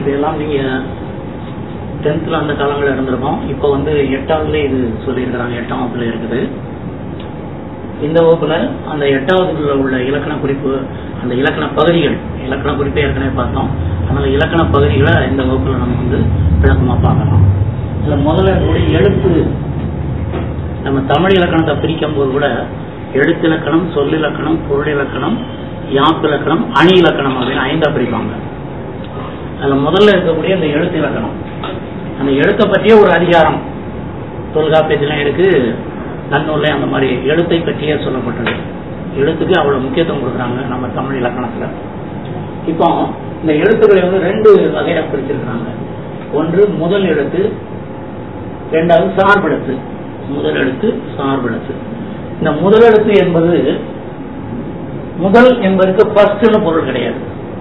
இப்படியெல்லாம் நீங்க 10th அந்த காலங்களில் இருந்திருக்கோம். இப்போ வந்து 8வதுல இது சொல்லியிருக்கிறாங்க, 8ஆம் வகுப்புல இருக்குது. இந்த வகுப்புல அந்த 8வதுல உள்ள இலக்கண குறிப்பு, அந்த இலக்கண பகுதிகள், இலக்கண குறிப்பை ஏற்கனவே பார்த்தோம். அதனால இலக்கண பகுதிகளை இந்த வகுப்புல நம்ம வந்து விளக்கமா பார்க்கலாம். இதுல முதல்ல எழுத்து, நம்ம தமிழ் இலக்கணத்தை பிரிக்கும் போது கூட எழுத்திலக்கணம், சொல்லிலக்கணம், பொருளிலக்கணம், யாப்பிலக்கணம், அணி இலக்கணம் அப்படின்னு 5ஆ பிரிப்பாங்க. அதுல முதல்ல இருக்கக்கூடிய அந்த எழுத்து இலக்கணம், அந்த எழுத்தை பற்றிய ஒரு அதிகாரம் தொல்காப்பியத்திலும் இருக்கு, நன்னூல்ல அந்த மாதிரி எழுத்தை பற்றியே சொல்லப்பட்டது. எழுத்துக்கு அவ்வளவு முக்கியத்துவம் கொடுக்குறாங்க நம்ம தமிழ் இலக்கணத்துல. இப்போ இந்த எழுத்துக்களை வந்து 2 வகையா பிரிச்சிருக்கிறாங்க. ஒன்று முதல் எழுத்து, 2வது சார்பெழுத்து. முதல் எழுத்து, சார்பெழுத்து. இந்த முதல் எழுத்து என்பது, முதல் என்பதற்கு ஃபர்ஸ்ட்னு பொருள் கிடையாது,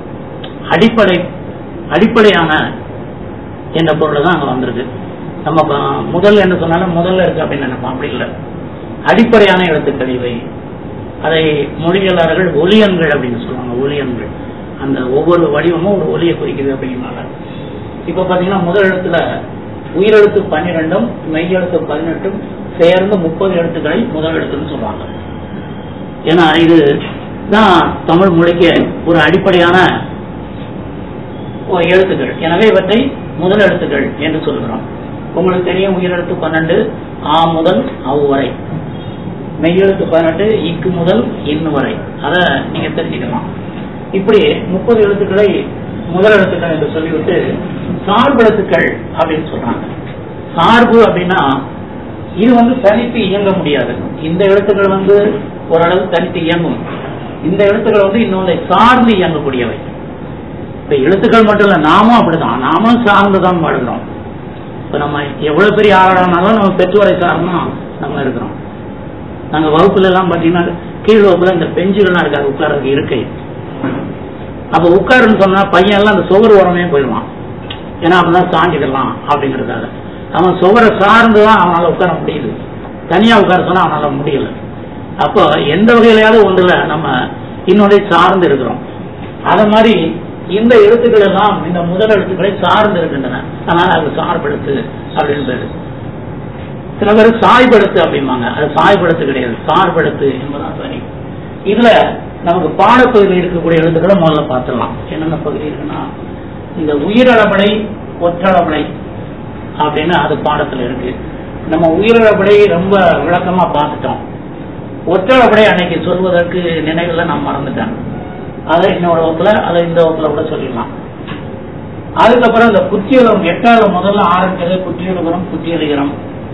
அடிப்படையான என்ற பொருள் தான் அங்க வந்திருக்கு. நம்ம முதல் என்று சொன்னாலும் முதல்ல இருக்கு அப்படின்னு நினைப்போம். அப்படி இல்லை, அடிப்படையான எழுத்துக்கள் இவை. அதை மொழியியலாளர்கள் ஒலியன்கள் அப்படின்னு சொல்லுவாங்க. ஒலியன்கள், அந்த ஒவ்வொரு வடிவமும் ஒரு ஒலியை குறிக்குது அப்படின்னால. இப்ப பாத்தீங்கன்னா முதல் எழுத்துல உயிரெழுத்து 12ம் மெய்யெழுத்து 18ம் சேர்ந்து 30 எழுத்துக்களை முதல் எழுத்துன்னு சொல்லுவாங்க. ஏன்னா இதுதான் தமிழ் மொழிக்கு ஒரு அடிப்படையான எழுத்துக்கள். எனவே இவற்றை முதல் எழுத்துக்கள் என்று சொல்கிறோம். உங்களுக்கு தெரியும், உயிரெழுத்து 12 ஆ முதல் அவ் வரை, மெய்யெழுத்து 18 இக்கு முதல் இன்னு வரை. அதை நீங்க தெரிஞ்சுக்கலாம். இப்படி 30 எழுத்துக்களை முதல் எழுத்துக்கள் என்று சொல்லிவிட்டு சார்பெழுத்துக்கள் அப்படின்னு சொல்றாங்க. சார்பு அப்படின்னா இது வந்து தனித்து இயங்க முடியாது. இந்த எழுத்துக்கள் வந்து ஓரளவு தனித்து இயங்கும், இந்த எழுத்துக்கள் வந்து இன்னொன்று சார்ந்து இயங்கக்கூடியவை. இப்ப எழுத்துக்கள் மட்டும் இல்ல, நாமும் அப்படிதான், நாமும் சார்ந்துதான் வாழ்கிறோம். இப்ப நம்ம எவ்வளவு பெரிய ஆளானாலும் நம்ம பெற்றோரை சார்ந்தும் நம்ம இருக்கிறோம். நாங்க வகுப்புல எல்லாம் பாத்தீங்கன்னா கீழ் வகுப்புல இந்த பெஞ்சுகள்லாம் இருக்காது, உட்கார்றதுக்கு இருக்கை. அப்ப உட்காருன்னு சொன்னா பையன் எல்லாம் அந்த சுவர் ஓரமே போயிடுவான். ஏன்னா அப்பதான் சாஞ்சிக்கலாம் அப்படிங்கிறதுக்காக. அவன் சுவரை சார்ந்துதான் அவனால உட்கார முடியுது, தனியா உட்கார சொன்னா அவனால முடியல. அப்போ எந்த வகையிலாவது ஒன்றுல நம்ம இன்னொன்றை சார்ந்து இருக்கிறோம். அத மாதிரி இந்த எழுத்துக்கள் எல்லாம் இந்த முதல் எழுத்துக்களை சார்ந்து இருக்கின்றன. அதனால அது சார்பெழுத்து அப்படின்னு பேரு. சில பேர் சாய்பெழுத்து அப்படிம்பாங்க. அது சாய்பெழுத்து கிடையாது, சார்பெழுத்து என்பதுதான் சரி. இதுல நமக்கு பாடப்பகுதியில் இருக்கக்கூடிய எழுத்துக்களை முதல்ல பார்த்துடலாம். என்னென்ன பகுதி இருக்குன்னா, இந்த உயிரளபடை, ஒற்றளபடை அப்படின்னு அது பாடத்துல இருக்கு. நம்ம உயிரளபடை ரொம்ப விளக்கமா பார்த்துட்டோம். ஒற்றளபடை அன்னைக்கு சொல்வதற்கு நினைவுல நான் மறந்துட்டேன். அதை இன்னொரு வகுப்புல, அதை இந்த வகுப்புல கூட சொல்லிடலாம். அதுக்கப்புறம் இந்த குற்றியலுகரம், 8வது முதல்ல ஆரம்பிக்கிறது குற்றியலுகரம், குற்றியலுகரம்,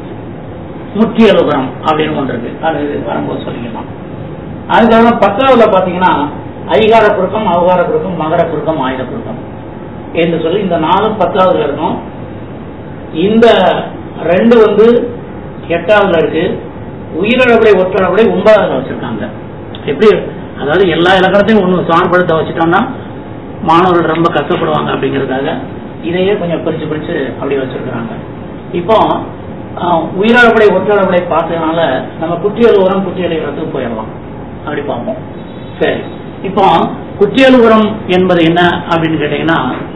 முற்றியலுகரம் அப்படின்னு ஒன்று இருக்கு. அது வரும்போது சொல்லிக்கலாம். அதுக்கப்புறம் 10வதுல பாத்தீங்கன்னா ஐகார குறுக்கம், அவகார குறுக்கம், மகர குறுக்கம், ஆயுத குறுக்கம் என்று சொல்லி இந்த 4ம் 10வதுல இருக்கும். இந்த 2 வந்து 8வதுல இருக்கு. உயிரளபடை, ஒற்றளபடை 9வதுல வச்சிருக்காங்க. எப்படி, அதாவது எல்லா இலக்கணத்தையும் ஒண்ணு சார்படுத்த வச்சுட்டோம்னா மாணவர்கள் ரொம்ப கஷ்டப்படுவாங்க அப்படிங்கிறதுக்காக இதையே கொஞ்சம் பிரிச்சு பிரிச்சு அப்படி வச்சிருக்கிறாங்க. இப்போ உயிரளபடை, ஒற்றளபடை பார்த்ததுனால நம்ம குற்றியலுகரம், குற்றியலுகரத்துக்கு போயிடலாம். அப்படி பார்ப்போம். சரி, இப்போ குற்றியலுகரம் என்பது என்ன அப்படின்னு கேட்டீங்கன்னா,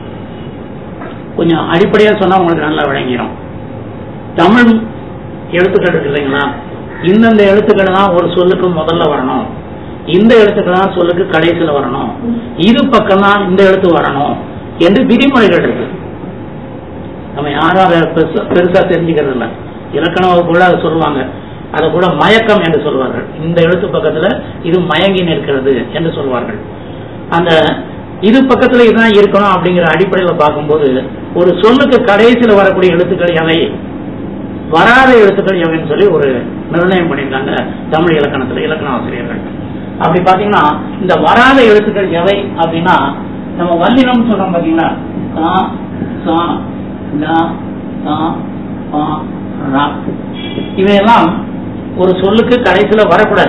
கொஞ்சம் அடிப்படையா சொன்னா உங்களுக்கு நல்லா விளங்கிடும். தமிழ் எழுத்துக்கள் இருக்கு இல்லைங்களா, இந்தந்த எழுத்துக்கள் தான் ஒரு சொல்லுக்கு முதல்ல வரணும், இந்த எழுத்துக்கள் தான் சொல்லுக்கு கடைசியில வரணும், இது பக்கம் தான் இந்த எழுத்து வரணும் என்று விதிமுறைகள் இருக்கு. நம்ம யாரும் பெருசா தெரிஞ்சுக்கிறது இல்லை. இலக்கண வகுப்புல அதை சொல்லுவாங்க. அதை கூட மயக்கம் என்று சொல்வார்கள். இந்த எழுத்து பக்கத்துல இது மயங்கி நிற்கிறது என்று சொல்வார்கள். அந்த இது பக்கத்துல இதுதான் இருக்கணும் அப்படிங்கிற அடிப்படையில் பார்க்கும்போது ஒரு சொல்லுக்கு கடைசியில் வரக்கூடிய எழுத்துக்கள் எவை, வராத எழுத்துக்கள் எவைன்னு சொல்லி ஒரு நிர்ணயம் பண்ணியிருக்காங்க தமிழ் இலக்கணத்துல இலக்கண ஆசிரியர்கள். அப்படி பாத்தீங்கன்னா இந்த வராத எழுத்துக்கள் எவை அப்படின்னா, நம்ம வல்லினம் சொல்றோம் பாத்தீங்கன்னா, கா, சா, டா, தா, பா, ரா, இவையெல்லாம் ஒரு சொல்லுக்கு கடைசியில வரக்கூடாது.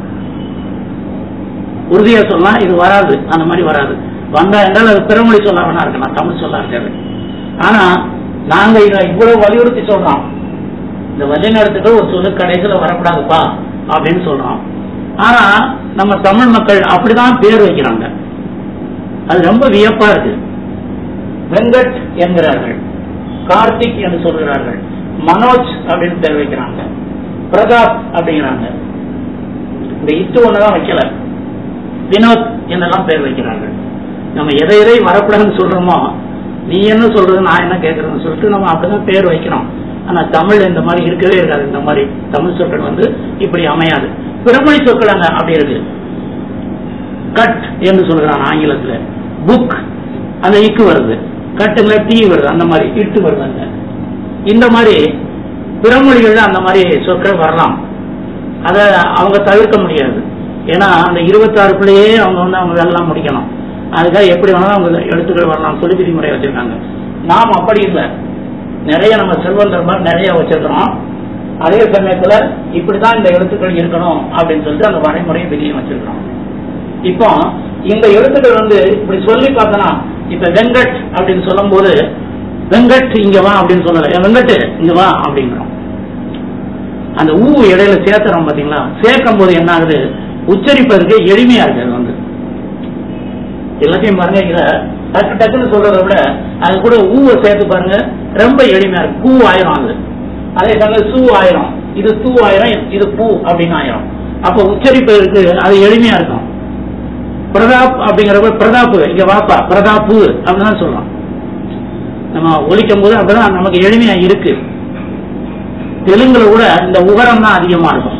உறுதியா சொல்லலாம் இது வராது, அந்த மாதிரி வராது. வந்தா என்றால் அது பிறமொழி சொல்ல வேணா இருக்கலாம், தமிழ் சொல்ல இருக்காது. ஆனா நாங்க இதை இவ்வளவு வலியுறுத்தி சொல்றோம், இந்த வல்லின எழுத்துக்கள் ஒரு சொல்லுக்கு கடைசியில வரக்கூடாதுப்பா அப்படின்னு சொல்றோம். ஆனா நம்ம தமிழ் மக்கள் அப்படிதான் பேர் வைக்கிறாங்க. அது ரொம்ப வியப்பா இருக்கு. வெங்கட் என்கிறார்கள், கார்த்திக் என்று சொல்கிறார்கள், மனோஜ் அப்படின்னு பேர் வைக்கிறாங்க, பிரதாப் அப்படிங்கிறாங்க. இந்த இட்டு ஒண்ணுதான் வைக்கல, வினோத் என்னெல்லாம் பேர் வைக்கிறார்கள். நம்ம எதை எதை வரக்கூடாதுன்னு சொல்றோமோ, நீ என்ன சொல்றது நான் என்ன கேட்கறேன்னு சொல்லிட்டு நம்ம அப்படிதான் பேர் வைக்கிறோம். ஆனா தமிழ் இந்த மாதிரி இருக்கவே இருக்காது. இந்த மாதிரி தமிழ் சொற்கள் வந்து இப்படி அமையாது. பிறமொழி சொற்கள் அங்க அப்படி இருக்கு. கட் என்று சொல்றான் ஆங்கிலத்துல, புக் அந்த இக்கு வருது, கட்டுல டீ வருது, அந்த மாதிரி இட்டு வருது. இந்த மாதிரி பிறமொழிகள்ல அந்த மாதிரி சொற்கள் வரலாம். அதை அவங்க தவிர்க்க முடியாது. ஏன்னா அந்த 26க்குள்ளேயே அவங்க வந்து அவங்க வேலைலாம் முடிக்கணும். அதுக்காக எப்படி வேணாலும் அவங்க எழுத்துக்கள் வரலாம் சொல்லி விதிமுறை வச்சிருக்காங்க. நாம் அப்படி இல்லை, நிறைய நம்ம செல்வந்தர் மாதிரி நிறைய வச்சிருக்கிறோம். அதே சமயத்துல இப்படிதான் இந்த எழுத்துக்கள் இருக்கணும் அப்படின்னு சொல்லிட்டு அந்த வரைமுறை விதியும் வச்சிருக்கிறோம். இப்போ இந்த எழுத்துக்கள் வந்து இப்படி சொல்லி பார்த்தனா, இப்ப வெங்கட் அப்படின்னு சொல்லும் போது வெங்கட் இங்க வா அப்படின்னு சொல்லல, வெங்கட் இங்க வா அப்படிங்கிறோம். அந்த ஊ இடையில சேர்த்துறோம் பாத்தீங்களா, சேர்க்கும் போது என்ன ஆகுது, உச்சரிப்பதற்கு எளிமையா இருக்கு. அது வந்து எல்லாத்தையும் பாருங்க, இத டக்கு டக்குன்னு சொல்றதை விட அது கூட ஊவை சேர்த்து பாருங்க, ரொம்ப எளிமையா இருக்கு. பூ ஆயிரம், அது அதே சமயம் சூ ஆயிரம், இது தூ ஆயிரம், இது பூ அப்படின்னு ஆயிரம். அப்ப உச்சரிப்பதற்கு அது எளிமையா இருக்கும். பிரதாப் அப்படிங்கிறப்ப பிரதாப்பு இங்க வாப்பா பிரதாப்பு அப்படிதான் சொல்றோம். நம்ம ஒலிக்கும் போது அப்படிதான் நமக்கு எளிமையா இருக்கு. தெலுங்குல கூட இந்த உகரம் தான் அதிகமா இருக்கும்.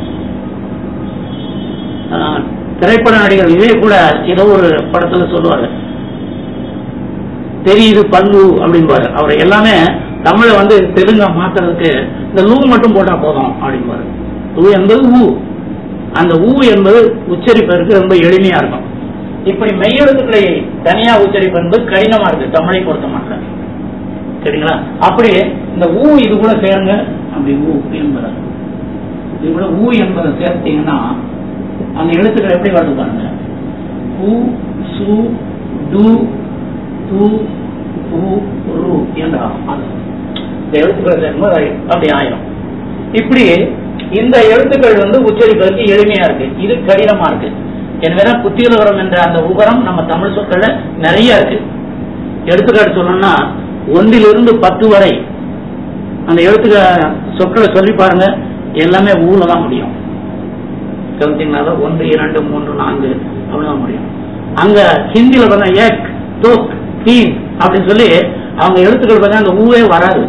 திரைப்பட நடிகர் இதே கூட ஏதோ ஒரு படத்துல சொல்லுவாரு, தெரியுது பல்லு அப்படின்பாரு. அவர் எல்லாமே தமிழ வந்து தெலுங்கா மாத்துறதுக்கு இந்த லூ மட்டும் போட்டா போதும் அப்படின்பாரு. லூ என்பது ஊ, அந்த ஊ என்பது உச்சரிப்பதற்கு ரொம்ப எளிமையா இருக்கும். இப்படி மெய்யெழுத்துக்களை தனியா உச்சரிப்பு என்பது கடினமா இருக்கு தமிழை பொறுத்த மாட்டேன், சரிங்களா? அப்படி இந்த ஊ இது கூட சேருங்க, அப்படி ஊ என்பது இது கூட ஊ என்பதை சேர்த்தீங்கன்னா அந்த எழுத்துக்கள் எப்படி வருது பாருங்க. ஊ சு டு து உ ரு என்ற இந்த எழுத்துக்கள் சேர்க்கும்போது அப்படி ஆயிரும். இப்படி இந்த எழுத்துக்கள் வந்து உச்சரிப்பதற்கு எளிமையா இருக்கு, இது கடினமா இருக்கு. எனவே புத்தியலுகரம் என்ற அந்த உகரம் நம்ம தமிழ் சொற்கள்ல நிறைய இருக்கு. எடுத்துக்காட்டு சொல்லணும்னா 1 to 10 வரை அந்த எழுத்துக்க சொற்களை சொல்லி பாருங்க, எல்லாமே ஊல தான் முடியும். 1, 2, 3, 4 அவ்வளவுதான் முடியும். அங்க ஹிந்தியில பார்த்தா ஏக் தோக் தீன் அப்படின்னு சொல்லி அவங்க எழுத்துக்கள் பார்த்தா அந்த ஊவே வராது.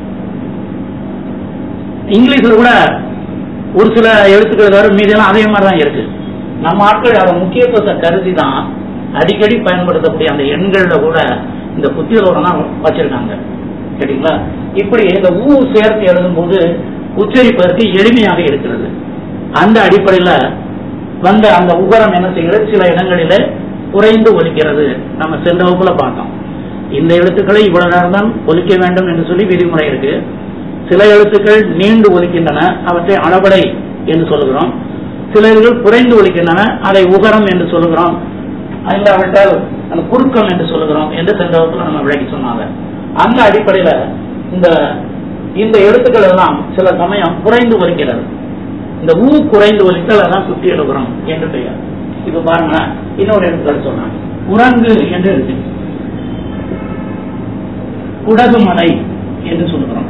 இங்கிலீஷ்ல கூட ஒரு சில எழுத்துக்கள் தவிர மீதெல்லாம் அதே மாதிரி தான் இருக்கு. நம்ம ஆட்கள் அதோட முக்கியத்துவத்தை கருதி தான் அடிக்கடி பயன்படுத்தக்கூடிய அந்த எண்கள்ல கூட இந்த புத்தியலோரம் தான் வச்சிருக்காங்க, சரிங்களா? இப்படி இந்த ஊ சேர்த்து எழுதும் போது உச்சரிப்பதற்கு எளிமையாக இருக்கிறது. அந்த அடிப்படையில வந்த அந்த உகரம் என்ன செய்கிறது, சில இடங்களில குறைந்து ஒலிக்கிறது. நம்ம சென்ற வகுப்புல பார்த்தோம், இந்த எழுத்துக்களை இவ்வளவு நேரம் தான் ஒலிக்க வேண்டும் என்று சொல்லி விதிமுறை இருக்கு. சில எழுத்துக்கள் நீண்டு ஒலிக்கின்றன, அவற்றை அளபடை என்று சொல்லுகிறோம். சிலர்கள் குறைந்து ஒலிக்கின்றன, அதை உகரம் என்று சொல்லுகிறோம். அவற்றால் அந்த குறுக்கம் என்று சொல்லுகிறோம் என்று சென்ற வகுப்புல நம்ம விளக்கி சொன்னாங்க. அந்த அடிப்படையில இந்த எழுத்துக்கள் எல்லாம் சில சமயம் குறைந்து ஒலிக்கிறது. இந்த ஊ குறைந்து ஒலித்தால் அதான் சுத்தி எழுதுகிறோம் என்று பெயர். இப்ப பாருங்க, இன்னொரு எழுத்துக்கள் சொன்னாங்க, குரங்கு என்று இருக்கு, குடகுமலை என்று சொல்லுகிறோம்.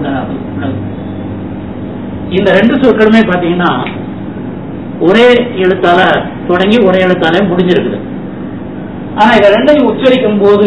இந்த 2 சொற்களுமே பாத்தீங்கன்னா ஒரே எழுத்தால தொடங்கி ஒரே எழுத்தால முடிஞ்சிருக்குது. ஆனா இதை ரெண்டையும் உச்சரிக்கும் போது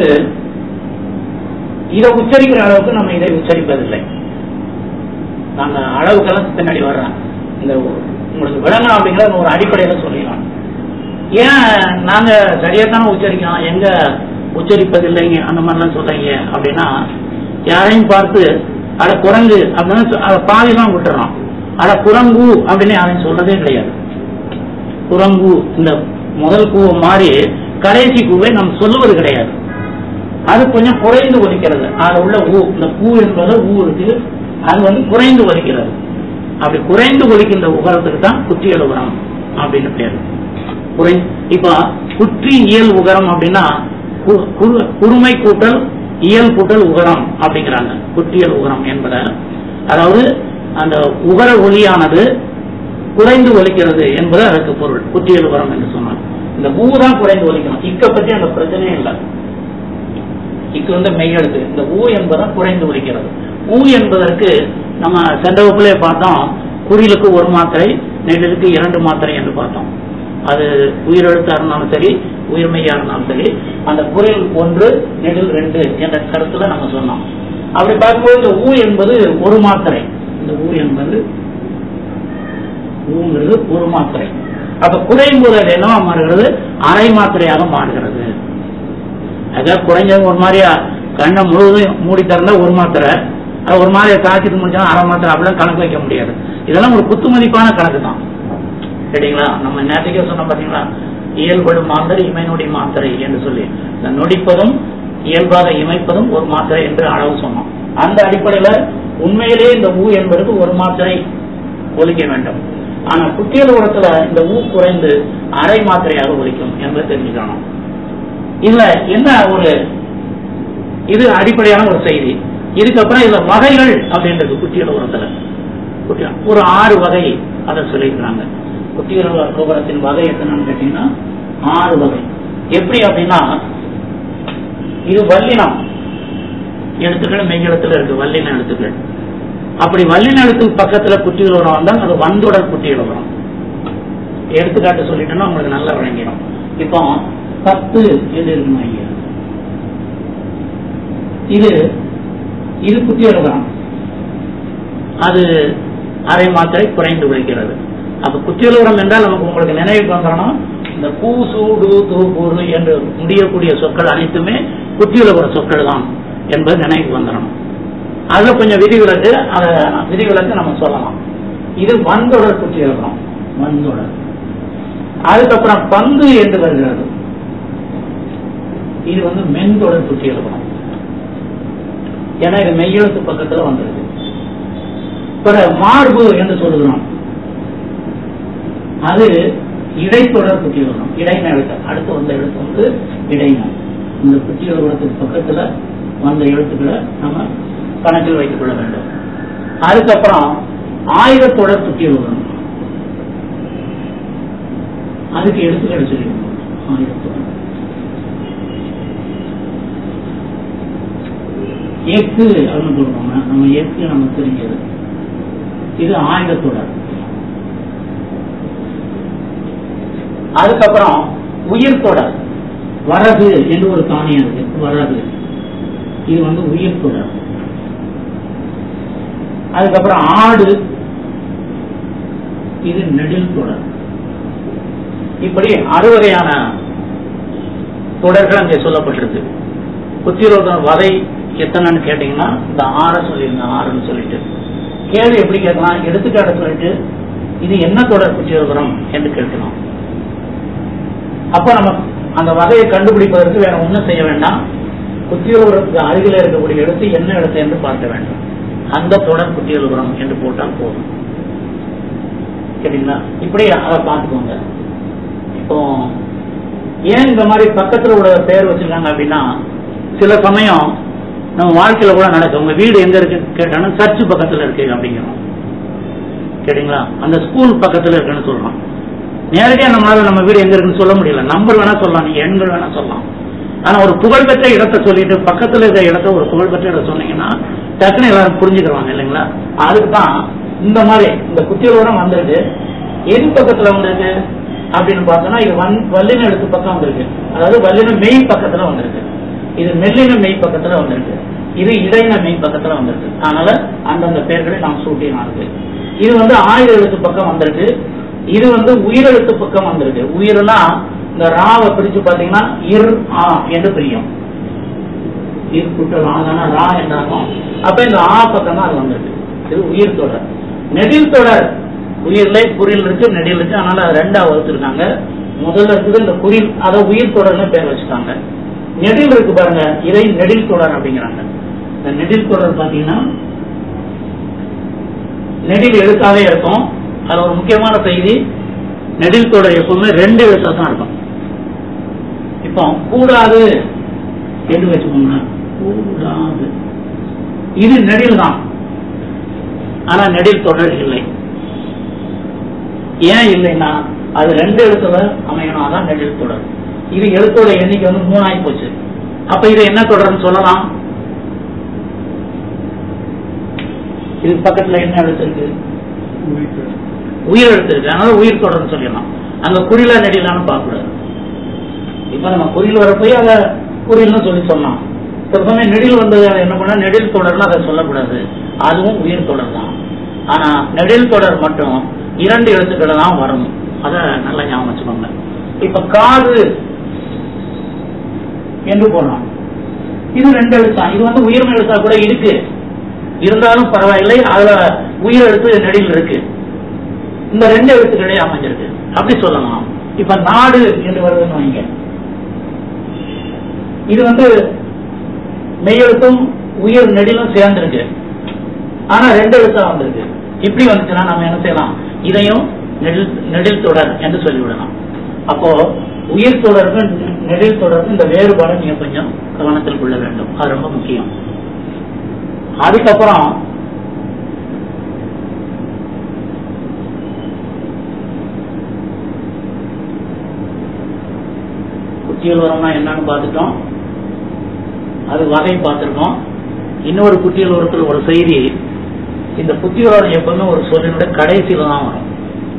இதை உச்சரிக்கிற அளவுக்கு நம்ம இதை உச்சரிப்பதில்லை. நாங்க அளவுக்கெல்லாம் பின்னாடி வர்றோம். இந்த உங்களுக்கு விளங்கணும் அப்படிங்கிற ஒரு அடிப்படையில சொல்லிடலாம். ஏன் நாங்க சரியாத்தான உச்சரிக்கிறோம், எங்க உச்சரிப்பதில்லைங்க அந்த மாதிரிலாம் சொல்றீங்க அப்படின்னா, யாரையும் பார்த்து அட குரங்கு அப்படின்னு அதை பாதிதான் விட்டுறோம். அட குரங்கு அப்படின்னு யாரையும் சொல்றதே கிடையாது. குரங்கு இந்த முதல் பூவை மாறி கடைசி பூவை நாம் சொல்லுவது கிடையாது. அது கொஞ்சம் குறைந்து ஒலிக்கிறது. அதுல உள்ள ஊ, இந்த பூ என்பது ஊ இருக்கு, அது வந்து குறைந்து ஒலிக்கிறது. அப்படி குறைந்து ஒலிக்கின்ற உகரத்துக்கு தான் குற்றியல் உகரம் அப்படின்னு பேரு. இப்ப குற்றி இயல் உகரம் அப்படின்னா குறுமை கூட்டல் இயல் கூட்டல் உகரம் அப்படிங்கிறாங்க. குற்றியல் உகரம் என்பத, அதாவது அந்த உகர ஒலியானது குறைந்து ஒலிக்கிறது என்பது அதற்கு பொருள். குற்றியல் உகரம் என்று சொன்னாங்க. இந்த ஊ தான் குறைந்து ஒலிக்கணும், இக்க பற்றி அந்த பிரச்சனையே இல்லை. இக்கு வந்து மெய் எழுத்து. இந்த ஊ என்பதும் குறைந்து ஒலிக்கிறது. ஊ என்பதற்கு நம்ம சென்ற வகுப்பிலே பார்த்தோம், குறிலுக்கு ஒரு மாத்திரை, நெடிலுக்கு 2 மாத்திரை என்று பார்த்தோம். அது உயிரெழுத்தா இருந்தாலும் சரி, உயிர்மெய்யா இருந்தாலும் சரி, அந்த குறில் 1 நெடில் 2 என்ற கருத்துல நம்ம சொன்னோம். அப்படி பார்க்கும்போது இந்த ஊ என்பது ஒரு மாத்திரை. இந்த ஊ என்பது ஊங்கிறது ஒரு மாத்திரை. அப்ப குறையும் போது அது என்னவா மாறுகிறது? அரை மாத்திரையாக மாறுகிறது. அதாவது குறைஞ்சவங்க ஒரு மாதிரியா கண்ணை முழுவதும் மூடி திறந்தா ஒரு மாத்திரை, ஒரு மாதிரியா காய்ச்சிட்டு முடிச்சா அரை மாத்திரை, அப்படிலாம் கணக்கு வைக்க முடியாது. இதெல்லாம் ஒரு குத்து மதிப்பான கணக்கு தான். சரிங்களா? நம்ம நேரத்துக்கே சொன்னோம் பாத்தீங்களா, இயல்படும் மாத்திரை இமைநொடி மாத்திரை என்று சொல்லி, இந்த நொடிப்பதும் இயல்பாக இமைப்பதும் ஒரு மாத்திரை என்று அளவு சொன்னோம். அந்த அடிப்படையில உண்மையிலேயே இந்த ஊ என்பதற்கு ஒரு மாத்திரை ஒலிக்க வேண்டும். ஆனா குட்டியல் உரத்துல இந்த ஊ குறைந்து அரை மாத்திரையாக ஒலிக்கும் என்பதை தெரிஞ்சுக்கணும். இதுல என்ன ஒரு இது அடிப்படையான ஒரு செய்தி. இதுக்கப்புறம் இதுல வகைகள் அப்படின்றது குட்டியல் உரத்துல ஒரு 6 வகை அதை சொல்லியிருக்கிறாங்க. குட்டியல் உரத்தின் வகை எத்தனைன்னு கேட்டீங்கன்னா 6 வகை. எப்படி அப்படின்னா, இது வல்லினம் எழுத்துக்கள் மெய்யெழுத்துல இருக்கு, வல்லின எழுத்துக்கள். அப்படி வல்லின எழுத்துக்கு பக்கத்துல குட்டியல் உரம் வந்தால் அது வந்தொடர் குட்டியல் உரம். எடுத்துக்காட்டு சொல்லிட்டோம்னா உங்களுக்கு நல்லா விளங்கிடும். இப்போ 10 எது இருக்குமா? இது இது குட்டியல் உரம். அது அரை மாத்திரை குறைந்து விளைக்கிறது. அப்ப குட்டியல் உரம் என்றால் நமக்கு உங்களுக்கு நினைவுக்கு வந்துடணும், இந்த பூ சூடு தூபூரு என்று முடியக்கூடிய சொற்கள் அனைத்துமே குட்டியல் உர சொற்கள் தான் என்பது நினைவுக்கு வந்துடணும். அதுல கொஞ்சம் விதிவிலக்கு, அதை விதிவிலக்கு நம்ம சொல்லலாம். இது வந்தொடர் குட்டியல் உரம், வந்தொடர். அதுக்கப்புறம் பங்கு என்று வருகிறது. இது வந்து மென்தொடர் குட்டியல் உரம். ஏன்னா இது மெய்யெழுத்து பக்கத்துல வந்திருக்கு. மார்பு என்று சொல்லுகிறோம், அது இடைத்தொடர் குட்டியல் உரம். இடைன எழுத்து அடுத்து வந்த எழுத்து வந்து இடைன. இந்த குட்டியல் உரத்துக்கு பக்கத்துல வந்த எழுத்துக்களை நம்ம கணக்கில் வைத்துக் கொள்ள வேண்டும். அதுக்கப்புறம் ஆயிரத்தொடர் குட்டியல் உரம். அதுக்கு எழுத்துக்கள் சொல்லிருக்கோம். ஆயிரத்தொடர் எக்கு அப்படின்னு சொல்றோம். நம்ம எக்கு நம்ம தெரிஞ்சது. இது ஆயிரத்தொடர். அதுக்கப்புறம் உயிர் தொடர். வரது என்று ஒரு தானியம் இருக்கு, வரது. இது வந்து உயிர் தொடர். அதுக்கப்புறம் ஆடு, இது நெடில் தொடர். இப்படி 6 வகையான தொடர்கள் அங்கே சொல்லப்பட்டிருக்கு. குத்திரோட வகை எத்தனைன்னு கேட்டீங்கன்னா இந்த 6 சொல்லியிருந்தேன், 6ன்னு சொல்லிட்டு. கேள்வி எப்படி கேட்கலாம்? எடுத்துக்காட்ட சொல்லிட்டு இது என்ன தொடர் குத்திரோகம் என்று கேட்கலாம். அப்ப நம்ம அந்த வகையை கண்டுபிடிப்பதற்கு வேற ஒன்றும் செய்ய வேண்டாம். குத்தியோகத்துக்கு அருகில் இருக்கக்கூடிய எழுத்து என்ன எழுத்து என்று பார்க்க வேண்டும். அந்த தொடர் குத்தியோகம் என்று போட்டால் போதும். சரிங்களா? இப்படி அதை பார்த்துக்கோங்க. இப்போ ஏன் இந்த மாதிரி பக்கத்துல உள்ள பெயர் வச்சிருக்காங்க அப்படின்னா, சில சமயம் நம்ம வாழ்க்கையில கூட நடக்கும். உங்க வீடு எங்க இருக்கு கேட்டாலும் சர்ச்சு பக்கத்துல இருக்கு அப்படிங்கிறோம். கேட்டீங்களா? அந்த ஸ்கூல் பக்கத்துல இருக்குன்னு சொல்றோம். நேரடியா நம்மளால நம்ம வீடு எங்க இருக்குன்னு சொல்ல முடியல. நம்பர் வேணா சொல்லலாம், நீங்க எண்கள் வேணா சொல்லலாம். ஆனா ஒரு புகழ்பெற்ற இடத்தை சொல்லிட்டு பக்கத்துல இருக்கிற இடத்த ஒரு புகழ்பெற்ற இடம் சொன்னீங்கன்னா டக்குன்னு எல்லாரும் புரிஞ்சுக்கிறாங்க இல்லைங்களா? அதுக்குதான் இந்த மாதிரி இந்த குத்தியோரம் வந்திருக்கு. எது பக்கத்துல வந்திருக்கு அப்படின்னு பார்த்தோம்னா, இது வல்லின எழுத்து பக்கம் வந்திருக்கு. அதாவது வல்லின மெய் பக்கத்துல வந்திருக்கு. இது மெல்லின மெய் பக்கத்துல வந்திருக்கு. இது இடையின மெய் பக்கத்துல வந்திருக்கு. அதனால அந்தந்த பெயர்களை நாம் சூட்டினாங்க. இது வந்து 1000 எழுத்து பக்கம் வந்திருக்கு. இது வந்து உயிரெழுத்து பக்கம் வந்திருக்கு. உயிர்னா இந்த ராவை பிரிச்சு பாத்தீங்கன்னா இர் ஆ என்று பிரியும். இர் குட்டல் ஆதான ரா என்றாகும். அப்ப இந்த ஆ பக்கம் தான் அது வந்திருக்கு. இது உயிர் தொடர். நெடில் தொடர் உயிர்ல குறில் இருக்கு, நெடில் இருக்கு. அதனால அது 2ஆ வகுத்திருக்காங்க. முதல்ல இருக்குது இந்த குறில், அதை உயிர் தொடர்னு பேர் வச்சுட்டாங்க. நெடில் இருக்கு பாருங்க, இதை நெடில் தொடர் அப்படிங்கிறாங்க. இந்த நெடில் தொடர் பாத்தீங்கன்னா நெடில் எழுத்தாவே இருக்கும். அது ஒரு முக்கியமான செய்தி. நெடில் தொடர் எப்பவுமே 2 எழுத்தா தான் இருக்கும். இப்போ கூடாது என்று வச்சுக்கோங்க, கூடாது. இது நெடில் தான், ஆனா நெடில் தொடர் இல்லை. ஏன் இல்லைன்னா அது 2 எழுத்துல அமையணும். அதான் நெடில் தொடர். இது எழுத்தோட எண்ணிக்கை வந்து 3 ஆகி போச்சு. அப்ப இதை என்ன தொடர்ன்னு சொல்லலாம்? இதுக்கு பக்கத்துல என்ன எழுத்து இருக்கு? உயிர் எழுத்து இருக்கு. அதனால உயிர் தொடர்ன்னு சொல்லலாம். அங்க குறில நெடிலான்னு பார்க்க கூடாது. இப்ப நம்ம குறில் வரப்போய் அத குறில்னு சொல்லி சொன்னோம். சமயம் நெடில் வந்தது என்ன பண்ண நெடில் தொடர்னு அதை சொல்லக்கூடாது. அதுவும் உயிர் தொடர் தான். ஆனா நெடில் தொடர் மட்டும் 2 எழுத்துக்களை தான் வரும். அத நல்லா ஞாபகம் வச்சுக்கோங்க. இப்ப காது என்று போனோம். இது 2 எழுத்தா. இது வந்து உயிர் எழுத்தா கூட இருக்கு, இருந்தாலும் பரவாயில்லை. அதுல உயிர் எழுத்து நெடில் இருக்கு. இந்த 2 எழுத்துக்களே அமைஞ்சிருக்கு, அப்படி சொல்லலாம். இப்ப நாடு என்று வருதுன்னு வைங்க. இது வந்து மெய்யெழுத்தும் உயிர் நெடிலும் சேர்ந்திருக்கு, ஆனா 2 எழுத்தா வந்திருக்கு. இப்படி வந்துச்சுன்னா நம்ம என்ன செய்யலாம்? இதையும் நெடில் தொடர் என்று சொல்லிவிடலாம். அப்போ உயிர் தொடர்பு நெடில் தொடர்பு இந்த வேறுபாடு நீங்க கொஞ்சம் கவனத்தில் கொள்ள வேண்டும். அது ரொம்ப முக்கியம். அதுக்கப்புறம் குட்டியல் உரம்னா என்னன்னு பார்த்துட்டோம், அது வகை பார்த்திருக்கோம். இன்னொரு குட்டியல் உரத்தில் ஒரு செய்தி, இந்த குட்டியல் உரம் எப்பவுமே ஒரு சொல்லினுடைய கடைசியில தான் வரும்,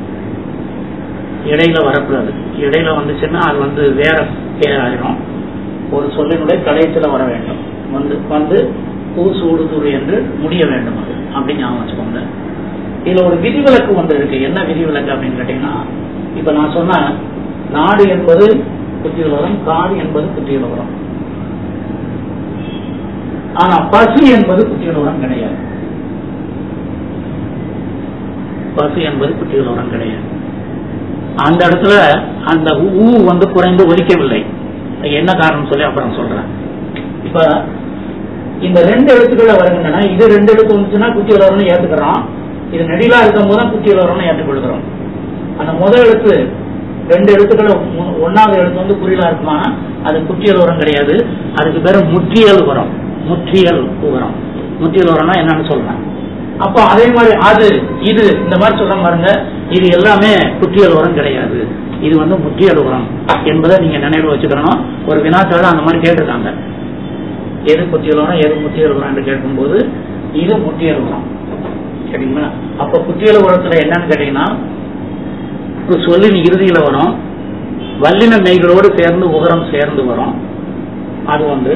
இடையில வரக்கூடாது. இடையில வந்துச்சுன்னா அது வந்து வேற பேர் ஆயிரும். ஒரு சொல்லினுடைய கடைசியில வர வேண்டும். வந்து பூ சூடு தூடு என்று முடிய வேண்டும். அது அப்படின்னு ஞாபகம் வச்சுக்கோங்க. இதுல ஒரு விதிவிலக்கு ஒன்று இருக்கு. என்ன விதிவிலக்கு அப்படின்னு கேட்டீங்கன்னா, இப்ப நான் சொன்ன நாடு என்பது குட்டியல் உரம், காடு என்பது குட்டியல் உரம். ஆனா பசு என்பது குட்டியல் உரம் கிடையாது. பசு என்பது குட்டியல் உரம் கிடையாது. அந்த இடத்துல அந்த ஊ வந்து குறைந்து ஒலிக்கவில்லை. என்ன காரணம் சொல்லி அப்புறம் சொல்றேன். இப்ப இந்த 2 எழுத்துக்களை வருகின்றன. இது 2 எழுத்து வந்துச்சுன்னா குட்டியல் உரம்னு ஏத்துக்கிறோம். இது நெடிலா இருக்கும் போது குட்டியல் உரம்னு ஏற்றுக்கொள்கிறோம். அந்த முதல் எழுத்து 2 எழுத்துக்கள் 1வது எழுத்து வந்து குறிலா இருக்குமா, அது குட்டியல் உரம் கிடையாது. அதுக்கு பேரு முற்றியல் உரம். முற்றியல் உரம். முற்றியல் உரம்னா என்னன்னு சொல்றேன். அப்ப அதே மாதிரி அது இது இந்த மாதிரி சொல்ற பாருங்க, இது எல்லாமே குட்டியல் உரம் கிடையாது. இது வந்து முற்றியல் உரம் என்பதை நீங்க நினைவு வச்சுக்கணும். ஒரு வினாத்தாள அந்த மாதிரி கேட்டிருக்காங்க, எது குட்டியல் உரம் எது முற்றியல் உரம் என்று கேட்கும்போது இது முற்றியல் உரம். சரிங்களா? அப்ப குட்டியல் உரத்துல என்னன்னு கேட்டீங்கன்னா, ஒரு சொல்லின் இறுதியில வரும், வல்லின மெய்களோடு சேர்ந்து உகரம் சேர்ந்து வரும். அது வந்து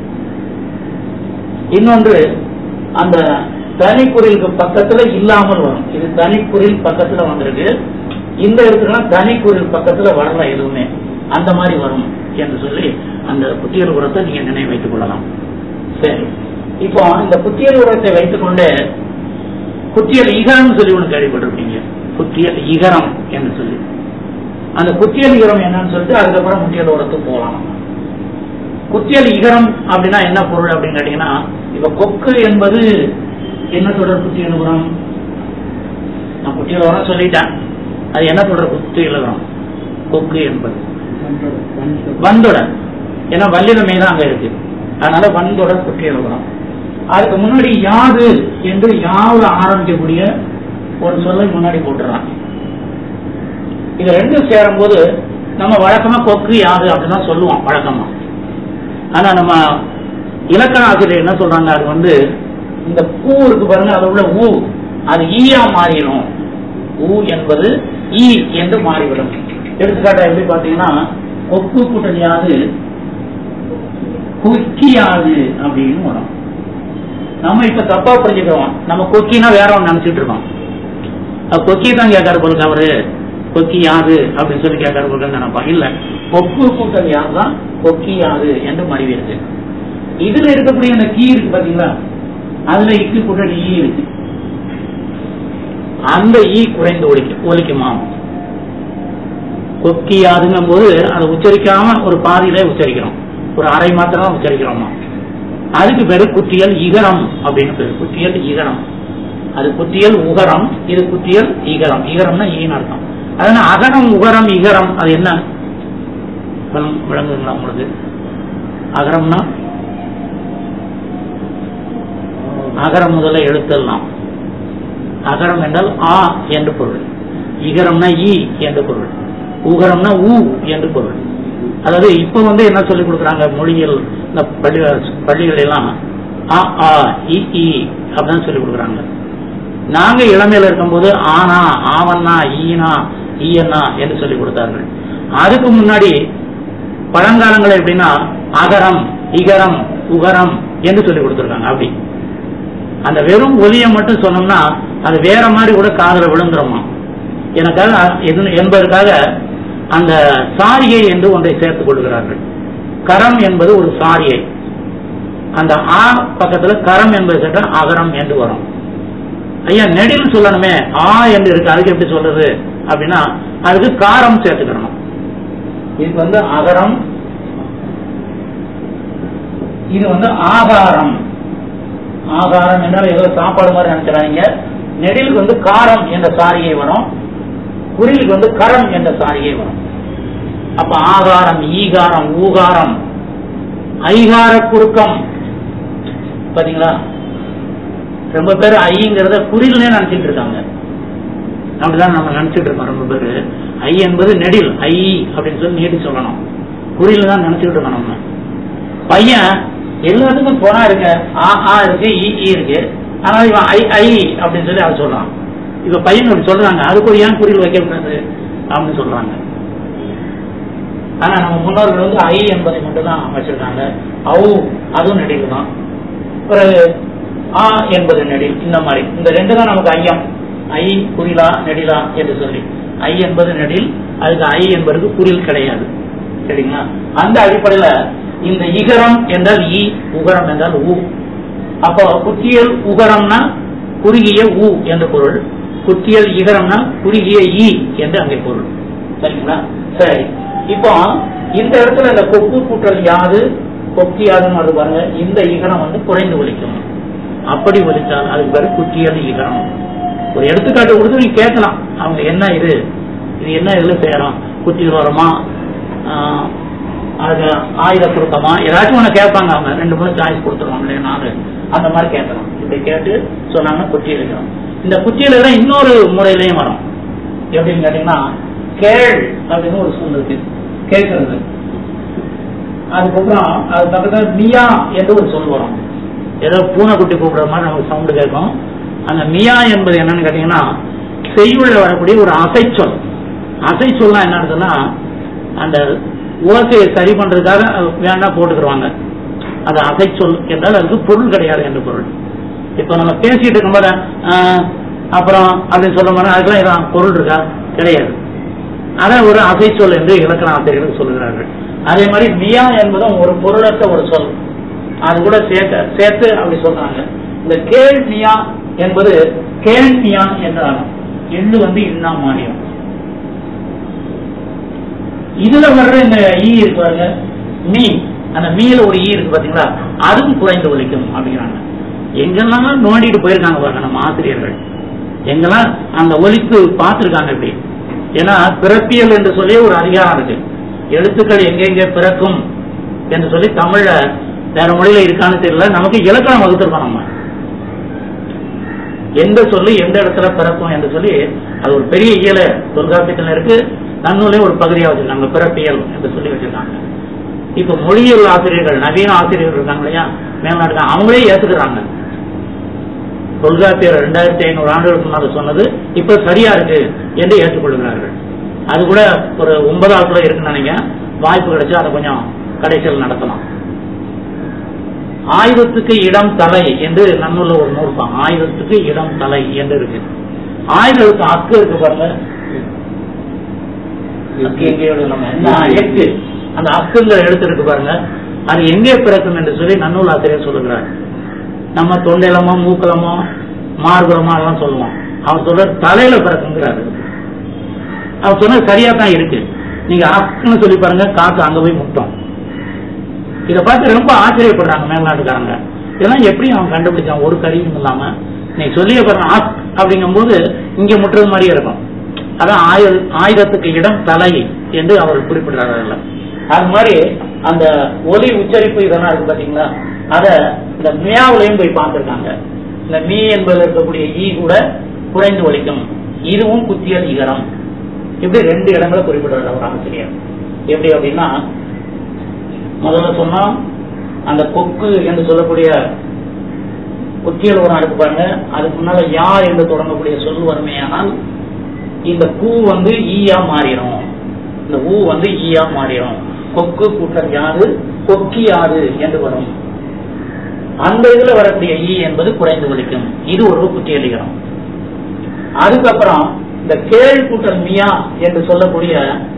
இன்னொன்று அந்த தனிக்குறிலுக்கு பக்கத்துல இல்லாமல் வரும். இது தனிக்குறில் பக்கத்துல வந்திருக்கு. இந்த இடத்துல தனிக்குறில் பக்கத்துல வரல எதுவுமே, அந்த மாதிரி வரும் என்று சொல்லி அந்த குட்டியல் உரத்தை நீங்க நினைவு வைத்துக் கொள்ளலாம். சரி, இப்போ இந்த குட்டியல் உரத்தை வைத்துக் கொண்டு குட்டியல் இகரம் சொல்லி ஒன்று கேள்விப்பட்டிருப்பீங்க. குட்டியல் இகரம் என்று சொல்லி, அந்த குட்டியல் இகரம் என்னன்னு சொல்லிட்டு அதுக்கப்புறம் குட்டியல் உரத்துக்கு போகலாம். குட்டியல் இகரம் அப்படின்னா என்ன பொருள் அப்படின்னு கேட்டீங்கன்னா, இப்ப கொக்கு என்பது என்ன தொடர் குட்டியல் உரம்? நான் குட்டியல் உரம் சொல்லிட்டேன். அது என்ன தொடர் குட்டியல் உரம்? கொக்கு என்பது வந்தொடர். ஏன்னா வல்லினமே தான் அங்க இருக்கு, அதனால வந்தொடர் குட்டியல் உரம். அதுக்கு முன்னாடி யாது என்று யாவுல ஆரம்பிக்கக்கூடிய ஒரு சொல்லை முன்னாடி போட்டுறான். இது 2 சேரும் போது நம்ம வழக்கமா கொக்கு யாது அப்படிதான் சொல்லுவோம் வழக்கமா. ஆனா நம்ம இலக்கண ஆசிரியர் என்ன சொல்றாங்க, அது வந்து இந்த பூ இருக்கு பாருங்க, அது உள்ள ஊ அது ஈயா மாறிடும். ஊ என்பது ஈ என்று மாறிவிடும். எடுத்துக்காட்டா எப்படி பாத்தீங்கன்னா, கொக்கு கூட்டணியாது கொக்கியாது அப்படின்னு வரும். நம்ம இப்ப தப்பா புரிஞ்சுக்கிறோம். நம்ம கொக்கினா வேற ஒன்று நினைச்சிட்டு இருக்கோம். கொக்கி தான் கேட்காரு போலுக்கு அவரு, கொக்கி யாது அப்படின்னு சொல்லி கேட்காரு போலுக்கு நினைப்பாங்க. இல்ல, கொக்கு கூட்டல் யாது தான் கொக்கி யாது என்று மறைவிருக்கு. இதுல இருக்கக்கூடிய அந்த கீ இருக்கு பாத்தீங்களா, அதுல இக்கு கூட்டல் ஈ இருக்கு. அந்த ஈ குறைந்து ஒலிக்குமா? கொக்கி யாதுங்கும் போது அதை உச்சரிக்காம ஒரு பாதியில உச்சரிக்கிறோம், ஒரு அரை மாத்திரம் உச்சரிக்கிறோமா. அதுக்கு பேரு குட்டியல் இகரம் அப்படின்னு பேரு. குட்டியல் இகரம். அது குட்டியல் உகரம், இது குட்டியல் இகரம். இகரம்னா ஈன்னு அர்த்தம். அதனால அகரம் உகரம் இகரம் அது என்ன விளங்குங்களா உங்களுக்கு? அகரம்னா அகரம் முதல்ல எழுத்தெல்லாம். அகரம் என்றால் ஆ என்று பொருள், இகரம்னா ஈ என்று பொருள், உகரம்னா ஊ என்று பொருள். அதாவது இப்ப என்ன சொல்லிக் கொடுக்குறாங்க மொழிகள் இந்த பள்ளிகள் எல்லாம் ஆ ஆ இ ஈ அப்படின்னு சொல்லிக் கொடுக்குறாங்க. நாங்க இளமையில இருக்கும்போது ஆனா ஆவண்ணா ஈனா ஈயண்ணா என்று சொல்லிக் கொடுத்தார்கள். அதுக்கு முன்னாடி பழங்காலங்கள் எப்படின்னா அகரம் இகரம் உகரம் என்று சொல்லிக் கொடுத்துருக்காங்க. அப்படி அந்த வெறும் ஒலியை மட்டும் சொன்னோம்னா அது வேற மாதிரி கூட காதல விழுந்துருமா எனக்காக என்பதற்காக அந்த சாரியை என்று ஒன்றை சேர்த்துக் கொள்கிறார்கள். கரம் என்பது ஒரு சாரியை. அந்த ஆ பக்கத்துல கரம் என்பது சேர்த்தா அகரம் என்று வரும். ஐயா நெடில் சொல்லணுமே ஆ என்று இருக்கு, அதுக்கு எப்படி சொல்றது அப்படின்னா அதுக்கு காரம் சேர்த்துக்கணும். இது அகரம், இது ஆகாரம். ஆகாரம் என்றால் ஏதோ சாப்பாடு மாதிரி நினைக்கிறாங்க. நெடிலுக்கு காரம் என்ற சாரியை வரும், குறிலுக்கு கரம் என்ற சாரியை வரும். அப்ப ஆகாரம் ஈகாரம் ஊகாரம் ஐகார குறுக்கம். பாத்தீங்களா, ரொம்ப பேர் ஐங்கிறத குறில்னே நினைச்சிட்டு இருக்காங்க. அப்படிதான் நம்ம நினைச்சிட்டு இருக்கோம். ரொம்ப பேரு ஐ என்பது நெடில் ஐ அப்படின்னு சொல்லி நீட்டி சொல்லணும், குறில் தான் நினைச்சுட்டு இருக்கோம். நம்ம பையன் எல்லாத்துக்கும் போனா இருக்கு, ஆ ஆ இருக்கு இ இருக்கு, ஆனா இவன் ஐ ஐ அப்படின்னு சொல்லி அதை சொல்றான். இப்ப பையன் அப்படி சொல்றாங்க, அதுக்கு ஒரு ஏன் குறில் வைக்க கூடாது அப்படின்னு சொல்றாங்க. ஆனா நம்ம முன்னோர்கள் ஐ என்பதை மட்டும் தான் வச்சிருக்காங்க. அவு அதுவும் நெடில் தான். பிறகு ஆ என்பது நெடில். இந்த மாதிரி இந்த ரெண்டு தான் நமக்கு ஐயம். ஐ குறிலா நெடிலா என்று சொல்லி ஐ என்பது நெடில், அதுக்கு ஐ என்பதற்கு குறில் கிடையாது. சரிங்களா? அந்த அடிப்படையில இந்த இகரம் என்றால் இ, உகரம் என்றால் ஊ. அப்போ குத்தியல் உகரம்னா குறுகிய ஊ என்று பொருள், குத்தியல் இகரம்னா குறுகிய ஈ என்று அங்கே பொருள். சரிங்களா? சரி, இப்போ இந்த இடத்துல இந்த கொக்கு கூட்டல் யாது கொக்கியாதுன்னு அது பாருங்க. இந்த இகரம் குறைந்து ஒலிக்கும். அப்படி ஒலித்தால் அதுக்கு பேரு குத்தியல் இகரம். ஒரு எடுத்துக்காட்டு கொடுத்து நீங்க கேட்கலாம், அவங்க என்ன இது என்ன இதுல செய்யறோம், குத்தியல் வரமா அது ஆயுத குறுக்கமா ஏதாச்சும் ஒண்ணு கேட்பாங்க. அவங்க ரெண்டு மூணு சாய்ஸ் கொடுத்துருவாங்க இல்லையா, நாலு அந்த மாதிரி கேட்கலாம். இப்படி கேட்டு சொன்னாங்கன்னா குத்தியல் இகரம். இந்த குத்தியல் இகரம் இன்னொரு முறையிலையும் வரும். எப்படின்னு கேட்டீங்கன்னா கேள் அப்படின்னு ஒரு சொல் இருக்கு, கேட்கறது. அதுக்கப்புறம் அது பக்கத்துல மியா என்று ஒரு சொல் வரும். ஏதோ பூனைக்குட்டி கூப்பிடுற மாதிரி நமக்கு சவுண்டு கேட்கும். அந்த மியா என்பது என்னன்னு கேட்டீங்கன்னா செய்யுள்ள வரக்கூடிய ஒரு அசைச்சொல். அசைச்சொல்லாம் என்ன இருக்குன்னா அந்த ஓசையை சரி பண்றதுக்காக வேணா போட்டுக்கிடுவாங்க. அது அசைச்சொல் என்றால் அதுக்கு பொருள் கிடையாது என்று பொருள். இப்ப நம்ம பேசிட்டு இருக்கும்போது அப்புறம் அப்படின்னு சொல்ல மாதிரி அதுக்கெல்லாம் ஏதாவது பொருள் இருக்கா? கிடையாது. அதான் ஒரு அசைச்சொல் என்று இலக்கண ஆசிரியர்கள் சொல்லுகிறார்கள். அதே மாதிரி மியா என்பதும் ஒரு பொருளற்ற ஒரு சொல், அது கூட சேர்த்து அப்படி சொல்றாங்க. இந்த கேள் மியா என்பது கேள் மியா என்றாலும் எள்ளு இன்னா மானியம். இதுல வர்ற இந்த ஈ இருக்கு பாருங்க, மீ, அந்த மீல ஒரு ஈ இருக்கு பாத்தீங்களா, அதுவும் குறைந்து ஒலிக்கும் அப்படிங்கிறாங்க. எங்கெல்லாம் நோண்டிட்டு போயிருக்காங்க பாருங்க நம்ம ஆசிரியர்கள், எங்கெல்லாம் அந்த ஒலிப்பு பார்த்திருக்காங்க. இப்படி ஏன்னா பிறப்பியல் என்று சொல்லி ஒரு அதிகாரம் இருக்கு. எழுத்துக்கள் எங்கெங்க பிறக்கும் என்று சொல்லி தமிழ்ல வேற மொழியில இருக்கான்னு தெரியல, நமக்கு இலக்கணம் வகுத்திருக்கோம். நம்ம எந்த சொல்லி எந்த இடத்துல பிறக்கும் என்று சொல்லி அது ஒரு பெரிய இயல தொல்காப்பியத்தில் இருக்கு. நன்னூலே ஒரு பகுதியாக வச்சிருக்காங்க, பிறப்பியல் என்று சொல்லி வச்சிருக்காங்க. இப்ப மொழியியல் ஆசிரியர்கள், நவீன ஆசிரியர்கள் இருக்காங்க இல்லையா, மேல்நாட்டு, அவங்களே ஏத்துக்கிறாங்க. தொல்காப்பியர் 2500 ஆண்டுகளுக்கு முன்னாடி சொன்னது இப்ப சரியா இருக்கு என்று ஏற்றுக்கொள்கிறார்கள். அது கூட ஒரு 9வது கூட இருக்குன்னு நினைக்கிறேன். வாய்ப்பு கிடைச்சா அதை கொஞ்சம் கடைசியில் நடத்தலாம். ஆயுதத்துக்கு இடம் தலை என்று நன்னூல்ல ஒரு நூல் தான். ஆயுதத்துக்கு இடம் தலை என்று இருக்கு. ஆயுதத்துக்கு அக்கு இருக்கு பாருங்க, அந்த அக்குங்கிற எழுத்து இருக்கு பாருங்க, அது எங்கே பிறக்கும் என்று சொல்லி நன்னூல் ஆசிரியர் சொல்லுகிறார். நம்ம தொண்டைலமோ மூக்கலமோ மார்பலமோ எல்லாம் சொல்லுவோம், அவர் சொல்ற தலையில பிறக்குங்கிறாரு. அவர் சொன்ன சரியா தான் இருக்கு. நீங்க அக்குன்னு சொல்லி பாருங்க, காத்து அங்க போய் முட்டும். இதை பார்த்து ரொம்ப ஆச்சரியப்படுறாங்க மேல்நாட்டுக்காரங்க. இதெல்லாம் எப்படி அவன் கண்டுபிடிச்சான், ஒரு கருவியும் இல்லாம. நீ சொல்லிய பாருங்க ஆக் அப்படிங்கும் போது இங்க முட்டுறது மாதிரியே இருக்கும். அதான் ஆயுதத்துக்கு இடம் தலை என்று அவர் குறிப்பிடுறாரு. அது மாதிரி அந்த ஒலி உச்சரிப்பு இதெல்லாம் இருக்கு பாத்தீங்களா, அத இந்த மியாவிலையும் போய் பார்த்திருக்காங்க. இந்த மீ என்பதில் இருக்கக்கூடிய ஈ கூட குறைந்து ஒலிக்கும். இதுவும் குத்தியல் இகரம். இப்படி 2 இடங்களை குறிப்பிடுறாரு அவர் ஆசிரியர். எப்படி அப்படின்னா முதல்ல சொன்னா அந்த கொக்கு என்று சொல்லக்கூடிய குத்தியல் உரம் இருக்கு பாருங்க, அதுக்கு முன்னால யார் என்று தொடங்கக்கூடிய சொல் வறுமையானால் இந்த கூ வந்து ஈயா மாறிடும். இந்த ஊ வந்து ஈயா மாறிடும். கொக்கு கூட்டம் யாது கொக்கி யாது என்று வரும். அந்த இதுல வரக்கூடிய ஈ என்பது குறைந்து ஒலிக்கும். இது ஒரு குத்தியலிகரம். அதுக்கப்புறம் இந்த கேள் கூட்டல் மியா என்று சொல்லக்கூடிய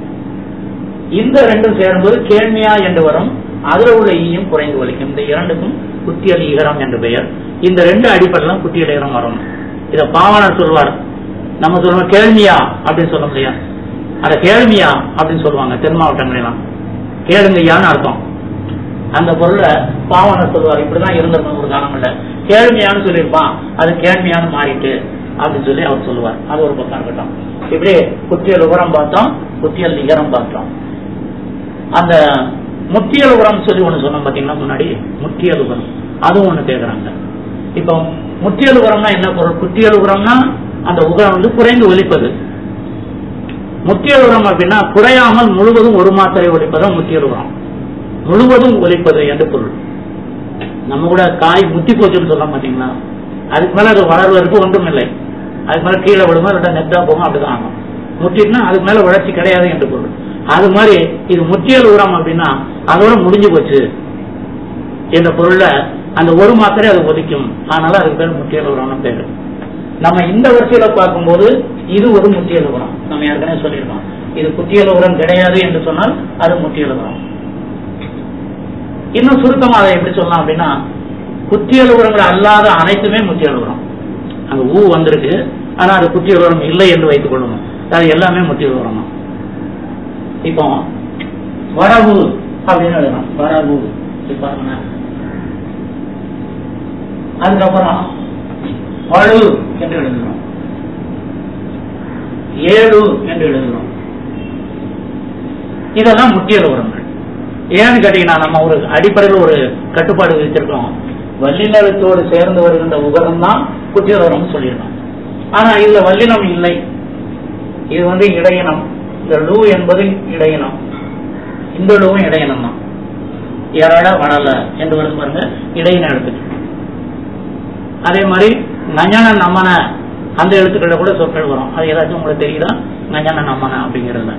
இந்த ரெண்டும் சேரும்போது கேள்மியா என்று வரும். அதுல உள்ள ஈயும் குறைந்து ஒலிக்கும். இந்த இரண்டுக்கும் குத்தியல் ஈகரம் என்று பெயர். இந்த ரெண்டு அடிப்படையிலும் குத்தியல் ஈகரம் வரும். இத பாவனர் சொல்வார். நம்ம சொல்லுவோம் கேள்மியா அப்படின்னு சொல்ல முடியாது, அத கேள்மியா அப்படின்னு சொல்லுவாங்க தென் மாவட்டங்களெல்லாம். கேளுங்கய்யான்னு அர்த்தம். அந்த பொருளை பாவனர் சொல்லுவார். இப்படிதான் இருந்திருக்கும் ஒரு காலம் இல்ல, கேள்மியான்னு சொல்லியிருப்பான், அது கேள்மியான்னு மாறிட்டு அப்படின்னு சொல்லி அவர் சொல்லுவார். அது ஒரு பக்கம் இருக்கட்டும். இப்படி குத்தியல் உரம் பார்த்தோம், குத்தியல் இகரம் பார்த்தோம். அந்த முத்தியல் உரம் சொல்லி ஒண்ணு சொன்னோம் பாத்தீங்கன்னா முன்னாடி, முத்தியல் உரம் அதுவும் ஒண்ணு கேட்கறாங்க. இப்போ முத்தியல் உரம்னா என்ன பொருள்? குத்தியல் உரம்னா அந்த உரம் வந்து குறைந்து ஒலிப்பது. முத்தியல் உரம் அப்படின்னா குறையாமல் முழுவதும் ஒரு மாத்திரை ஒலிப்பதும் முத்தியல் உரம். முழுவதும் ஒலிப்பது என்று பொருள். நம்ம கூட காய் முத்தி போச்சுன்னு சொல்ல மாட்டீங்களா, அதுக்கு மேல அது வளர்வதற்கு ஒன்றும் இல்லை. அதுக்கு மேல கீழே விழுமா ரெண்டா நெட்டா போகும், அப்படிதான் ஆகும். முட்டினா அதுக்கு மேல வளர்ச்சி கிடையாது என்று பொருள். அது மாதிரி இது முத்தியல் உரம் அப்படின்னா அதோட முடிஞ்சு போச்சு என்ற பொருள்ல அந்த ஒரு மாத்திரை அது ஒலிக்கும். அதனால அதுக்கு பேர் முத்தியல் உரம்னு பேரு. நம்ம இந்த வரிசையில பார்க்கும்போது இது ஒரு முத்தியல் உரம். நம்ம ஏற்கனவே சொல்லியிருக்கோம், இது குத்தியல் உரம் கிடையாது என்று சொன்னால் அது முத்தியல் உரம். இன்னும் சுருக்கமாக அதை எப்படி சொல்லலாம் அப்படின்னா, குத்தியல் உரங்கள் அல்லாத அனைத்துமே முத்தியல் உரம். அங்க ஊ வந்திருக்கு, ஆனா அது குத்தியல் உரம் இல்லை என்று வைத்துக் கொள்ளணும். அது எல்லாமே முத்தியல் உரம். இப்போ வரவு அப்படின்னு எழுதணும். வரவு பாருங்க. அதுக்கப்புறம் வலு என்று எழுதணும், ஏழு என்று எழுதணும். இதெல்லாம் முத்தியல் உரங்கள். ஏன்னு கேட்டீங்கன்னா நம்ம ஒரு அடிப்படையில் ஒரு கட்டுப்பாடு விதிச்சிருக்கோம். வல்லினத்தோடு சேர்ந்து வருகின்ற உகரம் தான் குத்தியல் உரம் சொல்லியிருக்கோம். ஆனா இதுல வல்லினம் இல்லை, இது வந்து இடையினம். இந்த லூ என்பது இடையினம், இந்த லூவும் இடையினம் தான். எரட வடல என்று வரும் பாருங்க, இடையின எழுத்துக்கள். அதே மாதிரி நஞ்சன நம்மன அந்த எழுத்துக்கள கூட சொற்கள் வரும். அது ஏதாச்சும் உங்களுக்கு தெரியுதா? நஞ்சன நம்மன அப்படிங்கிறதுல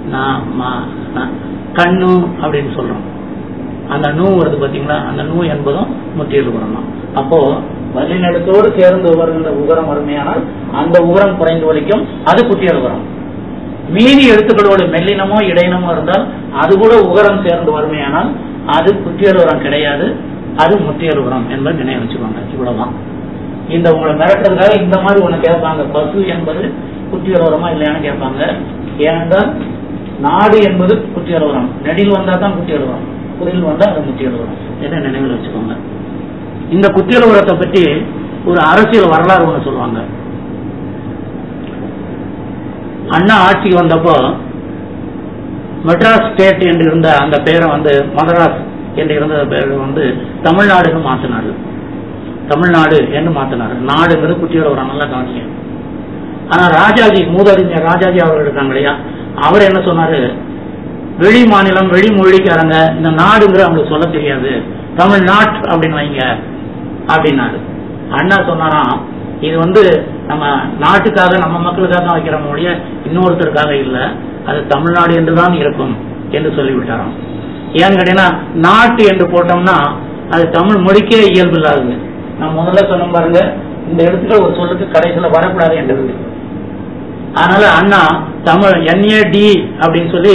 கண்ணு அப்படின்னு சொல்றோம். அந்த நூ வருது பாத்தீங்களா, அந்த நூ என்பதும் முத்தியல் உரம் தான். அப்போ வல்லினத்தோடு சேர்ந்து வருகின்ற உகரம் வறுமையானால் அந்த உகரம் குறைந்து ஒலிக்கும், அது குத்தியல் உரம். மீதி எழுத்துக்களோடு மெல்லினமோ இடையினமோ இருந்தால் அது கூட உகரம் சேர்ந்து வறுமையானால் அது குத்தியல் உரம் கிடையாது, அது முத்தியல் உரம் என்பதை நினைவு வச்சுக்கோங்க. இவ்வளவுதான். இந்த உங்களை மிரட்டுறதுக்காக இந்த மாதிரி ஒண்ணு கேட்பாங்க, பசு என்பது குத்தியல் உரமா இல்லையான்னு கேட்பாங்க. ஏனென்றால் நாடு என்பது குத்தியல் உரம், நெடில் வந்தா தான் குத்தியல் உரம், குரில் வந்தா அது முத்தியல் உரம் என்ன நினைவில் வச்சுக்கோங்க. இந்த குத்தியல் உரத்தை பற்றி ஒரு அரசியல் வரலாறு ஒண்ணு சொல்லுவாங்க. அண்ணா ஆட்சிக்கு வந்தப்போ மெட்ராஸ் ஸ்டேட் என்று இருந்த அந்த பெயரை வந்து மதராஸ் என்று இருந்த பெயரை வந்து தமிழ்நாடுன்னு மாத்தினாரு. தமிழ்நாடு என்று மாத்தினாரு. நாடுங்கிறது குட்டியோட ஒரு நல்ல காட்சியம். ஆனா ராஜாஜி, மூதறிஞர் ராஜாஜி அவர்கள் இருக்காங்க இல்லையா, அவர் என்ன சொன்னாரு, வெளி மாநிலம் வெளி மொழிக்காரங்க இந்த நாடுங்கிற அவங்களுக்கு சொல்ல தெரியாது, தமிழ்நாட் அப்படின்னு வைங்க அப்படின்னாரு. அண்ணா சொன்னாராம், இது வந்து நம்ம நாட்டுக்காக நம்ம மக்களுக்காக தான் வைக்கிற மொழிய இன்னொருத்தருக்காக இல்ல, அது தமிழ்நாடு என்றுதான் இருக்கும் என்று சொல்லிவிட்டாராம். ஏன்னு கேட்டீங்கன்னா நாட்டு என்று போட்டோம்னா அது தமிழ் மொழிக்கே இயல்பு இல்லாது. நான் முதல்ல சொன்ன பாருங்க, இந்த இடத்துல ஒரு சொல்லுக்கு கடைசியில வரக்கூடாது என்றது. அதனால அண்ணா தமிழ் NAD அப்படின்னு சொல்லி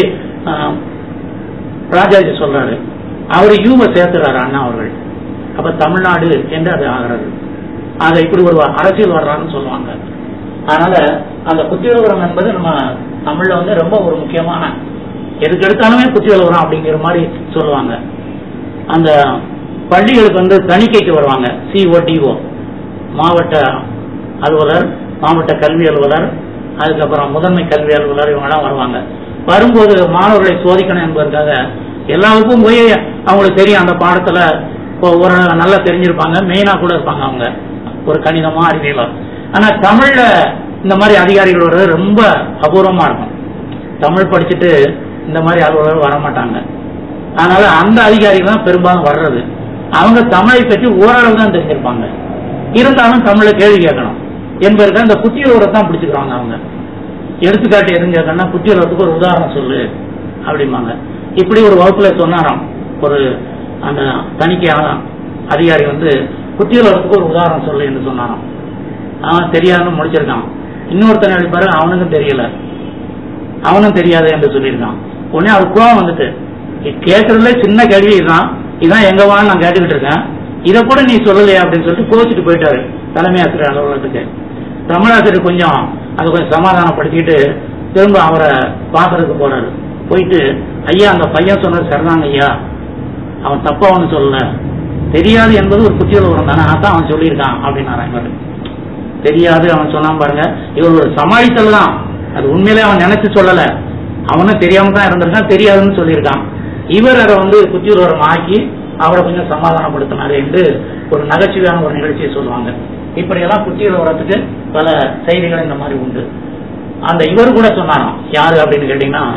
ராஜாஜி சொல்றாரு, அவரு யூவை சேர்த்துறாரு அண்ணா அவர்கள். அப்ப தமிழ்நாடு என்று அது ஆகிறது. அதை இப்படி ஒரு அரசியல் வர்றான்னு சொல்லுவாங்க. அதனால அந்த குத்தியல் உரம் என்பது நம்ம தமிழ்ல வந்து ரொம்ப ஒரு முக்கியமான, எதுக்கு எடுத்தாலுமே குத்தியல் உரம் அப்படிங்கிற மாதிரி சொல்லுவாங்க. அந்த பள்ளிகளுக்கு வந்து தணிக்கைக்கு வருவாங்க, CODO மாவட்ட அலுவலர், மாவட்ட கல்வி அலுவலர், அதுக்கப்புறம் முதன்மை கல்வி அலுவலர், இவங்கெல்லாம் வருவாங்க. வரும்போது மாணவர்களை சோதிக்கணும் என்பதற்காக எல்லாருக்கும் போய் அவங்களுக்கு தெரியும் அந்த பாடத்துல ஒரு நல்லா தெரிஞ்சிருப்பாங்க, மெயினா கூட இருப்பாங்க அவங்க, ஒரு கணிதமா அறிவியலா. ஆனா தமிழ்ல இந்த மாதிரி அதிகாரிகள் வர்றது ரொம்ப அபூர்வமா இருக்கும். தமிழ் படிச்சுட்டு இந்த மாதிரி அலுவலர்கள் வரமாட்டாங்க. அதனால அந்த அதிகாரிகள் தான் பெரும்பாலும் வர்றது. அவங்க தமிழை பற்றி ஓரளவு தான் தெரிஞ்சிருப்பாங்க, இருந்தாலும் தமிழை கேள்வி கேட்கணும் என்பதற்கு அந்த குத்தியல் உரத்தான் பிடிச்சுக்கிறாங்க. அவங்க எடுத்துக்காட்டு எதுவும் கேட்கணும்னா குத்தியல் உரத்துக்கு ஒரு உதாரணம் சொல்லு அப்படிம்பாங்க. இப்படி ஒரு வகுப்புல சொன்னாராம் ஒரு அந்த தணிக்கை அதிகாரி குத்தியல் உரத்துக்கு ஒரு உதாரணம் சொல்லு என்று சொன்னாராம். அவன் தெரியாதுன்னு முடிச்சிருக்கான். இன்னொருத்தனை அடிப்பாரு, அவனுக்கும் தெரியல, அவனும் தெரியாது என்று சொல்லியிருக்கான். உடனே அவர் கோவம் வந்துட்டு, கேட்கறதுல சின்ன கேள்வி இதுதான், இதான் எங்க வான்னு நான் கேட்டுக்கிட்டு இருக்கேன், இதை கூட நீ சொல்லலையா அப்படின்னு சொல்லிட்டு கோச்சிட்டு போயிட்டாரு தலைமை ஆசிரியர் அலுவலகத்துக்கு. தமிழாசிரியர் கொஞ்சம் அதை கொஞ்சம் சமாதானப்படுத்திட்டு திரும்ப அவரை பார்க்கறதுக்கு போறாரு. போயிட்டு, ஐயா அந்த பையன் சொன்னது சரிதாங்க ஐயா, அவன் தப்பா ஒண்ணு சொல்லல, தெரியாது என்பது ஒரு குத்தியல் உரம் தானே, அதான் அவன் சொல்லியிருக்கான் அப்படின்னாரா. இவர் தெரியாது அவன் சொன்னான் பாருங்க, இவர் ஒரு சமாளித்தல் தான், அது உண்மையிலே அவன் நினைச்சு சொல்லல, அவனும் தெரியாம தான் இருந்திருக்கான், தெரியாதுன்னு சொல்லியிருக்கான். இவர் அதை குத்தியல் உரம் ஆக்கி அவரை கொஞ்சம் சமாதானப்படுத்தினாரு என்று ஒரு நகைச்சுவையான ஒரு நிகழ்ச்சியை சொல்லுவாங்க. இப்படியெல்லாம் குத்தியல் உரத்துக்கு பல செய்திகள் இந்த மாதிரி உண்டு. அந்த இவர் கூட சொன்னாராம், யாரு அப்படின்னு கேட்டீங்கன்னா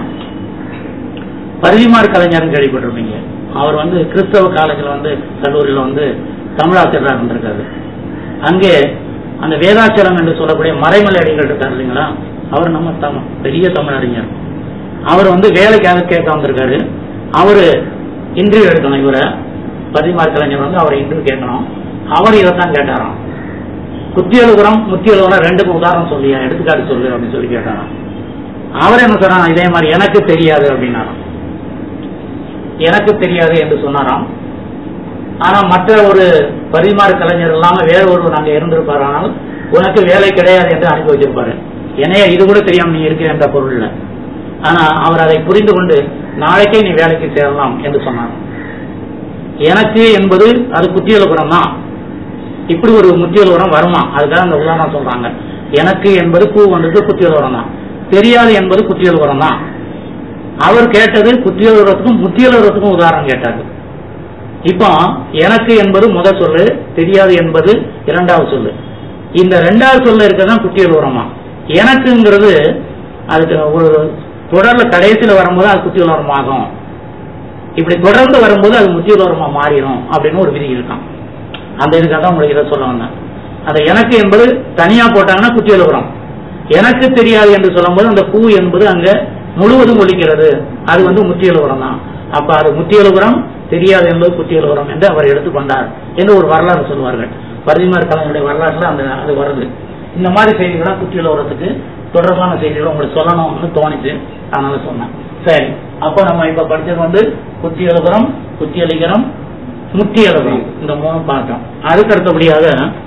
பரிதிமார் கலைஞர்னு கேள்விப்பட்டிருப்பீங்க. அவர் கிறிஸ்தவ காலேஜ்ல கல்லூரியில தமிழாசிரியராக இருந்திருக்காரு. அங்கே அந்த வேதாச்சலம் என்று சொல்லக்கூடிய மறைமலை அடிகள் இருக்காரு இல்லைங்களா, அவர் நம்ம பெரிய தமிழறிஞர். அவர் வேலைக்காக கேட்க வந்திருக்காரு. அவரு இன்டர்வியூ எடுக்கணும், இவரை பரிதிமார் கலைஞர் அவரை இன்டர்வியூ கேட்கணும். அவர் இதைத்தான் கேட்டாராம், குத்தியலுகுரம் முத்தியலுகுரம் ரெண்டுக்கும் உதாரணம் சொல்லியா, எடுத்துக்காட்டு சொல்லு அப்படின்னு சொல்லி கேட்டாராம். அவர் என்ன சொன்னாராம், இதே மாதிரி எனக்கு தெரியாது அப்படின்னாராம். எனக்கு தெரியாது என்று சொன்னாராம். ஆனா மற்ற ஒரு பரிமாறு கலைஞர் இல்லாம வேற ஒருவர் அங்க இருந்திருப்பாரு, ஆனால் உனக்கு வேலை கிடையாது என்று அனுப்பி வச்சிருப்பாரு. என்னைய இது கூட தெரியாம நீ இருக்கிற என்ற பொருள். ஆனா அவர் அதை புரிந்து கொண்டு நாளைக்கே நீ வேலைக்கு சேரலாம் என்று சொன்னார். எனக்கு என்பது அது குத்தியலுகுரம் தான். இப்படி ஒரு முத்தியலுகுரம் வருமா, அதுக்காக அந்த உதாரணம் சொல்றாங்க. எனக்கு என்பது பூ குத்தியலுகுரம் தான், தெரியாது என்பது குத்தியலுகுரம் தான். அவர் கேட்டது குத்தியலுகுரத்துக்கும் முத்தியலுகுரத்துக்கும் உதாரணம் கேட்டாரு. இப்போ எனக்கு என்பது முதல் சொல்லு, தெரியாது என்பது இரண்டாவது சொல்லு. இந்த இரண்டாவது சொல்ல இருக்கதான் குத்தியலுகுரமா. எனக்குங்கிறது அதுக்கு ஒரு தொடர்ல கடைசியில வரும்போது அது குத்தியலுகுரம் ஆகும், இப்படி தொடர்ந்து வரும்போது அது முத்தியலுகுரமா மாறிடும் அப்படின்னு ஒரு விதி இருக்கான். அந்த இதுக்காக தான் உங்களுக்கு இதை சொல்ல வந்தேன். அந்த எனக்கு என்பது தனியா போட்டாங்கன்னா குத்தியலுகுரம், எனக்கு தெரியாது என்று சொல்லும் போது அந்த பூ என்பது அங்க முழுவதும் ஒழிக்கிறது, அது முத்தியலுகுரம் தான். அப்ப அது முத்தியலுகுரம், தெரியாது என்பது குத்தியலுகுரம் என்று அவர் எடுத்துக்கொண்டார் என்று ஒரு வரலாறு சொல்வார்கள். பரிதிமார் கலைஞருடைய வரலாற்றுல அது வருது. இந்த மாதிரி செய்திகள்லாம் குத்தியலுகுரத்துக்கு தொடர்பான செய்திகள் உங்களுக்கு சொல்லணும்னு தோணிச்சு, அதனால சொன்னேன். சரி, அப்ப நம்ம இப்ப படிச்சது குத்தியலுகுரம், குத்தியலிகரம், முத்தியலுகுரம், இந்த மூணு பார்த்தோம். அதுக்கு அடுத்தபடியாக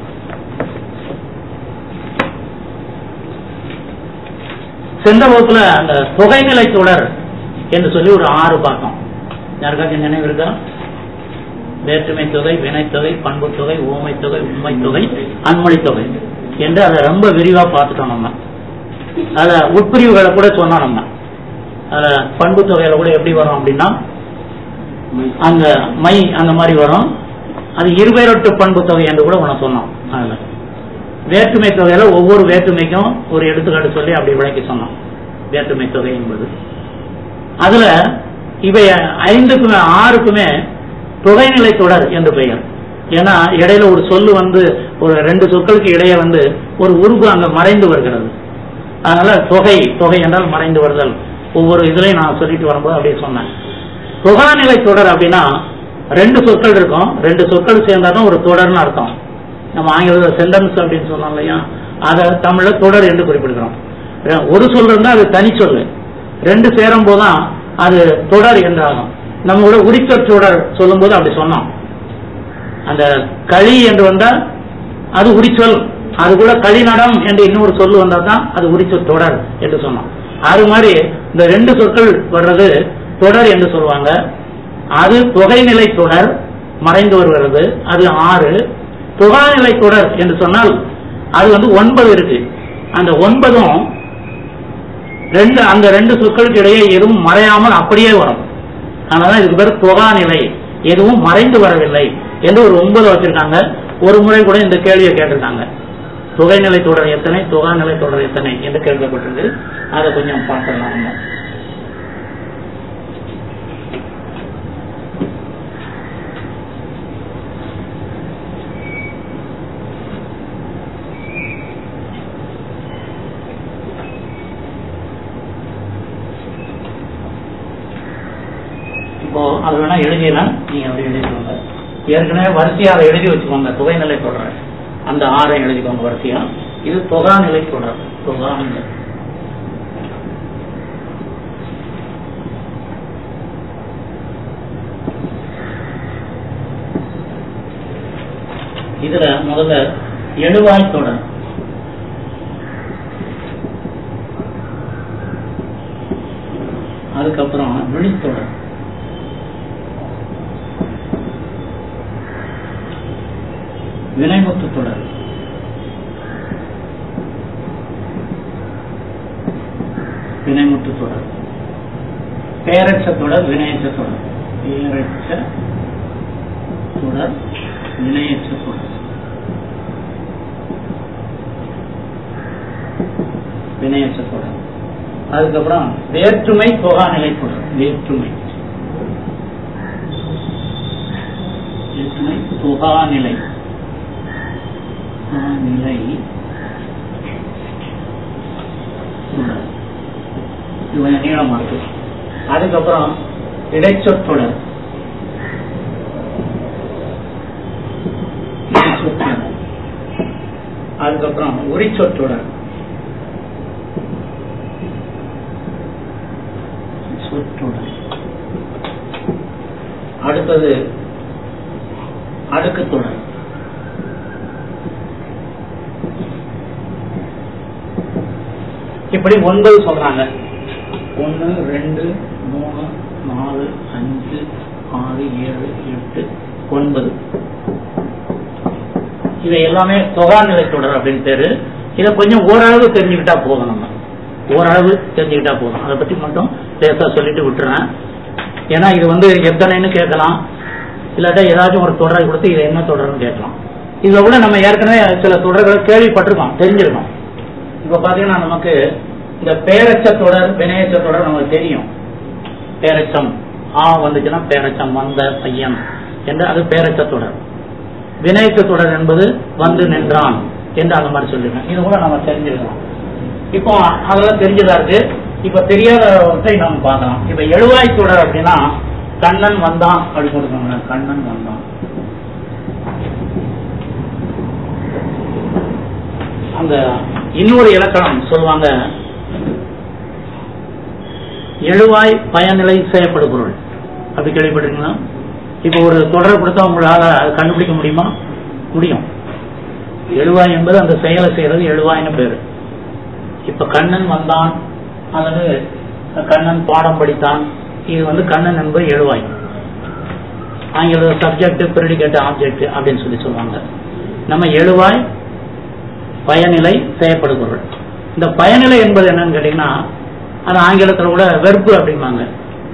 சென்ற வகுப்புல அந்த தொகைநிலை தொடர் என்று சொல்லி ஒரு 6 பார்த்தோம். யாருக்காச்சும் நினைவு இருக்கா? வேற்றுமை தொகை, வினைத்தொகை, பண்பு தொகை, ஓமை தொகை, உண்மை தொகை, அன்மொழி தொகை என்று அதை ரொம்ப விரிவா பார்த்துட்டோம். நம்ம அதுல உட்பிரிவுகளை கூட சொன்னோம். நம்ம அதுல பண்பு தொகையில கூட எப்படி வரும் அப்படின்னா அந்த மை அந்த மாதிரி வரும். அது இருபெயரொட்டு பண்பு தொகை என்று கூட உன சொன்னோம். அதுல வேற்றுமை தொகையில ஒவ்வொரு வேற்றுமைக்கும் ஒரு எடுத்துக்காட்டு சொல்லி அப்படி விளக்கி சொன்னோம். வேற்றுமை தொகை என்பது அதுல இவை 5க்குமே 6க்குமே தொகைநிலை தொடர் என்று பெயர். ஏன்னா இடையில ஒரு சொல்லு ஒரு 2 சொற்களுக்கு இடையே ஒரு உருவு அங்க மறைந்து வருகிறது. அதனால தொகை தொகை என்றால் மறைந்து வருதல். ஒவ்வொரு இதுலையும் நான் சொல்லிட்டு வரும்போது அப்படியே சொன்னேன். தொகாநிலை தொடர் அப்படின்னா 2 சொற்கள் இருக்கும், 2 சொற்கள் சேர்ந்தாதான் ஒரு தொடர்னு அர்த்தம். நம்ம ஆங்கிலத்தில் சென்டென்ஸ் அப்படின்னு சொன்னோம் இல்லையா, அதை தமிழ்ல தொடர் என்று குறிப்பிடுகிறோம். ஒரு சொல் இருந்தா அது தனி சொல்லு, 2 சேரும் போதுதான் அது தொடர் என்றாகும். நம்ம கூட உரிச்சொற்றொடர் சொல்லும் போது அப்படி சொன்னோம். அந்த களி என்று வந்தா அது உரிச்சொல், அது கூட களிநடம் என்று இன்னொரு சொல்லு வந்தா தான் அது உரிச்சொற்றொடர் என்று சொன்னோம். அது மாதிரி இந்த 2 சொற்கள் வர்றது தொடர் என்று சொல்லுவாங்க. அது தொகைநிலை தொடர் மறைந்து வருகிறது, அது 6. தொகாநிலை தொடர் என்று சொன்னால் அது 9 இருக்கு. அந்த 9ம் அந்த 2 சொற்களுக்கு இடையே எதுவும் மறையாமல் அப்படியே வரும். அதனால இதுக்கு பேர் தொகாநிலை, எதுவும் மறைந்து வரவில்லை என்று ஒரு 9 வச்சிருக்காங்க. ஒரு முறை கூட இந்த கேள்வியை கேட்டிருக்காங்க, தொகைநிலை தொடர் எத்தனை, தொகாநிலை தொடர் எத்தனை என்று கேட்கப்பட்டிருக்கு. அதை கொஞ்சம் பார்க்கலாம். தெரியல, நீங்க அப்படி எழுதிக்கோங்க. ஏற்கனவே வரிசையா அதை எழுதி வச்சுக்கோங்க. தொகைநிலை தொடர் அந்த 6 எழுதிக்கோங்க வரிசையா. இது தொகாநிலை தொடர். தொகாநிலை இதுல முதல்ல எழுவாய் தொடர், அதுக்கப்புறம் விழித்தொடர், வினைமுத்து தொடர், வினைமுத்து தொடர், பேரச்ச தொடர், வினையச்ச தொடர், பேரச்ச தொடர், வினையச்ச தொடர், வினையச்ச தொடர். அதுக்கப்புறம் வேற்றுமை தொகாநிலை தொடர், வேற்றுமை வேற்றுமை தொகாநிலை நிலை தொடர், இது கொஞ்சம் நீளமா இருக்கு. அதுக்கப்புறம் இடைச்சொற்றொடர், அதுக்கப்புறம் உரிச்சொற்றொடர், அடுத்தது அடுக்கு தொடர், இப்படி 9 சொல்றாங்க. 1 2 3 4 5 6 7 8 9 இவை எல்லாமே தொகாநிலை தொடர் அப்படின்னு பேரு. இதை கொஞ்சம் ஓரளவு தெரிஞ்சுக்கிட்டா போதும். நம்ம ஓரளவு தெரிஞ்சுக்கிட்டா போதும். அதை பத்தி மட்டும் லேசா சொல்லிட்டு விட்டுறேன். ஏன்னா இது எத்தனைன்னு கேட்கலாம், இல்லாட்டா ஏதாச்சும் ஒரு தொடரை கொடுத்து இது என்ன தொடர்னு கேட்கலாம். இதுல கூட நம்ம ஏற்கனவே சில தொடர்களை கேள்விப்பட்டிருக்கோம், தெரிஞ்சிருக்கோம். இப்ப பாத்தீங்கன்னா நமக்கு இந்த பேரச்ச தொடர், வினையச்ச தொடர் நமக்கு தெரியும். பேரச்சம் வந்துச்சுன்னா பேரச்சம், வந்த பையன் என்று அது பேரச்ச தொடர். வினையச்ச தொடர் என்பது வந்து நின்றான் என்று அந்த மாதிரி சொல்லிருக்கேன். இது கூட நம்ம தெரிஞ்சிருக்கோம். இப்போ அதெல்லாம் தெரிஞ்சதா இருக்கு. இப்ப தெரியாதவற்றை நம்ம பார்க்கலாம். இப்ப எழுவாய் தொடர் அப்படின்னா கண்ணன் வந்தான் அப்படி கொடுக்கணும். கண்ணன் வந்தான், அந்த இன்னொரு இலக்கணம் சொல்லுவாங்க, எழுவாய் பயனிலை செய்யப்படு பொருள். அப்படி கேள்விப்பட்டிருக்கீங்களா? இப்ப ஒரு தொடரை கொடுத்தா உங்களால கண்டுபிடிக்க முடியுமா? முடியும். எழுவாய் என்பது அந்த செயலை செய்யறது எழுவாய்னு பேரு. இப்ப கண்ணன் வந்தான் அல்லது கண்ணன் பாடம் படித்தான், இது கண்ணன் என்பது எழுவாய். ஆங்கில சப்ஜெக்ட், பிரெடிகேட், ஆப்ஜெக்ட் அப்படின்னு சொல்லுவாங்க. நம்ம எழுவாய் பயனிலை செய்யப்படு பொருள். இந்த பயனிலை என்பது என்னன்னு கேட்டீங்கன்னா, அது ஆங்கிலத்தில் கூட வெர்பு அப்படிம்பாங்க,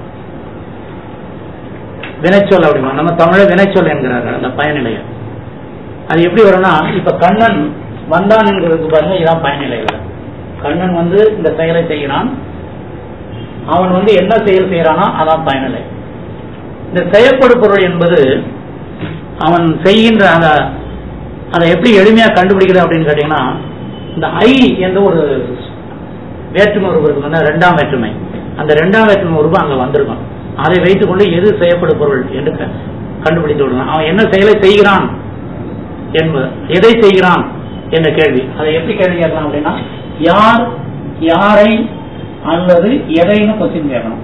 வினைச்சொல் அப்படிம்பாங்க. நம்ம தமிழ வினைச்சொல் என்கிறார்கள் அந்த பயனிலைய. அது எப்படி வரும்னா, இப்ப கண்ணன் வந்தான் என்கிறதுக்கு பாருங்க, இதான் பயனிலை. கண்ணன் இந்த செயலை செய்கிறான், அவன் என்ன செயல் செய்யறானோ அதான் பயனிலை. இந்த செயற்படு பொருள் என்பது அவன் செய்கின்ற அதை எப்படி எளிமையா கண்டுபிடிக்கிறது அப்படின்னு கேட்டீங்கன்னா, இந்த ஐ என்ற ஒரு வேற்றுமை உருவம் இருக்கு, 2ஆம் வேற்றுமை. அந்த 2ஆம் வேற்றுமை உருவம் அங்க வந்திருக்கும். அதை வைத்துக் கொண்டு எது செய்யப்படு பொருள் என்று கண்டுபிடித்து விடுவான். அவன் என்ன செயலை செய்கிறான் என்பது, எதை செய்கிறான் என்ற கேள்வி. அதை எப்படி கேள்வி கேட்கலாம் அப்படின்னா, யார் யாரை அல்லது எதைன்னு கொஸ்டின் கேட்கணும்.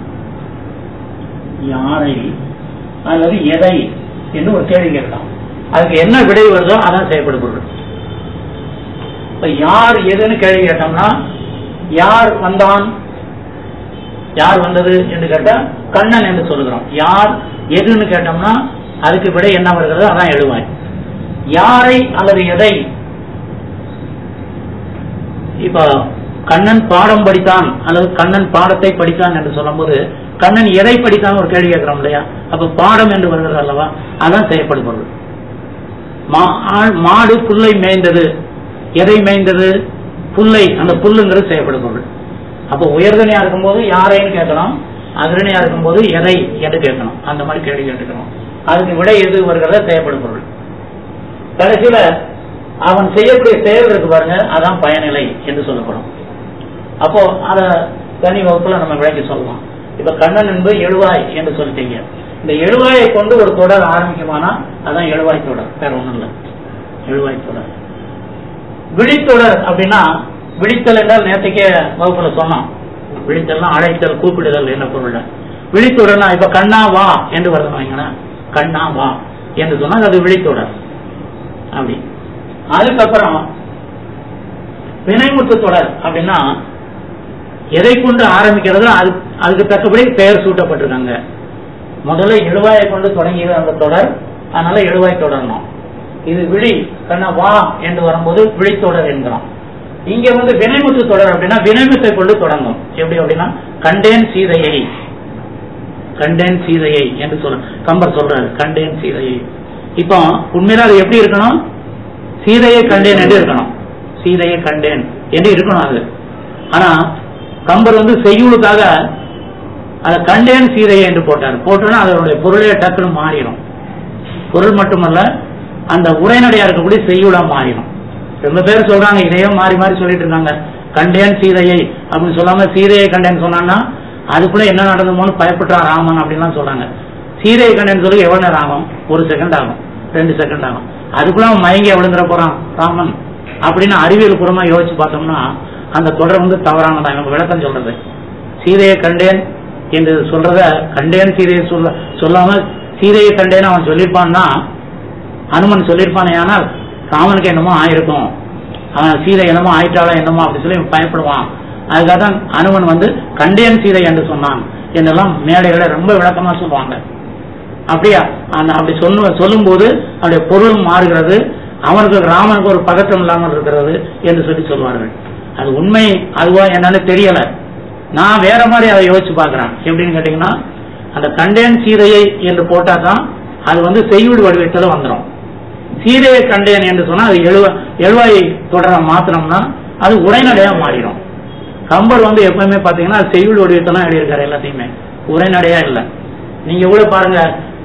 யாரை அல்லது எதை என்று ஒரு கேள்வி கேட்கலாம். அதுக்கு என்ன விடை வருதோ அதான் செய்யப்படு பொருள். இப்ப யார் எதுன்னு கேள்வி கேட்டோம்னா, யார் வந்தான், யார் வந்தது என்று கேட்டா கண்ணன் என்று சொல்லுகிறோம். யார் எதுன்னு கேட்டோம்னா அதுக்கு விடை என்ன வருகிறது, அதான் எழுவாய். யாரை அல்லது எதை, இப்ப கண்ணன் பாடம் படித்தான் அல்லது கண்ணன் பாடத்தை படித்தான் என்று சொல்லும் போது கண்ணன் எதை படித்தான் ஒரு கேள்வி கேட்கிறோம் இல்லையா? அப்ப பாடம் என்று வருகிறது அல்லவா, அதான் செய்யப்படும் பொருள். மாடு புல்லை மேய்ந்தது, எதை மேய்ந்தது, புல்லை, அந்த புல்லுங்கிறது செய்யப்படும் பொருள். அப்ப உயர்தனையா இருக்கும்போது யாரைன்னு கேட்கணும், அகிரணையா இருக்கும்போது எதை என்று கேட்கணும். அந்த மாதிரி கேள்வி கேட்டுக்கணும். அதுக்கு விடை எது வருகிறத செய்யப்படும் பொருள். கடைசியில அவன் செய்யக்கூடிய செயல் இருக்கு பாருங்க, அதான் பயனிலை என்று சொல்லப்படும். அப்போ அத தனி வகுப்புல நம்ம விளக்கி சொல்லலாம். இப்ப கண்ணன் என்பது எழுவாய் என்று சொல்லிட்டீங்க. இந்த எழுவாயை கொண்டு ஒரு தொடர் ஆரம்பிக்குமானா அதான் எழுவாய் தொடர், வேற ஒண்ணும் இல்லை. எழுவாய் தொடர். விழித்தொடர் அப்படின்னா, விழித்தல் என்றால் நேற்றுக்கே வகுப்புல சொன்னோம். விழித்தல்னா அழைத்தல், கூப்பிடுதல் என்ன பொருள். விழித்தொடர்னா இப்ப கண்ணா வா என்று வருதுன்னா, கண்ணா வா என்று சொன்னா அது விழித்தொடர். அப்படி அதுக்கப்புறம் வினைமுற்று தொடர் அப்படின்னா எதை கொண்டு ஆரம்பிக்கிறது அதுக்கு தக்கபடி பெயர் சூட்டப்பட்டிருக்காங்க. முதல்ல எழுவாயை கொண்டு தொடங்கியது அந்த தொடர், அதனால எழுவாய் தொடரணும். இது விழி, கண்ணா வா என்று வரும்போது விழித்தொடர் என்கிறோம். இங்க வினைமுற்று தொடர் அப்படின்னா வினைமுற்றை கொண்டு தொடங்கும். எப்படி அப்படின்னா கண்டேன் சீதையை, கண்டேன் சீதையை என்று சொல்ற கம்பர் சொல்றாரு, கண்டேன் சீதையை. இப்போ உண்மையில அது எப்படி இருக்கணும்? சீதையை கண்டேன் என்று இருக்கணும், சீதையை கண்டேன் என்று இருக்கணும் அது. ஆனா கம்பர் செய்யுளுக்காக அதை கண்டேன் சீதையை என்று போட்டார். போட்டோன்னா அதனுடைய பொருளே டக்குன்னு மாறிடும். பொருள் மட்டுமல்ல, அந்த உரைநடையா இருக்கக்கூடிய செய்யுளா மாறிடும். ரொம்ப பேர் சொல்றாங்க இதையே மாறி மாறி சொல்லிட்டு இருக்காங்க. கண்டேன் சீதையை அப்படின்னு சொல்லாம சீதையை கண்டேன்னு சொன்னான்னா அதுக்குள்ள என்ன நடந்தமோன்னு பயப்பட்டான் ராமன் அப்படின்லாம் சொல்றாங்க. சீதையை கண்டேன்னு சொல்லி எவ்வளவு நேரம் ஆகும்? 1 செகண்ட் ஆகும், 2 செகண்ட் ஆகும். அதுக்குள்ள அவன் மயங்கி விழுந்துற போறான் ராமன் அப்படின்னு அறிவியல் பூர்வமா யோசிச்சு பார்த்தோம்னா அந்த தொடர் தவறானதான். இவங்க விளக்கம் சொல்றது சீதையை கண்டேன் என்று சொல்றத கண்டேன் சீதையை சொல்லாம சீதையை கண்டேன்னு அவன் சொல்லியிருப்பான்னா, அனுமன் சொல்லியிருப்பானே, ஆனால் ராமனுக்கு என்னமோ ஆயிருக்கும், அவன் சீதை என்னமோ ஆயிட்டாளோ என்னமோ அப்படி சொல்லி பயப்படுவான். அதுக்காக தான் அனுமன் கண்டேன் சீதை என்று சொன்னான் என்றெல்லாம் மேடைகளை ரொம்ப விளக்கமா சொல்லுவாங்க. அப்படியா அப்படி சொல்லும் போது அவருடைய பொருள் மாறுகிறது, அவனுக்கு ராமனுக்கு ஒரு பதட்டம் இல்லாமல் இருக்கிறது என்று சொல்லி சொல்வார்கள். அது உண்மை அதுவா என்னன்னு தெரியல. நான் வேற மாதிரி அதை யோசிச்சு பாக்குறேன். எப்படின்னு கேட்டீங்கன்னா, அந்த கண்டேன் சீதையை என்று போட்டா தான் அது செய்யுள் வடிவத்தில் வந்துடும். சீதையை கண்டேன் என்று சொன்னா அது எழுவாயை தொடர மாத்தினோம்னா அது உரைநடையா மாறிடும். கம்பர் எப்பவுமே பாத்தீங்கன்னா அது செய்யுள் வடிவத்தான் எழுதியிருக்காரு எல்லாத்தையுமே, உரைநடையா இல்ல. நீங்க கூட பாருங்க,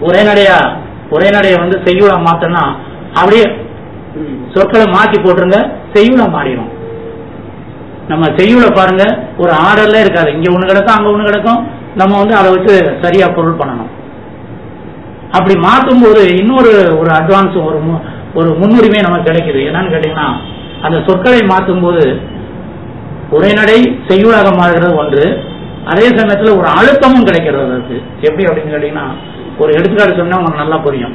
உரைநடைய செய்யுளா மாத்தனா அப்படியே சொற்களை மாற்றி போட்டுருங்க, செய்யுளா மாறிடும். நம்ம செய்யுள பாருங்க, ஒரு ஆர்டர்ல இருக்காது, இங்க ஒண்ணு கிடக்கும் அங்க ஒண்ணு கிடக்கும், நம்ம அதை வச்சு சரியா பொருள் பண்ணணும். அப்படி மாற்றும் போது இன்னொரு அட்வான்ஸ் ஒரு முன்னுரிமை நமக்கு கிடைக்குது. என்னன்னு கேட்டீங்கன்னா, அந்த சொற்களை மாற்றும் போது உரைநடை செய்யுளாக மாறுகிறது ஒன்று, அதே சமயத்துல ஒரு அழுத்தமும் கிடைக்கிறது அதுக்கு. எப்படி அப்படின்னு கேட்டீங்கன்னா, ஒரு எடுத்துக்காட்டு சொன்னா உங்களுக்கு நல்லா புரியும்.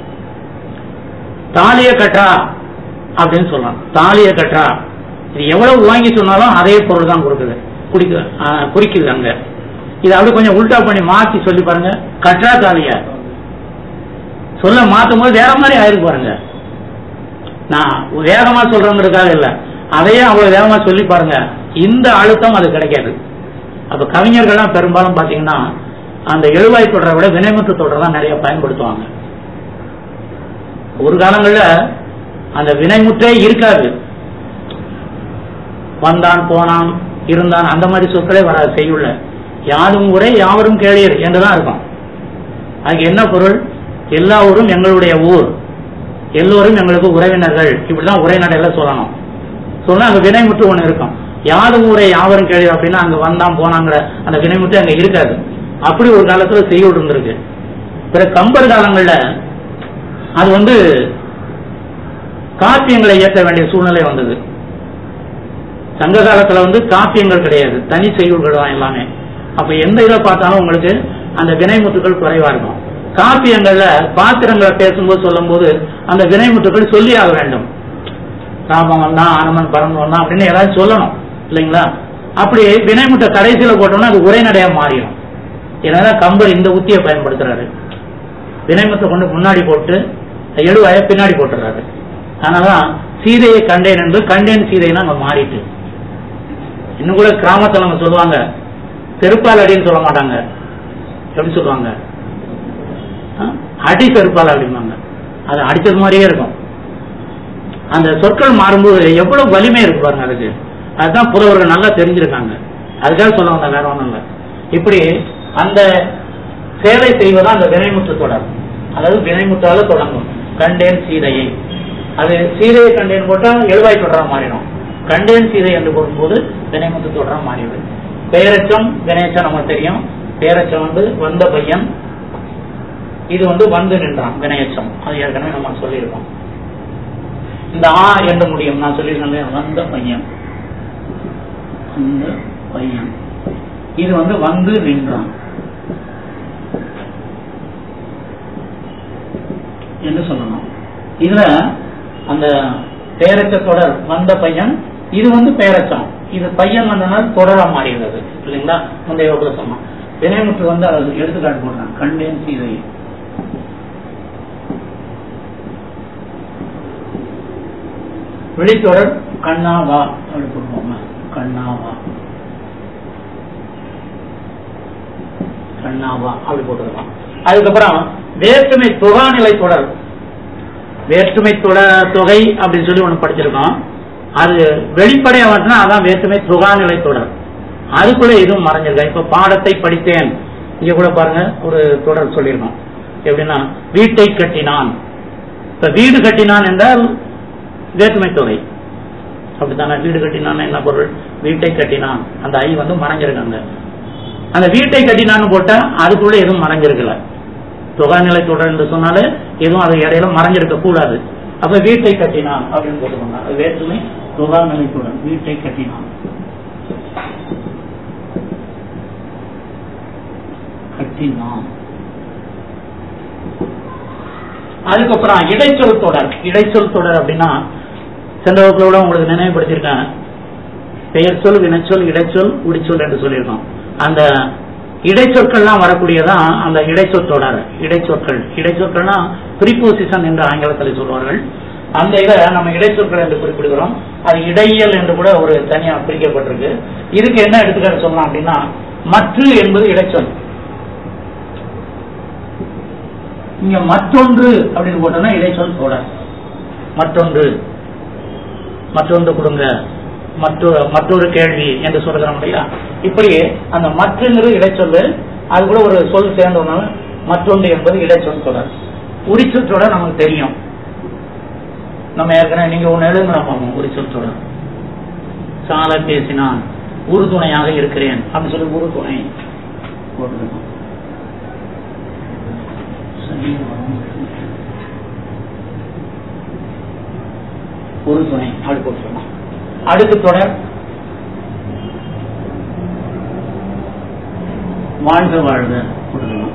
தாலிய கட்டா அப்படின்னு சொல்லலாம். தாலிய கட்டா இது எவ்வளவு வாங்கி சொன்னாலும் அதே பொருள் தான் குறிக்குது அங்க. இது அப்படி கொஞ்சம் உல்டா பண்ணி மாற்றி சொல்லி பாருங்க, கட்டா தாலிய சொல்ல மாற்றும் போது வேற மாதிரி ஆயிருக்கு பாருங்க. நான் வேகமா சொல்றவங்களுக்காக இல்ல, அதையே அவ்வளவு வேகமா சொல்லி பாருங்க, இந்த அழுத்தம் அது கிடைக்காது. அப்ப கவிஞர்கள்லாம் பெரும்பாலும் பாத்தீங்கன்னா அந்த எழுவாய் தொடரை விட வினைமுற்று தொடரை தான் நிறைய பயன்படுத்துவாங்க. ஒரு காலங்கள்ல அந்த வினைமுற்றே இருக்காது, வந்தான் போனான் இருந்தான் அந்த மாதிரி சொற்களே வராது செய்யுள்ள. யாரும் உரை யாவரும் கேளீர் என்றுதான் இருக்கும். அதுக்கு என்ன பொருள்? எல்லா ஊரும் எங்களுடைய ஊர், எல்லோரும் எங்களுக்கு உறவினர்கள், இப்படிதான் உரைநடையில சொல்லணும். சொன்னா அங்க வினைமுற்று ஒண்ணு இருக்கும். யாரும் ஊரை யாவரும் கேளீர் அப்படின்னா அங்க வந்தான் போனாங்கிற அந்த வினைமுற்று அங்க இருக்காது. அப்படி ஒரு காலத்துல செய்யுள் இருந்திருக்கு. பிறகு கம்பர் காலங்கள்ல அது காப்பியங்களை இயற்ற வேண்டிய சூழ்நிலை வந்தது. சங்க காலத்துல காப்பியங்கள் கிடையாது, தனி செய்யுள்கள் தான் எல்லாமே. அப்ப எந்த இதை பார்த்தாலும் உங்களுக்கு அந்த வினைமுற்றுகள் குறைவா இருக்கும். காப்பியங்கள்ல பாத்திரங்களை பேசும்போது சொல்லும் போது அந்த வினைமுற்றுகள் சொல்லி ஆக வேண்டும். ராமன் வந்தா, அனுமன் பறந்து வந்தான் அப்படின்னு ஏதாவது சொல்லணும் இல்லைங்களா? அப்படி வினைமுற்ற கடைசியில போட்டோம்னா அது உரைநடையா மாறிடும். ஏன்னா கம்பர் இந்த உத்தியை பயன்படுத்துறாரு. வினைமுற்ற கொண்டு முன்னாடி போட்டு எழுவாய பின்னாடி போட்டுறாரு. அதனாலதான் சீதையை கண்டேன் என்று கண்டேன் சீதைன்னா அங்க மாறிட்டு. இன்னும் கூட கிராமத்துல நம்ம சொல்லுவாங்க, செருப்பால் அடின்னு சொல்ல மாட்டாங்க. எப்படி சொல்லுவாங்க? அடி செருப்பால் அப்படிம்பாங்க. அது அடிச்சது மாதிரியே இருக்கும். அந்த சொற்கள் மாறும்போது எவ்வளவு வலிமை இருக்கு பாருங்க அதுக்கு. அதுதான் புலவர்கள் நல்லா தெரிஞ்சிருக்காங்க. அதுக்காக சொல்லுவாங்க, வேற ஒண்ணும் இல்லை. இப்படி அந்த சேவை செய்வதா அந்த வினைமுற்று தொடர். அதாவது வினைமுற்றால தொடங்கும். கண்டேன் சீதையை, அது சீதையை கண்டேன் போட்டா எழுவாய் தொடரா மாறிடும். கண்டேன் சீதை என்று போடும்போது வினைமுற்று தொடரா மாறிவிடும். பெயரச்சம் வினையச்சம் நமக்கு தெரியும். பெயரச்சம் வந்த பையன், இது வந்து நின்றான் வினையச்சம். அது ஏற்கனவே நம்ம சொல்லியிருக்கோம். இந்த ஆ என்று முடியும். நான் சொல்லியிருக்கேன் வந்த பையன், அந்த பையன். இது வந்து நின்றான் என்று சொல்லணும். இதுல அந்த பெயரச்ச தொடர் வந்த பையன், இது பெயரச்சம். இது பையன் வந்தனால் தொடரா மாறிடுறது இல்லைங்களா? முந்தைய வகுப்புல சொன்னோம். வினைமுற்று அது எடுத்துக்காட்டு போடுறான். கண்டேன் சீதை. வெளித்தொடர் கண்ணாவா அப்படி போடுவோம். கண்ணாவா கண்ணாவா அப்படி போட்டுருக்கான். அதுக்கப்புறம் வேற்றுமை தொகாநிலை தொடர், வேற்றுமை தொகை அப்படின்னு சொல்லி ஒண்ணு படிச்சிருக்கோம். அது வெளிப்படையா வந்துன்னா அதான் வேற்றுமை தொகாநிலை தொடர். அதுக்குள்ள எதுவும் மறைஞ்சிருக்கா? இப்ப பாடத்தை படித்தேன், இங்க கூட பாருங்க ஒரு தொடர் சொல்லியிருக்கோம். எப்படின்னா வீட்டை கட்டினான். இப்ப வீடு கட்டினான் என்றால் வேற்றுமை தொகை அப்படித்தானே? வீடு கட்டினான் என்ன பொருள்? வீட்டை கட்டினான். அந்த ஐ மறைஞ்சிருக்காங்க. அந்த வீட்டை கட்டினான்னு போட்டா அதுக்குள்ள எதுவும் மறைஞ்சிருக்கல. தொகாநிலை தொடர் என்று சொன்னாலே எதுவும் அது இடையில மறைஞ்சிருக்க கூடாது. அப்ப வீட்டை கட்டினான் அப்படின்னு போட்டுக்கோங்க. அது வேற்றுமை தொகாநிலை தொடர். வீட்டை கட்டினான், கட்டினான். அதுக்கப்புறம் இடைச்சொல் தொடர். இடைச்சொல் தொடர் அப்படின்னா சென்ற வகுப்புல கூட உங்களுக்கு நினைவுபடுத்தியிருக்கேன். பெயர் சொல், வினைச்சொல், இடைச்சொல், உடிச்சொல் என்று சொல்லியிருக்கோம். அந்த இடைச்சொற்கள்லாம் வரக்கூடியதான் அந்த இடைச்சொல் தொடர். இடைச்சொற்கள்னா ப்ரீபோசிஷன் என்று ஆங்கிலத்தில் சொல்வார்கள். அந்த இதை நம்ம இடைச்சொற்கள் என்று குறிப்பிடுகிறோம். அது இடையியல் என்று கூட ஒரு தனியா பிரிக்கப்பட்டிருக்கு. இதுக்கு என்ன எடுத்துக்காட்டு சொல்லலாம் அப்படின்னா, மற்று என்பது இடைச்சொல். இங்க மற்றொன்று அப்படின்னு போட்டோம்னா இடைச்சொல் தொடர். மற்றொன்று கொடுங்க, மற்றொரு கேள்வி என்று சொல்கிறோம் இல்லையா? இப்படி அந்த மற்றொன்று இடைச்சொல்லு, அது கூட ஒரு சொல் சேர்ந்தோம்னால மற்றொன்று என்பது இடைச்சொல் தொடர். உரிச்சொல் தொடர் நமக்கு தெரியும். நம்ம ஏற்கனவே நீங்க ஒன்னு எழுதுறோம் உரிச்சொல் தொடர். சால பேசினான், உறுதுணையாக இருக்கிறேன் அப்படின்னு சொல்லி உறுதுணை போட்டுருக்கோம். உறுதுணை அப்படி போட்டுருக்கோம். அடுத்து தொடர் வாழ்க வாழ்க போட்டுருக்கோம்.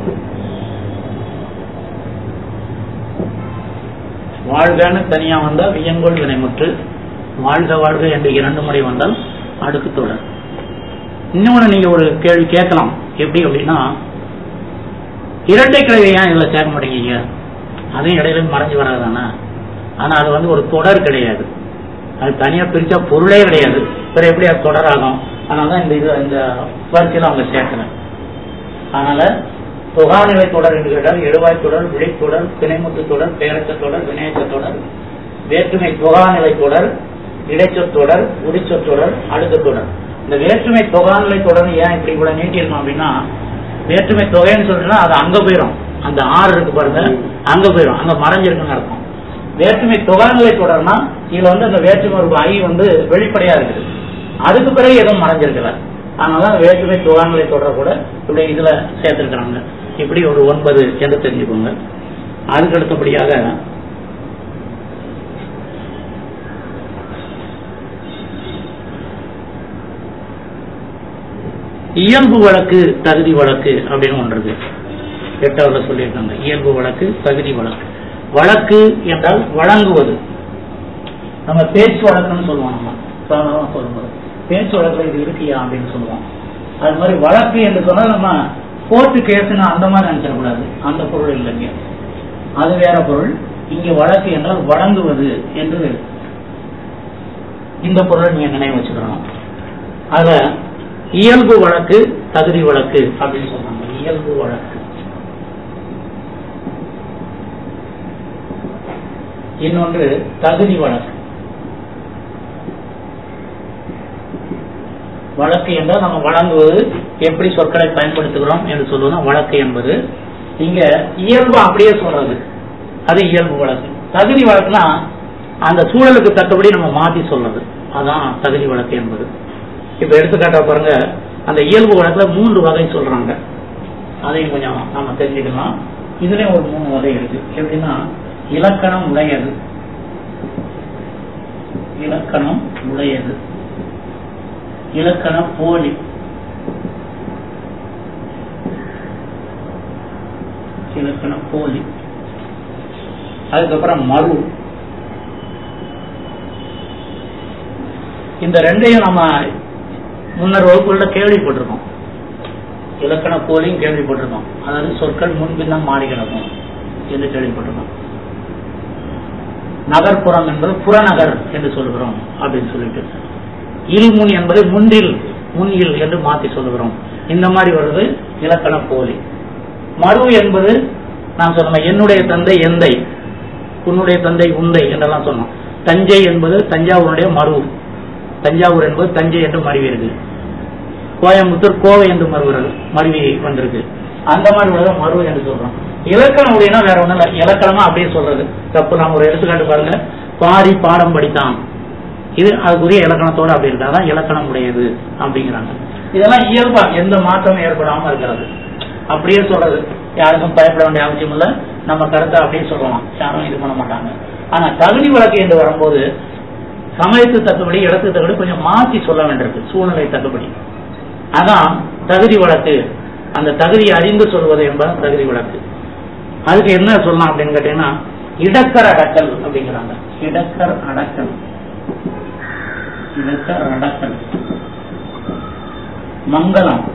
வாழ்கன்னு தனியா வந்தால் வியங்கோள் வினைமுற்று, வாழ்க வாழ்க என்று 2 முறை வந்தால் அடுக்கு தொடர். இன்னொன்னு நீங்க ஒரு கேள்வி கேட்கலாம், எப்படி அப்படின்னா இரட்டை கிழவி ஏன் இதுல சேர்க்க மாட்டேங்க? அதையும் இடையில மறைஞ்சு வராதானே? ஆனா அது ஒரு தொடர் கிடையாது. அது தனியா பிரிச்சா பொருளே கிடையாது. பிற எப்படி அது தொடராகும்? அதனாலதான் இந்த வரிசையில அவங்க சேர்க்கல. அதனால தொகாநிலை தொடர் என்று கேட்டால் எழுவாய் தொடர், விழித்தொடர், திணைமுற்று தொடர், பெயரச்ச தொடர், வினையச்ச தொடர், வேற்றுமை தொகாநிலை தொடர், இடைச்சொற் தொடர், உரிச்சொற் தொடர், அடுத்த தொடர். இந்த வேற்றுமை தொகாநிலை தொடர் ஏன் இப்படி கூட நீட்டிருக்கோம் அப்படின்னா, வேற்றுமை தொகைன்னு சொல்றேன்னா அது அங்க போயிடும். அந்த 6 இருக்கு பாருங்க, அங்க போயிடும், அங்க மறைஞ்சிருக்குன்னு அர்த்தம். வேற்றுமை தொகாநிலை தொடர்னா இதுல அந்த வேற்றுமை ஒரு ஐ வெளிப்படையா இருக்குது, அதுக்கு பிறகு எதுவும் மறைஞ்சிருக்கல. அதனால வேற்றுமை தொகாநிலை தொடர் கூட இப்படி இதுல சேர்த்திருக்கிறாங்க. இப்படி ஒரு 9 என்று தெரிஞ்சுக்கோங்க. அதுக்கு அடுத்தபடியாக இயல்பு வழக்கு, தகுதி வழக்கு அப்படின்னு ஒன்று இருக்கு. 8வது சொல்லியிருக்காங்க. இயல்பு வழக்கு, தகுதி வழக்கு. வழக்கு என்றால் வழங்குவது. நம்ம பேச்சு வழக்குன்னு சொல்லுவோம். நம்ம சாதாரணமா சொல்லும்போது பேச்சு வழக்குல இது இருக்கியா அப்படின்னு சொல்லுவோம். அது மாதிரி வழக்கு என்று சொன்னா நம்ம கோர்ட்டு கேஸ்ன்னு அந்த மாதிரி நினைச்சிடக்கூடாது. அந்த பொருள் இல்லைங்க, அது வேற பொருள். இங்க வழக்கு என்றால் வழங்குவது என்று இந்த பொருளை நீங்க நினைவு வச்சுக்கணும். அத இயல்பு வழக்கு, தகுதி வழக்கு அப்படின்னு சொன்னாங்க. இயல்பு வழக்கு. இன்னொன்று தகுதி வழக்கு. வழக்கு என்றால் நம்ம வழங்குவது, எப்படி சொற்களை பயன்படுத்துகிறோம் என்று சொல்லுவோம் வழக்கு என்பது. இங்க இயல்பு அப்படியே சொல்றது, அது இயல்பு வழக்கு. தகுதி வழக்குனா அந்த சூழலுக்கு தக்கபடி நம்ம மாற்றி சொல்றது, அதான் தகுதி வழக்கு என்பது. இப்ப எடுத்துக்காட்டா பாருங்க, அந்த இயல்பு வழக்குல 3 வகை சொல்றாங்க. அதையும் கொஞ்சம் நம்ம தெரிஞ்சுக்கலாம். இதுலயும் ஒரு 3 வகை இருக்கு. எப்படின்னா இலக்கணம் உடையது, இலக்கணம் உடையது, இலக்கண போலி, இலக்கண போலி, அதுக்கப்புறம் மறு. இந்த ரெண்டையும் நம்ம முன்னர் வகுப்புகள கேள்விப்பட்டிருக்கோம். இலக்கண போலியும் கேள்விப்பட்டிருக்கோம். அதாவது சொற்கள் முன்பின்னம் மாறி கிடக்கும் என்று கேள்விப்பட்டிருக்கோம். நகர்ப்புறம் என்பது புறநகர் என்று சொல்லுகிறோம் அப்படின்னு சொல்லிட்டு, இருமுன் என்பது முன்னில் முன்னில் என்று மாற்றி சொல்லுகிறோம். இந்த மாதிரி வருது இலக்கண போலி. மறு என்பது நான் சொன்னோம், என்னுடைய தந்தை எந்தை, உன்னுடைய தந்தை உந்தை என்றெல்லாம் சொன்னோம். தஞ்சை என்பது தஞ்சாவூருடைய மறு, தஞ்சாவூர் என்பது தஞ்சை என்று மருவிருக்கு. கோயம்புத்தூர் கோவை என்று மருவி வந்திருக்கு. அந்த மாதிரி உள்ளத மறு என்று சொல்றோம். இலக்கணம் அப்படின்னா வேற ஒண்ணும் இல்லை, இலக்கணமா அப்படியே சொல்றது தப்பு. நம்ம ஒரு எடுத்துக்காட்டு பாருங்க, பாரி பாடம் படித்தான், இது அதுக்குரிய இலக்கணத்தோட அப்படி இருக்கு, அதான் இலக்கணம் உடையது அப்படிங்கிறாங்க. இதெல்லாம் இயல்பா எந்த மாற்றமும் ஏற்படாம இருக்கிறது, அப்படியே சொல்றது. யாருக்கும் பயப்பட வேண்டிய அவசியம் இல்லை, நம்ம கருத்தை அப்படியே சொல்லலாம், யாரும் இது பண்ண மாட்டாங்க. ஆனா தகுதி வழக்கு என்று வரும்போது சமயத்து தக்கபடி இடத்துக்கு தக்கபடி கொஞ்சம் மாற்றி சொல்ல வேண்டியிருக்கு, சூழ்நிலை தக்கபடி. அதான் தகுதி வழக்கு. அந்த தகுதியை அறிந்து சொல்வது என்பது தகுதி வழக்கு. அதுக்கு என்ன சொல்லலாம் அப்படின்னு கேட்டீங்கன்னா இடக்கர் அடக்கல் அப்படிங்கிறாங்க. இடக்கர் அடக்கல், இடக்கர் அடக்கல், மங்களம்,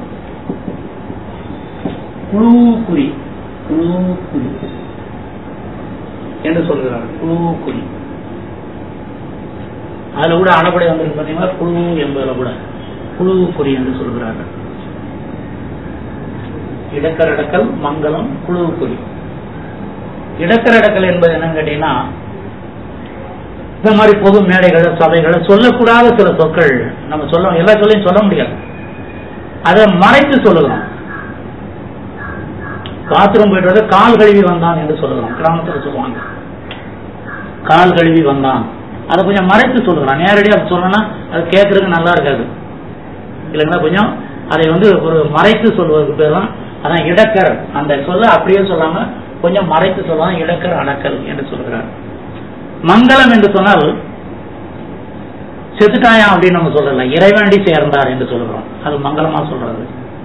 குழு குறி, குழு குறி என்று சொல்கிறார்கள். குழு குறி அதுல கூட அடப்படை வந்து பாத்தீங்கன்னா குழு என்பதுல கூட குழு குறி என்று சொல்கிறார்கள். இடக்கரடக்கல், மங்களம், குழு குறி. இடக்கரடக்கல் என்பது என்னன்னு கேட்டீங்கன்னா, இந்த மாதிரி பொது மேடைகள் சபைகளை சொல்லக்கூடாத சில சொற்கள் நம்ம சொல்ல, எல்லா சொல்லையும் சொல்ல முடியாது, அதை மறைத்து சொல்லுகிறோம். பாத்ரூம் போயிட்டு கால் கழுவி வந்தான் என்று சொல்லுகிறோம், கிராமத்தில் சொல்லுவாங்க. கால் கழுவி வந்தான், அதை கொஞ்சம் மறைத்து சொல்லுகிறான். நேரடியாக சொல்லணும்னா அது கேட்கறதுக்கு நல்லா இருக்காது இல்லைங்களா. கொஞ்சம் அதை வந்து ஒரு மறைத்து சொல்வதற்கு பேர் தான், அதான் இடக்கர். அந்த சொல்ல அப்படியே சொல்லாம கொஞ்சம் மறைத்து சொல்லலாம், இடக்கர் அடக்கல் என்று சொல்கிறார். மங்களம் என்று சொன்னால் செத்துட்டாயா அப்படின்னு நம்ம சொல்லல, இறைவேண்டி சேர்ந்தார் என்று சொல்கிறோம், அது மங்களமா சொல்றது.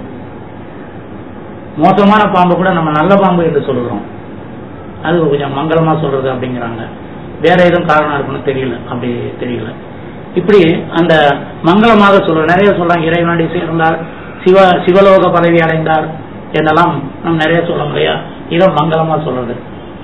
மோசமான பாம்பு கூட நம்ம நல்ல பாம்பு என்று சொல்லுகிறோம், அது கொஞ்சம் மங்களமா சொல்றது அப்படிங்கிறாங்க. வேற எதுவும் காரணம் இருக்குன்னு தெரியல, அப்படி தெரியல. இப்படி அந்த மங்களமாக சொல்ற நிறைய சொல்றாங்க. இறைவனடி சேர்ந்தார், சிவலோக பதவி அடைந்தார் என்னெல்லாம் நம்ம நிறைய சொல்ல முடியாது, இதை மங்களமா சொல்றது.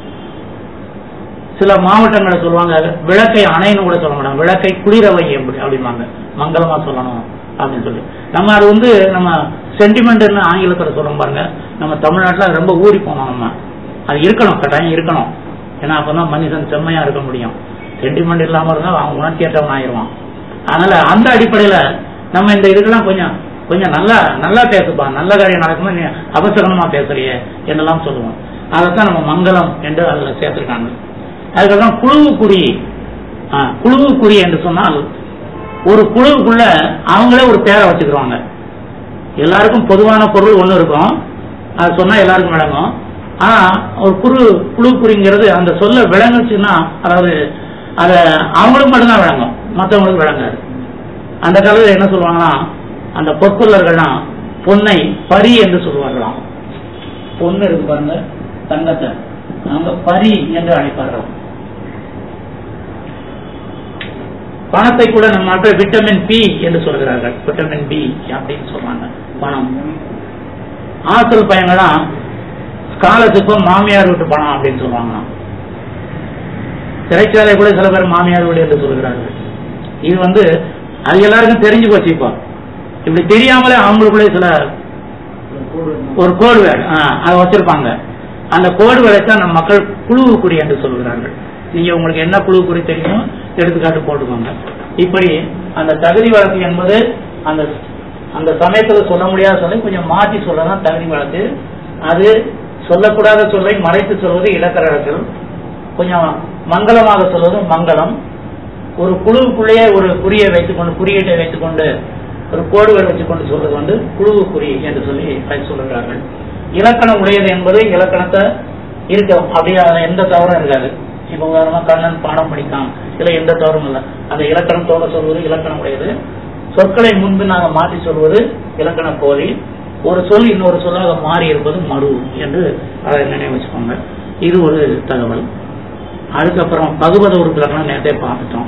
சில மாவட்டங்களை சொல்லுவாங்க விளக்கை அணைன்னு கூட சொல்ல மாட்டாங்க, விளக்கை குளிரவை அப்படிம்பாங்க, மங்களமா சொல்லணும் அப்படின்னு சொல்லி. நம்ம அது வந்து நம்ம சென்டிமெண்ட்னு ஆங்கிலத்தில் சொல்ல பாருங்க, நம்ம தமிழ்நாட்டில் ரொம்ப ஊறி போனோம். நம்ம அது இருக்கணும், கட்டாயம் இருக்கணும். ஏன்னா அப்பதான் மனுஷன் செம்மையா இருக்க முடியும். சென்டிமெண்ட் இல்லாம இருந்தா அவன் உணர்ச்சியற்றவன் ஆயிடுவான். அதனால அந்த அடிப்படையில நம்ம இந்த இதுக்கெல்லாம் கொஞ்சம் கொஞ்சம் நல்லா பேசுப்பா, நல்ல காரியம் நடக்கும்போது நீ அவசரமா பேசுறியே என்னெல்லாம் சொல்லுவோம். அதைத்தான் நம்ம மங்களம் என்று அதுல சேர்த்திருக்காங்க. அதுக்கப்புறம் குழுவு குறி. குழுவு குறி என்று சொன்னால் ஒரு குழுவுக்குள்ள அவங்களே ஒரு பேரை வச்சுக்கிறாங்க. எல்லாருக்கும் பொதுவான பொருள் ஒண்ணு இருக்கும், அது சொன்னா எல்லாருக்கும் விளங்கும். ஆனா ஒரு குழு குறிங்கிறது அந்த சொல்ல விளங்குச்சுன்னா, அதாவது அத அவங்களுக்கு மட்டும்தான் விளங்கும், மற்றவங்களுக்கு விளங்காது. அந்த காலத்தில் என்ன சொல்லுவாங்கன்னா, அந்த பொற்கொள்ளர்கள்லாம் பொன்னை பரி என்று சொல்லுவார்களாம். பொண்ணு இருக்கு பாருங்க, தங்கத்தை அவங்க பரி என்று அழைப்பார்கள். பணத்தை கூட நம்ம விட்டமின் பி என்று சொல்கிறார்கள், விட்டமின் பி அப்படின்னு சொல்றாங்க. பணம் ஆசல் பையங்களாம் ஸ்காலர்ஷிப்பும் மாமியார் வீட்டு பணம் அப்படின்னு சொல்லுவாங்க. சிறைச்சாலை கூட சில பேர் மாமியார் வீடு என்று சொல்கிறார்கள். இது வந்து அது எல்லாருக்கும் தெரிஞ்சு போச்சு. இப்போ இப்படி தெரியாமலே அவங்களுக்குள்ளே சில ஒரு கோடு வேர்டு அதை வச்சிருப்பாங்க. அந்த கோடு வேர்டைத்தான் நம்ம மக்கள் குழுவு குறி என்று சொல்கிறார்கள். நீங்க உங்களுக்கு என்ன குழு குறி தெரியுமோ எடுத்துக்காட்டு போட்டுக்கோங்க. இப்படி அந்த தகுதி வழக்கு என்பது அந்த அந்த சமயத்துல சொல்ல முடியாத சொல்லை கொஞ்சம் மாற்றி சொல்லதான் தகுதி வழக்கு. அது சொல்லக்கூடாத சொல்லை மறைத்து சொல்வது இலக்கணங்கள், கொஞ்சம் மங்களமாக சொல்வது மங்களம். ஒரு குழுவுக்குள்ளேயே ஒரு குறியை வைத்துக்கொண்டு, குறியீட்டை வைத்துக்கொண்டு, ஒரு கோடுகள் வச்சுக்கொண்டு சொல்வது குழுவு குறி என்று சொல்லி சொல்லுகிறார்கள். இலக்கணம் உடையது என்பது இலக்கணத்தை இருக்க. அப்படியே எந்த தவறும் இருக்காது. இப்ப உதாரணமா கண்ணன் பாடம் படிக்காம இதுல எந்த தவறும் இல்லை. அந்த இலக்கணத்தோட சொல்வது இலக்கணம் உடையது. சொற்களை முன்பு நாங்கள் மாற்றி சொல்வது இலக்கண கோரி. ஒரு சொல் இன்னொரு சொல்லாக மாறி இருப்பது மறு என்று அதை நினைவு வச்சுக்கோங்க. இது ஒரு தகவல். அதுக்கப்புறம் பகுபத உறுப்பிலக்கணம் நேரத்தை பார்த்துட்டோம்.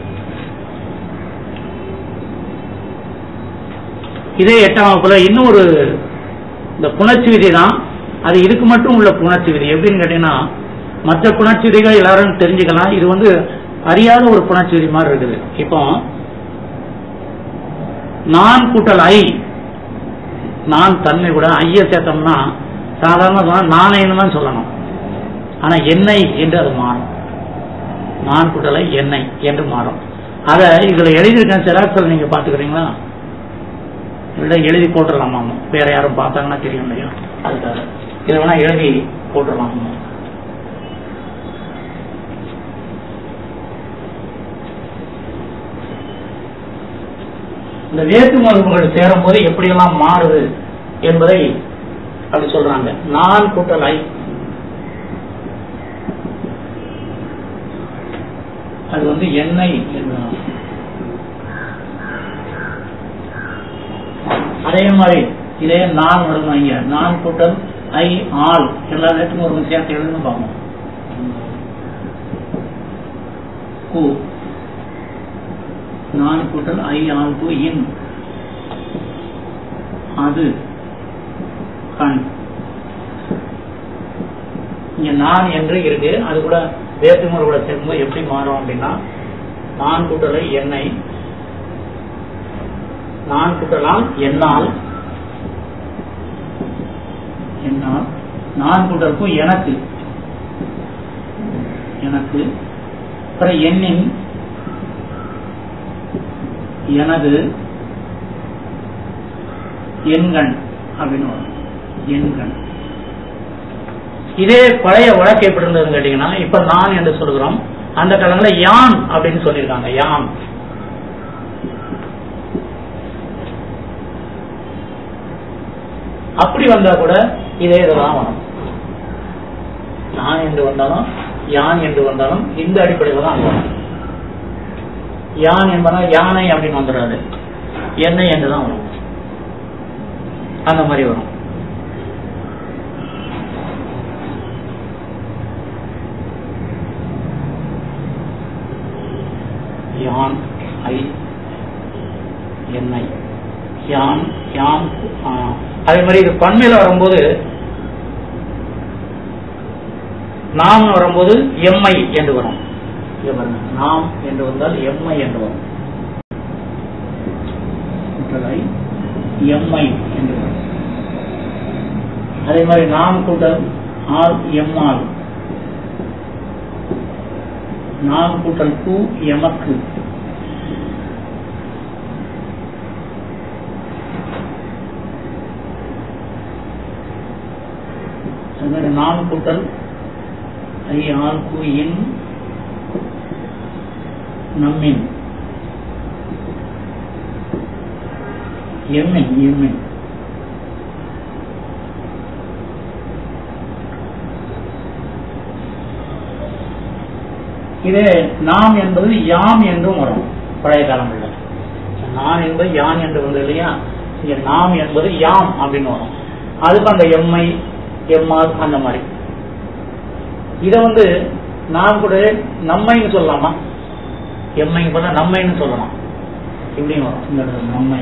இதே 8ஆம் வகுப்புல இன்னொரு இந்த புணர்ச்சி விதி தான். அது இதுக்கு மட்டும் உள்ள புணர்ச்சி விதி. எப்படின்னு கேட்டீங்கன்னா, மற்ற புணர்ச்சி விதிகள் எல்லாரும் தெரிஞ்சுக்கலாம். இது அறியாத ஒரு புணர்ச்சி விதி மாதிரி இருக்குது. இப்போ நான் கூட்டல் ஐ, நான் தன்மை கூட ஐய சேர்த்தோம்னா சாதாரண நானேன்னு தான் சொல்லணும். ஆனா எண்ணெய் என்று அது மாறும். நான் கூட்டலை எண்ணெய் என்று மாறும். அதை இதுல எழுதியிருக்கேன். செராக்சல் நீங்க பாத்துக்கிறீங்களா? எழுதி போட்டுடலாமா? வேற யாரும் பார்த்தாங்கன்னா தெரியும் இல்லையா? அதுக்காக இதை வேணா எழுதி போட்டுடலாமா? இந்த வேற்று மரபுகள் சேரும் போது எப்படியெல்லாம் மாறுது என்பதை அப்படி சொல்றாங்க. நான் கூட்டல் ஐ, அது எண்ணெய் என்றால். அதே மாதிரி இதே நான் வருது ஐயா. நான் கூட்டல் ஐ ஆள் எல்லா நேரத்துக்கும் ஒரு விஷயத்தை எழுதுன்னு பார்ப்போம். நான் கூட்டல் ஐ ஆள் கு இன், அது கண். இங்க நான் என்று இருக்கு. அது கூட வேற்றுமுறை கூட சேர்க்கும்போது எப்படி மாறும் அப்படின்னா, நான் கூட்டலை எண்ணெய், நான் கூட்டலாம் என்னால், என்னால், நான் கூட்டலுக்கும் எனக்கு, எனக்கு, அப்புறம் எண்ணின், எனது, எண்கண் அப்படின்னு வரும். எண்கண். இதே பழைய வழக்கு எப்படி இருந்ததுன்னு கேட்டீங்கன்னா, இப்ப நான் என்று சொல்கிறோம். அந்த காலங்கள யான் அப்படின்னு சொல்லியிருக்காங்க. யான். அப்படி வந்தா கூட இதே இதெல்லாம் வரும். நான் என்று வந்தாலும் யான் என்று வந்தாலும் இந்த அடிப்படையில் தான் வரும். யான் என்பதா யானை அப்படின்னு வந்துடாது, என்னை என்றுதான் வரும். அந்த மாதிரி வரும். யான் ஐ என்னை, யான் யான். அதே மாதிரி இது பன்மையில வரும்போது, நாம் வரும்போது எம்ஐ என்று வரும். நாம் என்று வந்தால் எம்ஐ என்று வரும். எம்ஐ என்று வரும். அதே மாதிரி நாம் கூட்டல் ஆல் எம்ஆல், நாம் கூட்டல் கு எமக்கு, நாம் கூட்டல் ஐ ஆல் கு இன் நம்மின், எம்மின் எம்மின். இது நாம் என்பது யாம் என்றும் வரும் பழைய காலங்களில். நான் என்பது யான் என்று வந்தது இல்லையா, இங்க நாம் என்பது யாம் அப்படின்னு வரும். அதுக்கு அந்த எம்ஐ எம்ஆர் அந்த மாதிரி. இதை நாம் கூட நம்மைன்னு சொல்லலாமா, எம்ஐன்னு போல நம்மைன்னு சொல்லலாம். இப்படியும் வரும். இந்த நம்மை,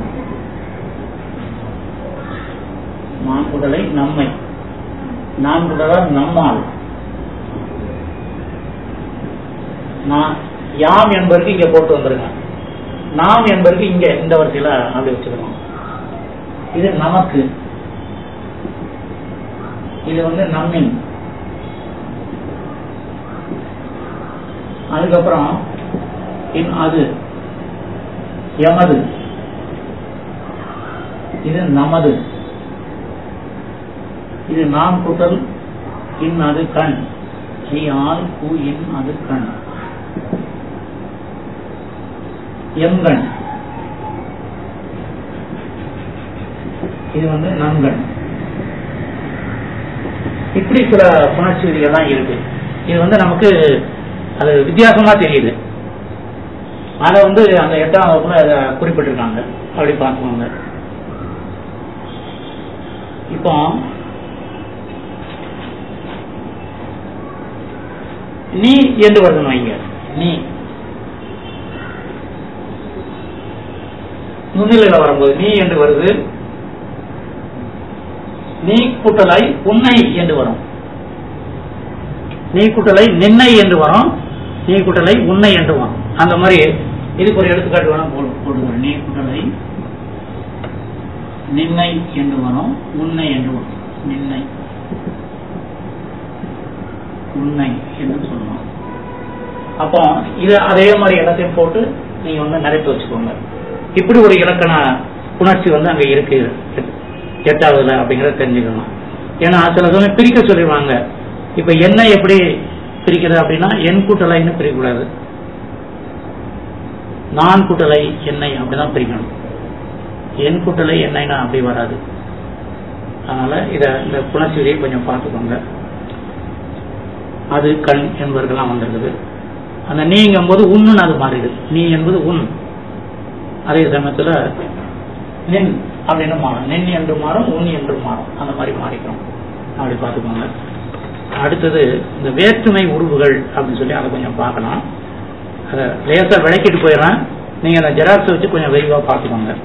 நாம் குடலை நம்மை, நாம் குடலால் நம்மால். நான் யாம் என்பதற்கு இங்க போட்டு வந்துருங்க, நாம் என்பதற்கு இங்க இந்த வரிசையில அப்படி வச்சுக்கணும். இது நமக்கு, இது நம்மின். அதுக்கப்புறம் அது எமது, இது நமது. இது நாம் கூட்டல் இன் அது கண், ஆல் கு இன் அது கண். எங்கண், இது நன்கண். இப்படி சில புணர்ச்சி விதிகள்லாம் இருக்கு. இது வந்து நமக்கு அது வித்தியாசமா தெரியுது. அதை வந்து அந்த 8ஆம் வகுப்புல அதை குறிப்பிட்டிருக்காங்க. அப்படி பார்த்துக்கோங்க. இப்போ நீ என்று வருதுன்னு வைங்க. நீ முன்னிலையில வரும்போது நீ என்று வருது. நீ கூட்டலை உன்னை என்று வரும். நீ கூட்டலை நின்னை என்று வரும். நீ கூட்டலை உன்னை என்று வரும். அந்த மாதிரி இதுக்கு ஒரு எடுத்துக்காட்டு வேணா போடுங்க. நீ கூட்டலை நின்னை என்று வரும், உன்னை என்று வரும். நின்னை உன்னை என்று சொல்லணும். அப்போ இது அதே மாதிரி எல்லாத்தையும் போட்டு நீங்க வந்து நினைத்து வச்சுக்கோங்க. இப்படி ஒரு இலக்கண புணர்ச்சி வந்து அங்க இருக்கு 8ஆவதுல அப்படிங்கறத தெரிஞ்சுக்கணும். ஏன்னா சில சமயம் பிரிக்க சொல்லிடுவாங்க. இப்ப என்ன எப்படி பிரிக்கிறது அப்படின்னா என் கூட்டலைன்னு பிரிக்கக்கூடாது, நான் கூட்டலை என்னை அப்படிதான் பிரிக்கணும். என் கூட்டலை என்னைனா அப்படி வராது. அதனால இந்த புணர்ச்சி விதியை கொஞ்சம் பார்த்துக்கோங்க. அது கண் என்பதற்கெல்லாம் வந்திருக்குது. அந்த நீங்கும் போது உன்னு அது மாறிடுது. நீ என்பது உன். அதே சமயத்துல நின் அப்படின்னு மாறும். நின் என்று மாறும், உன் என்று மாறும். அந்த மாதிரி மாறிக்கிறோம். அப்படி பார்த்துக்கோங்க. அடுத்தது இந்த வேற்றுமை உருவுகள் அப்படின்னு சொல்லி அதை கொஞ்சம் பார்க்கலாம். அதை லேசா விளக்கிட்டு போயிடறேன். நீங்க அந்த ஜெராக்ஸ் வச்சு கொஞ்சம் விரிவா பார்த்துக்கோங்க.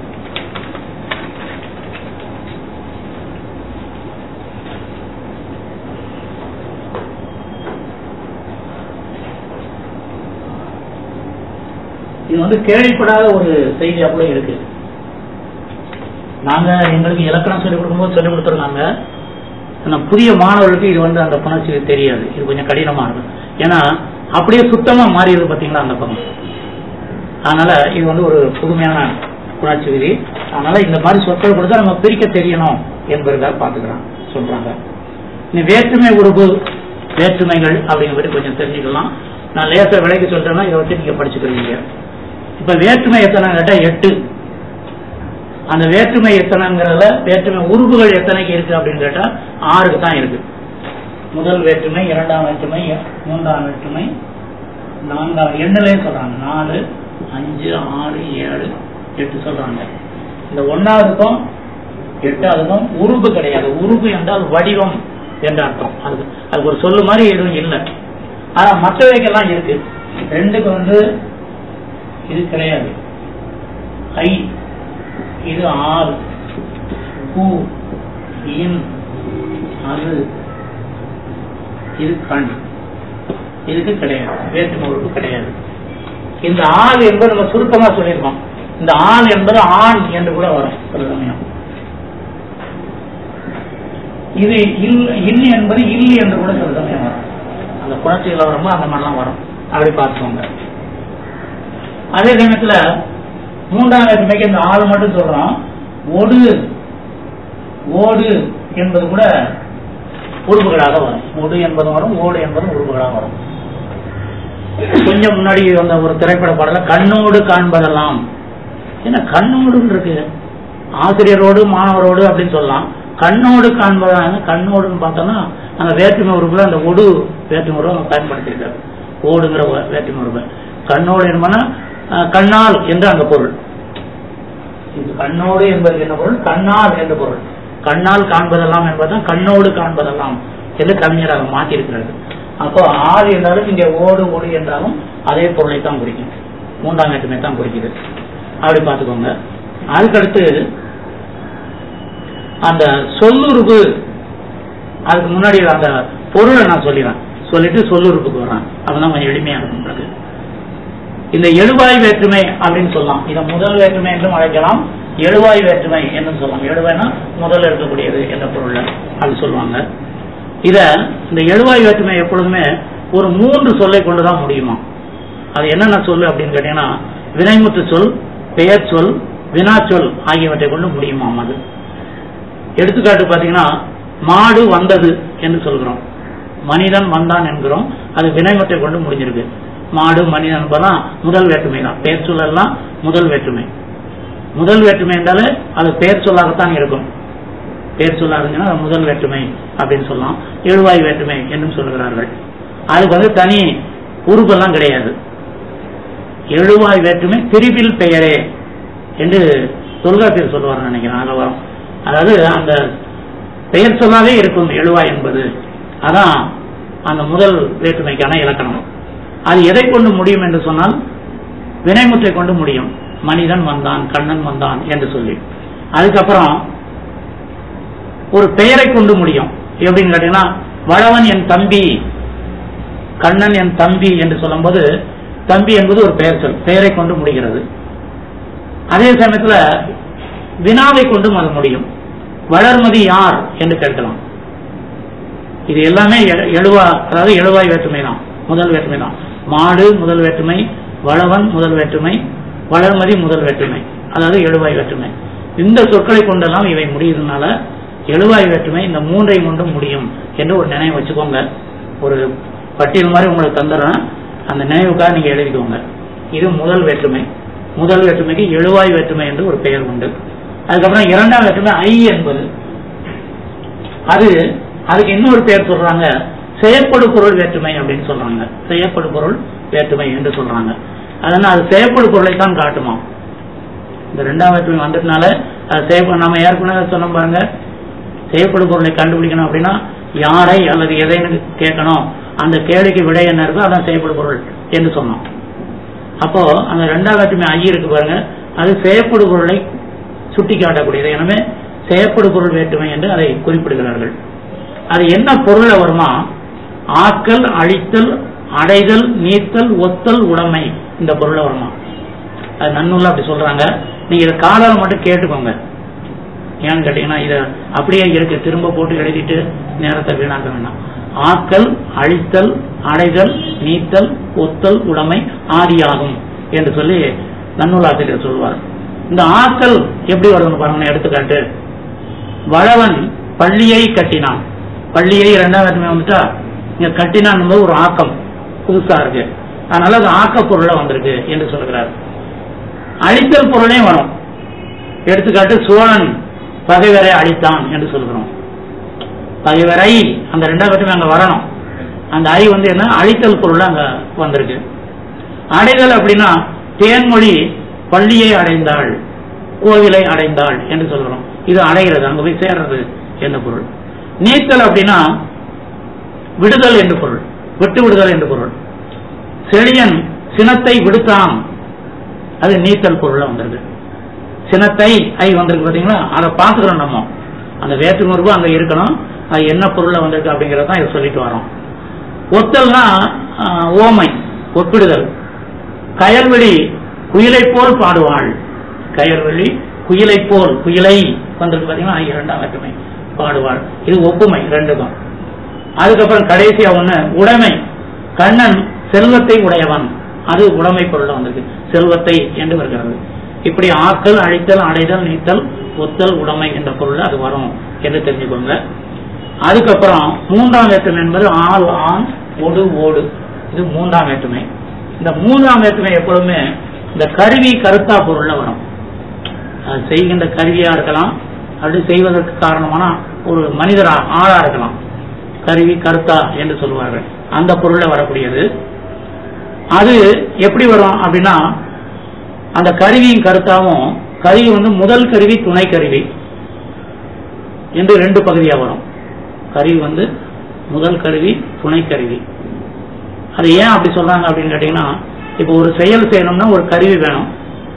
இது வந்து கேள்விப்படாத ஒரு செய்தியா கூட இருக்கு. நாங்க எங்களுக்கு இலக்கணம் சொல்லிக் கொடுக்கும்போது சொல்லிக் கொடுத்துருந்தாங்க. புதிய மாணவர்களுக்கு இது வந்து அந்த புணர்ச்சி தெரியாது. இது கொஞ்சம் கடினமா இருக்கும். ஏன்னா அப்படியே சுத்தமா மாறிடுது பாத்தீங்களா அந்த பக்கம். அதனால இது வந்து ஒரு புதுமையான புணர்ச்சி விதி. அதனால இந்த மாதிரி சொற்கள் கொடுத்தா நம்ம பிரிக்க தெரியணும் என்பதற்காக பாத்துக்கிறான் சொல்றாங்க. இந்த வேற்றுமை உறுப்பு வேற்றுமைகள் அப்படிங்கிறது கொஞ்சம் தெரிஞ்சுக்கலாம். நான் லேசா விலைக்கு சொல்றேன்னா இதை வச்சு நீங்க படிச்சுக்கிறீங்க. இப்ப வேற்றுமை எத்தனை கேட்டா 8. அந்த வேற்றுமை எத்தனைங்கிறதுல வேற்றுமை உறுப்புகள் எத்தனைக்கு இருக்கு அப்படின்னு கேட்டா 6க்கு தான் இருக்கு. முதல் வேற்றுமை, 2ஆம் வேற்றுமை, 3ஆம் வேற்றுமை, 4ஆம் எண்ணிலே சொல்றாங்க. 4, 5, 6, 7, 8 சொல்றாங்க. இந்த 1ஆவதுக்கும் 8ஆவதுக்கும் உறுப்பு கிடையாது. உறுப்பு என்றால் வடிவம் என்ற அர்த்தம். அதுக்கு ஒரு சொல்லு மாதிரி எதுவும் இல்லை. ஆனா மற்றவைக்கெல்லாம் இருக்கு. 2க்கு வந்து இது கிடையாது. ஐ இது 6, பூ, இன், அது, இது கண், இதுக்கு கிடையாது. வேற்றுமை உறுப்பு கிடையாது. இந்த ஆள் என்பது நம்ம சுருக்கமா சொல்லியிருக்கோம். இந்த ஆள் என்பது ஆண் என்று கூட வரும் சில சமயம். இது இல் என்பது இல்லை என்று கூட சில சமயம் வரும். அந்த புணர்ச்சிகள் வரும்போது அந்த மாதிரிலாம் வரும். அப்படி பார்த்துக்கோங்க. அதே சமயத்துல 3ஆம் வேற்றுமைக்கு இந்த ஆள் மட்டும் சொல்றோம். ஓடு ஓடு என்பது கூட உறுப்புகளாக வரும். ஓடு என்பதும் வரும், ஓடு என்பதும் உறுப்புகளாக வரும். கொஞ்சம் முன்னாடி வந்த ஒரு திரைப்பட பாடல கண்ணோடு காண்பதெல்லாம். ஏன்னா கண்ணோடு இருக்கு, ஆசிரியரோடு மாணவரோடு அப்படின்னு சொல்லலாம். கண்ணோடு காண்பதான கண்ணோடுன்னு பார்த்தோம்னா அந்த வேற்றுமை உறுப்புல அந்த ஒடு வேற்றுமை உறுப்பு பயன்படுத்தியிருக்காரு. ஓடுங்கிற வேற்றுமை உறுப்பு. கண்ணோடு என்பனா கண்ணால் என்று அந்த பொருள். கண்ணோடு என்பது என்ன பொருள்? கண்ணால் என்ற பொருள். கண்ணால் காண்பதெல்லாம் என்பதுதான் கண்ணோடு காண்பதெல்லாம் என்று கவிஞராக மாற்றியிருக்கிறது. அப்போ ஆறு என்றாலும் இங்கே ஓடு ஓடு என்றாலும் அதே பொருளை தான் குறிக்கும். 3ஆம் வேற்றுமை தான் குறிக்குது. அப்படி பார்த்துக்கோங்க. அதுக்கடுத்து அந்த சொல்லுறுப்பு, அதுக்கு முன்னாடி அந்த பொருளை நான் சொல்லிடுறேன். சொல்லிட்டு சொல்லுறுப்புக்கு வர்றேன். அப்பதான் கொஞ்சம் எளிமையா இருக்கும். இந்த எழுவாய் வேற்றுமை அப்படின்னு சொல்லலாம். இதை முதல் வேற்றுமை என்றும் அழைக்கலாம், எழுவாய் வேற்றுமை என்று சொல்லலாம். எழுவாய்னா முதல்ல இருக்கக்கூடியது என்ற பொருள் அப்படி சொல்லுவாங்க. இந்த எழுவாய் வேற்றுமை எப்பொழுதுமே ஒரு 3 சொல்லை கொண்டுதான் முடியுமா. அது என்னென்ன சொல்லு அப்படின்னு கேட்டீங்கன்னா வினைமுற்று சொல், பெயர் சொல், வினாச்சொல் ஆகியவற்றை கொண்டு முடியுமா. அது எடுத்துக்காட்டு பாத்தீங்கன்னா மாடு வந்தது என்று சொல்கிறோம், மனிதன் வந்தான் என்கிறோம். அது வினைமுற்றை கொண்டு முடிஞ்சிருக்கு. மாடு மனிதன் என்பதான் முதல் வேற்றுமை தான். பெயர் சொல்லலாம் முதல் வேற்றுமை. முதல் வேற்றுமை என்றாலே அது பெயர் சொல்லாகத்தான் இருக்கும். பெயர் சொல்லா இருந்துச்சுன்னா முதல் வேற்றுமை அப்படின்னு சொல்லலாம். எழுவாய் வேற்றுமை என்றும் சொல்லுகிறார்கள். அதுக்கு தனி உறுப்பெல்லாம் கிடையாது. எழுவாய் வேற்றுமை பிரிவில் பெயரே என்று தொல்காப்பியர் சொல்லுவார் நினைக்கிறேன். அதில் வரும். அதாவது அந்த பெயர் சொல்லாவே இருக்கும் எழுவாய் என்பது. அதான் அந்த முதல் வேற்றுமைக்கான இலக்கணம். அது எதை கொண்டு முடியும் என்று சொன்னால் வினைமுற்றை கொண்டு முடியும். மனிதன் வந்தான், கண்ணன் வந்தான் என்று சொல்லி. அதுக்கப்புறம் ஒரு பெயரை கொண்டு முடியும். எப்படின்னு கேட்டீங்கன்னா வளவன் என் தம்பி, கண்ணன் என் தம்பி என்று சொல்லும் போது தம்பி என்பது ஒரு பெயர் சொல், பெயரை கொண்டு முடிகிறது. அதே சமயத்தில் வினாவை கொண்டும் அது முடியும். வளர்மதி யார் என்று கேட்கலாம். இது எல்லாமே அதாவது எழுவாய் வேற்றுமை தான், முதல் வேற்றுமை தான். மாடு முதல் வேற்றுமை, வளவன் முதல் வேற்றுமை, வளர்மதி முதல் வேற்றுமை, அதாவது எழுவாய் வேற்றுமை. இந்த சொற்களை கொண்டெல்லாம் இவை முடியுதுனால எழுவாய் வேற்றுமை இந்த மூன்றை கொண்டும் முடியும் என்று ஒரு நினைவு வச்சுக்கோங்க. ஒரு பட்டியல் மாதிரி உங்களுக்கு தந்துடுறேன், அந்த நினைவுக்காக நீங்க எழுதிக்கோங்க. இது முதல் வேற்றுமை. முதல் வேற்றுமைக்கு எழுவாய் வேற்றுமை என்று ஒரு பெயர் உண்டு. அதுக்கப்புறம் இரண்டாம் வேற்றுமை ஐ என்பது. அதுக்கு இன்னொரு பெயர் சொல்றாங்க, செயற்படு பொருள் வேற்றுமை அப்படின்னு சொல்றாங்க. செயற்படு பொருள் வேற்றுமை என்று சொல்றாங்க. அதனால அது செயற்படு பொருளை தான் காட்டுமா. இந்த இரண்டாம் வேற்றுமை வந்ததுனால அது நம்ம ஏற்கனவே சொன்ன பாருங்க, செயற்படு பொருளை கண்டுபிடிக்கணும் அப்படின்னா யாரை அல்லது எதைன்னு கேட்கணும், அந்த கேள்விக்கு விடை என்ன இருக்கோ அதான் செயற்படு பொருள் என்று சொன்னோம். அப்போ அந்த இரண்டாம் வேற்றுமை ஐ இருக்கு பாருங்க, அது செயற்படு பொருளை சுட்டி காட்டக்கூடியது. எனவே செயற்படு பொருள் வேற்றுமை என்று அதை குறிப்பிடுகிறார்கள். அது என்ன பொருளை வருமா, ஆக்கல், அழித்தல், அடைதல், நீத்தல், ஒத்தல், உடைமை, இந்த பொருளை வருமா. அது நன்னூல்ல அப்படி சொல்றாங்க. நீங்க இதை காலால மட்டும் கேட்டுக்கோங்க. ஏன்னு கேட்டீங்கன்னா இதை அப்படியே இருக்கு, திரும்ப போட்டு எழுதிட்டு நேரத்தை வீணாக்க வேண்டாம். ஆக்கல், அழித்தல், அடைதல், நீத்தல், ஒத்தல், உடைமை ஆதியாகும் என்று சொல்லி நன்னூலாசிரியர் சொல்வார். இந்த ஆக்கல் எப்படி வருதுன்னு பாருங்க. எடுத்துக்காட்டு, வளவன் பள்ளியை கட்டினான். பள்ளியை இரண்டாம் வேற்றுமை வந்துட்டா இங்க கட்டினான் என்பது ஒரு ஆக்கம் புதுசா இருக்கு, அதனால அது ஆக்க பொருளை வந்திருக்கு என்று சொல்கிறார். அழித்தல் பொருளே வரும். எடுத்துக்காட்டு, சோழன் பகைவரை அழித்தான் என்று சொல்கிறோம். பகைவரை அந்த இரண்டாம் வேற்றுமை அங்க வரணும். அந்த ஐ என்ன அழித்தல் பொருள் அங்க வந்திருக்கு. அடைதல் அப்படின்னா தேன்மொழி பள்ளியை அடைந்தாள், கோவிலை அடைந்தாள் என்று சொல்கிறோம். இது அடைகிறது, அங்க போய் சேர்றது என்ற பொருள். நீத்தல் அப்படின்னா விடுதல் என்று பொருள், விட்டு விடுதல் என்று பொருள். செழியன் சினத்தை விடுத்தான், அது நீத்தல் பொருள் வந்திருக்கு. சினத்தை ஐ வந்திருக்கு பாத்தீங்களா, அதை பார்த்துக்கிறோம். நம்ம அந்த வேற்றுணர்வு அங்க இருக்கணும், அது என்ன பொருளை வந்திருக்கு அப்படிங்கறதான் இதை சொல்லிட்டு வரோம். ஒத்தல்னா ஓமை, ஒப்பிடுதல். கயல்வெளி குயிலை போல் பாடுவாள், கயல்வெளி குயிலை போல், குயிலை வந்திருக்கு பாத்தீங்கன்னா இரண்டாம் வேற்றுமை, பாடுவாள். இது ஒப்புமை ரெண்டுக்கும். அதுக்கப்புறம் கடைசியா ஒண்ணு உடைமை, கண்ணன் செல்வத்தை உடையவன், அது உடைமை பொருள் வந்திருக்கு, செல்வத்தை என்று வருகிறது. இப்படி ஆக்கல், அழித்தல், அடைதல், நீத்தல், ஒத்தல், உடைமை என்ற பொருள் அது வரும் என்று தெரிஞ்சுக்கோங்க. அதுக்கப்புறம் மூன்றாம் வேற்றுமை என்பது ஆள், ஆண், ஒடு, ஓடு, இது மூன்றாம் வேற்றுமை. இந்த மூன்றாம் வேற்றுமை எப்பொழுதுமே இந்த கருவி கருத்தா பொருள்ல வரும். அது செய்கின்ற கருவியா இருக்கலாம், அப்படி செய்வதற்கு காரணமான ஒரு மனிதரா ஆளா இருக்கலாம். கருவி கருத்தா என்று சொல்லுவார்கள், அந்த பொருள்ல வரக்கூடியது. அது எப்படி வரும் அப்படின்னா, அந்த கருவியின் கருத்தாவும், கருவி முதல் கருவி, துணை கருவி என்று ரெண்டு பகுதியா வரும். கருவி முதல் கருவி, துணை கருவி. அது ஏன் அப்படி சொல்றாங்க அப்படின்னு கேட்டீங்கன்னா, இப்போ ஒரு செயல் செய்யணும்னா ஒரு கருவி வேணும்.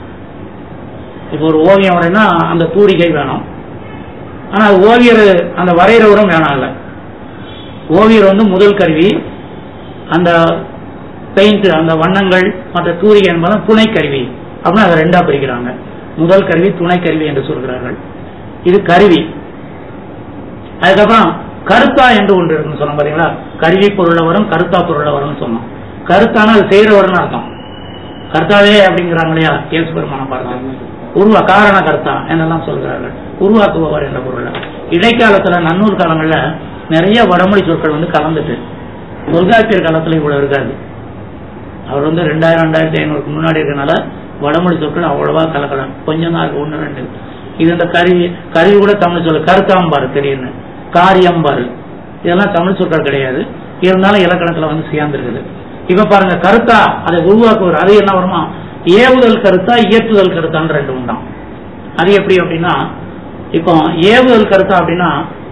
இப்போ ஒரு ஓவியம் வரைனா அந்த தூரிகை வேணும். ஆனா ஓவியர் அந்த வரைகிறவரும் வேணாம். இல்ல, ஓவியர் முதல் கருவி, அந்த பெயிண்ட், அந்த வண்ணங்கள் மற்ற தூரிகை என்பது துணை கருவி அப்படின்னு அதை ரெண்டா பிரிக்கிறாங்க. முதல் கருவி, துணை கருவி என்று சொல்கிறார்கள். இது கருவி. அதுக்கப்புறம் கருத்தா என்று ஒன்று இருக்குன்னு சொன்னோம் பாத்தீங்களா, கருவி பொருள வரும், கருத்தா பொருள வரும்னு சொன்னோம். கருத்தான அது செய்யறவர்னு அர்த்தம். கர்த்தாவே அப்படிங்கிறாங்க இல்லையா, இயேசு பெருமான பாருங்க, காரண கர்த்தா என்னெல்லாம் சொல்கிறார்கள், உருவாக்குபவர் என்ற பொருள். இடைக்காலத்துல நன்னூல் காலங்கள்ல நிறைய வடமொழி சொற்கள் கலந்துட்டு, தொல்காப்பியர் காலத்துல இவ்வளவு இருக்காது. அவர் 2000-2500 முன்னாடி இருக்கனால வடமொழி சொற்கள் அவ்வளவா கலக்கலாம், கொஞ்சம் தான் இருக்கு, 1-2. இது இந்த கருவி கூட தமிழ் சொல். கருத்தாம்பாரு தெரியுது, காரியம்பாரு, இதெல்லாம் தமிழ் சொற்கள் கிடையாது, இருந்தாலும் இலக்கணத்துல வந்து சேர்ந்துருக்குது. இப்ப பாருங்க, கருத்தா அதை உருவாக்குவார். அது என்ன வருமா, ஏவுதல் கருத்தா இயற்றுதல் கருத்தான்னு ரெண்டு உண்டாம். அது எப்படி அப்படின்னா, இப்போ ஏவுதல் கருத்தா அப்படின்னா,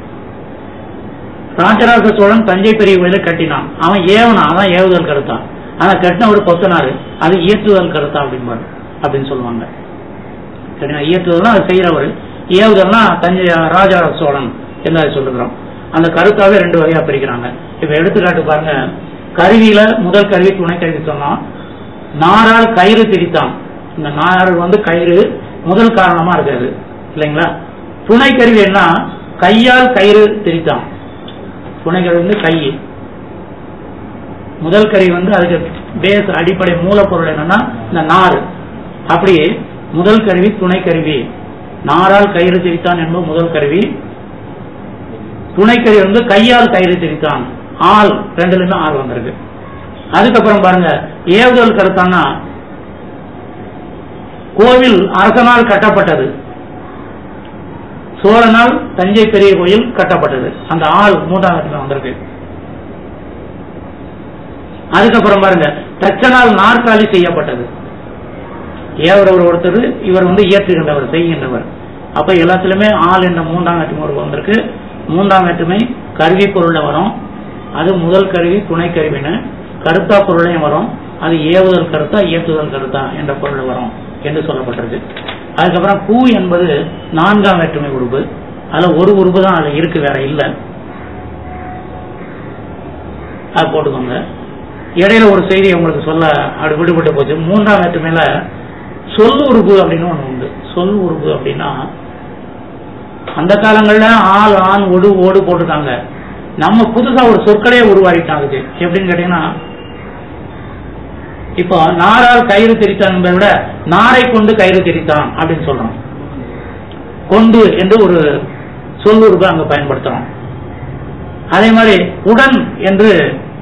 ராஜராஜ சோழன் தஞ்சை பெரிய கோயிலை கட்டினான், அவன் ஏவனா, அதான் ஏவுதல் கருத்தா. ஆனா கட்டின ஒரு கொத்தனாரு, அது இயற்றுதல் கருத்தா அப்படின்பாரு அப்படின்னு சொல்லுவாங்க. சரிங்களா? இயற்றுதல்னா அது செய்யறவர், ஏவுதல்னா தஞ்சை ராஜராஜ சோழன் என்று அதை சொல்லுகிறோம். அந்த கருத்தாவே ரெண்டு வகையா பிரிக்கிறாங்க. இப்ப எடுத்துக்காட்டு பாருங்க, கருவியில முதல் கருவி துணை கருவி சொன்னா, நாரால் கயிறு திரித்தான். இந்த நாரால் வந்து கயிறு முதல் காரணமா இருக்காது இல்லைங்களா. துணை கருவி என்ன, கையால் கயிறு திரித்தான். துணை கருவி வந்து கை, முதல் கருவி வந்து அதுக்கு பேஸ் அடிப்படை மூலப்பொருள் என்னன்னா இந்த நார். அப்படி முதல் கருவி துணை கருவி, நாரால் கயிறு திரித்தான் என்பது முதல் கருவி. துணை கருவி வந்து கையால் கயிறு திரித்தான், ஆள் ரெண்டுல ஆள் வந்திருக்கு. அதுக்கப்புறம் பாருங்க, ஏவுதல் கருத்தான்னா, கோவில் அரசனால் கட்டப்பட்டது, சோழனால் தஞ்சை பெரிய கோயில் கட்டப்பட்டது, அந்த ஆள் மூன்றாம் இடத்துல வந்திருக்கு. அதுக்கப்புறம் பாருங்க, தச்சனால் நாற்காலி செய்யப்பட்டது. ஏவரவர் ஒருத்தர், இவர் வந்து இயற்றுகின்றவர், செய்கின்றவர். அப்ப எல்லாத்திலுமே ஆள் என்ற மூன்றாம் வேற்றுமை வந்திருக்கு. மூன்றாம் வேற்றுமை கருவி பொருள்ல வரும், அது முதல் கருவி துணை கருவின்னு. கருத்தா பொருளையும் வரும், அது ஏவுதல் கருத்தா இயற்றுதல் கருத்தா என்ற பொருள் வரும் என்று சொல்லப்பட்டிருக்கு. அதுக்கப்புறம் பூ என்பது நான்காம் வேற்றுமை உறுப்பு, அதுல ஒரு உறுப்பு தான் அது இருக்கு, வேற இல்லை, அது போட்டுக்கோங்க. இடையில ஒரு செய்தி உங்களுக்கு சொல்ல அப்படி விடுபட்டு போச்சு. மூன்றாம் வேற்றுமையில சொல் உறுப்பு அப்படின்னு ஒண்ணு உண்டு. சொல் உறுப்பு அப்படின்னா, அந்த காலங்கள்ல ஆள் ஆண் ஒடு ஓடு போட்டுட்டாங்க, நம்ம புதுசா ஒரு சொற்களையே உருவாக்கிட்டாங்க. எப்படின்னு கேட்டீங்கன்னா, இப்போ நாரால் கயிறு திரித்தான் என்பதை விட நாரை கொண்டு கயிறு திரித்தான் அப்படின்னு சொல்றோம். கொண்டு என்று ஒரு சொல் உறுப்பு அங்க பயன்படுத்துறோம். அதே மாதிரி உடன் என்று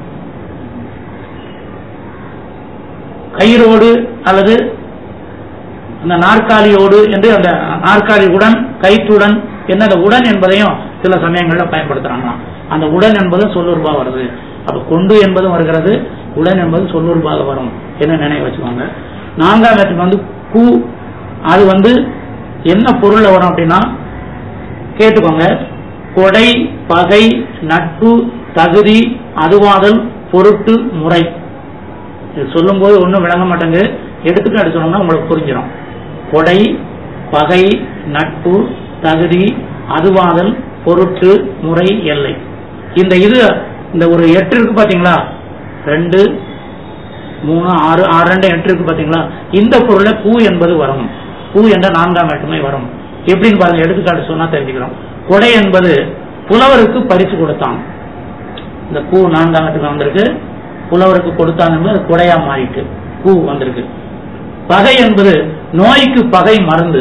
கயிறோடு அல்லது அந்த நாற்காலியோடு என்று, அந்த நாற்காலி உடன் கயிற்றுடன் என்ன, அந்த உடன் என்பதையும் சில சமயங்கள்ல பயன்படுத்துறாங்க. அந்த உடன் என்பது சொல்லுருபா வருது. அப்ப கொண்டு என்பதும் வருகிறது, உடன் என்பது சொல்லுருபாக வரும் என்ன நினைவு வச்சுக்கோங்க. நான்காம் வேற்றுமை வந்து பூ, அது வந்து என்ன பொருள்ல வரும் அப்படின்னா கேட்டுக்கோங்க, கொடை, பகை, நட்பு, தகுதி, அதுவாதல், பொருட்டு, முறை. இது சொல்லும் போது ஒன்றும் விளங்க மாட்டேங்குது, எடுத்துக்காட்டு சொன்னோம்னா உங்களுக்கு புரிஞ்சிடும். கொடை, பகை, நட்பு, தகுதி, அதுவாதல், பொருட்டு, முறை, எல்லை. இந்த ஒரு 8 இருக்கு பாத்தீங்களா, 2 3 6 6 2 8 இருக்கு பாத்தீங்களா. இந்த பொருளை பூ என்பது வரும், பூ என்ற நான்காம் வேற்றுமை வரும். எப்படின்னு பாருங்க, எடுத்துக்காட்டு சொன்னா தெரிஞ்சுக்கிறோம். கொடை என்பது புலவருக்கு பரிசு கொடுத்தான், இந்த பூ நான்காம் வேற்றுமை வந்திருக்கு. புலவருக்கு கொடுத்தான் என்பது கொடையா மாறிட்டு பூ வந்திருக்கு. பகை என்பது நோய்க்கு பகை மருந்து,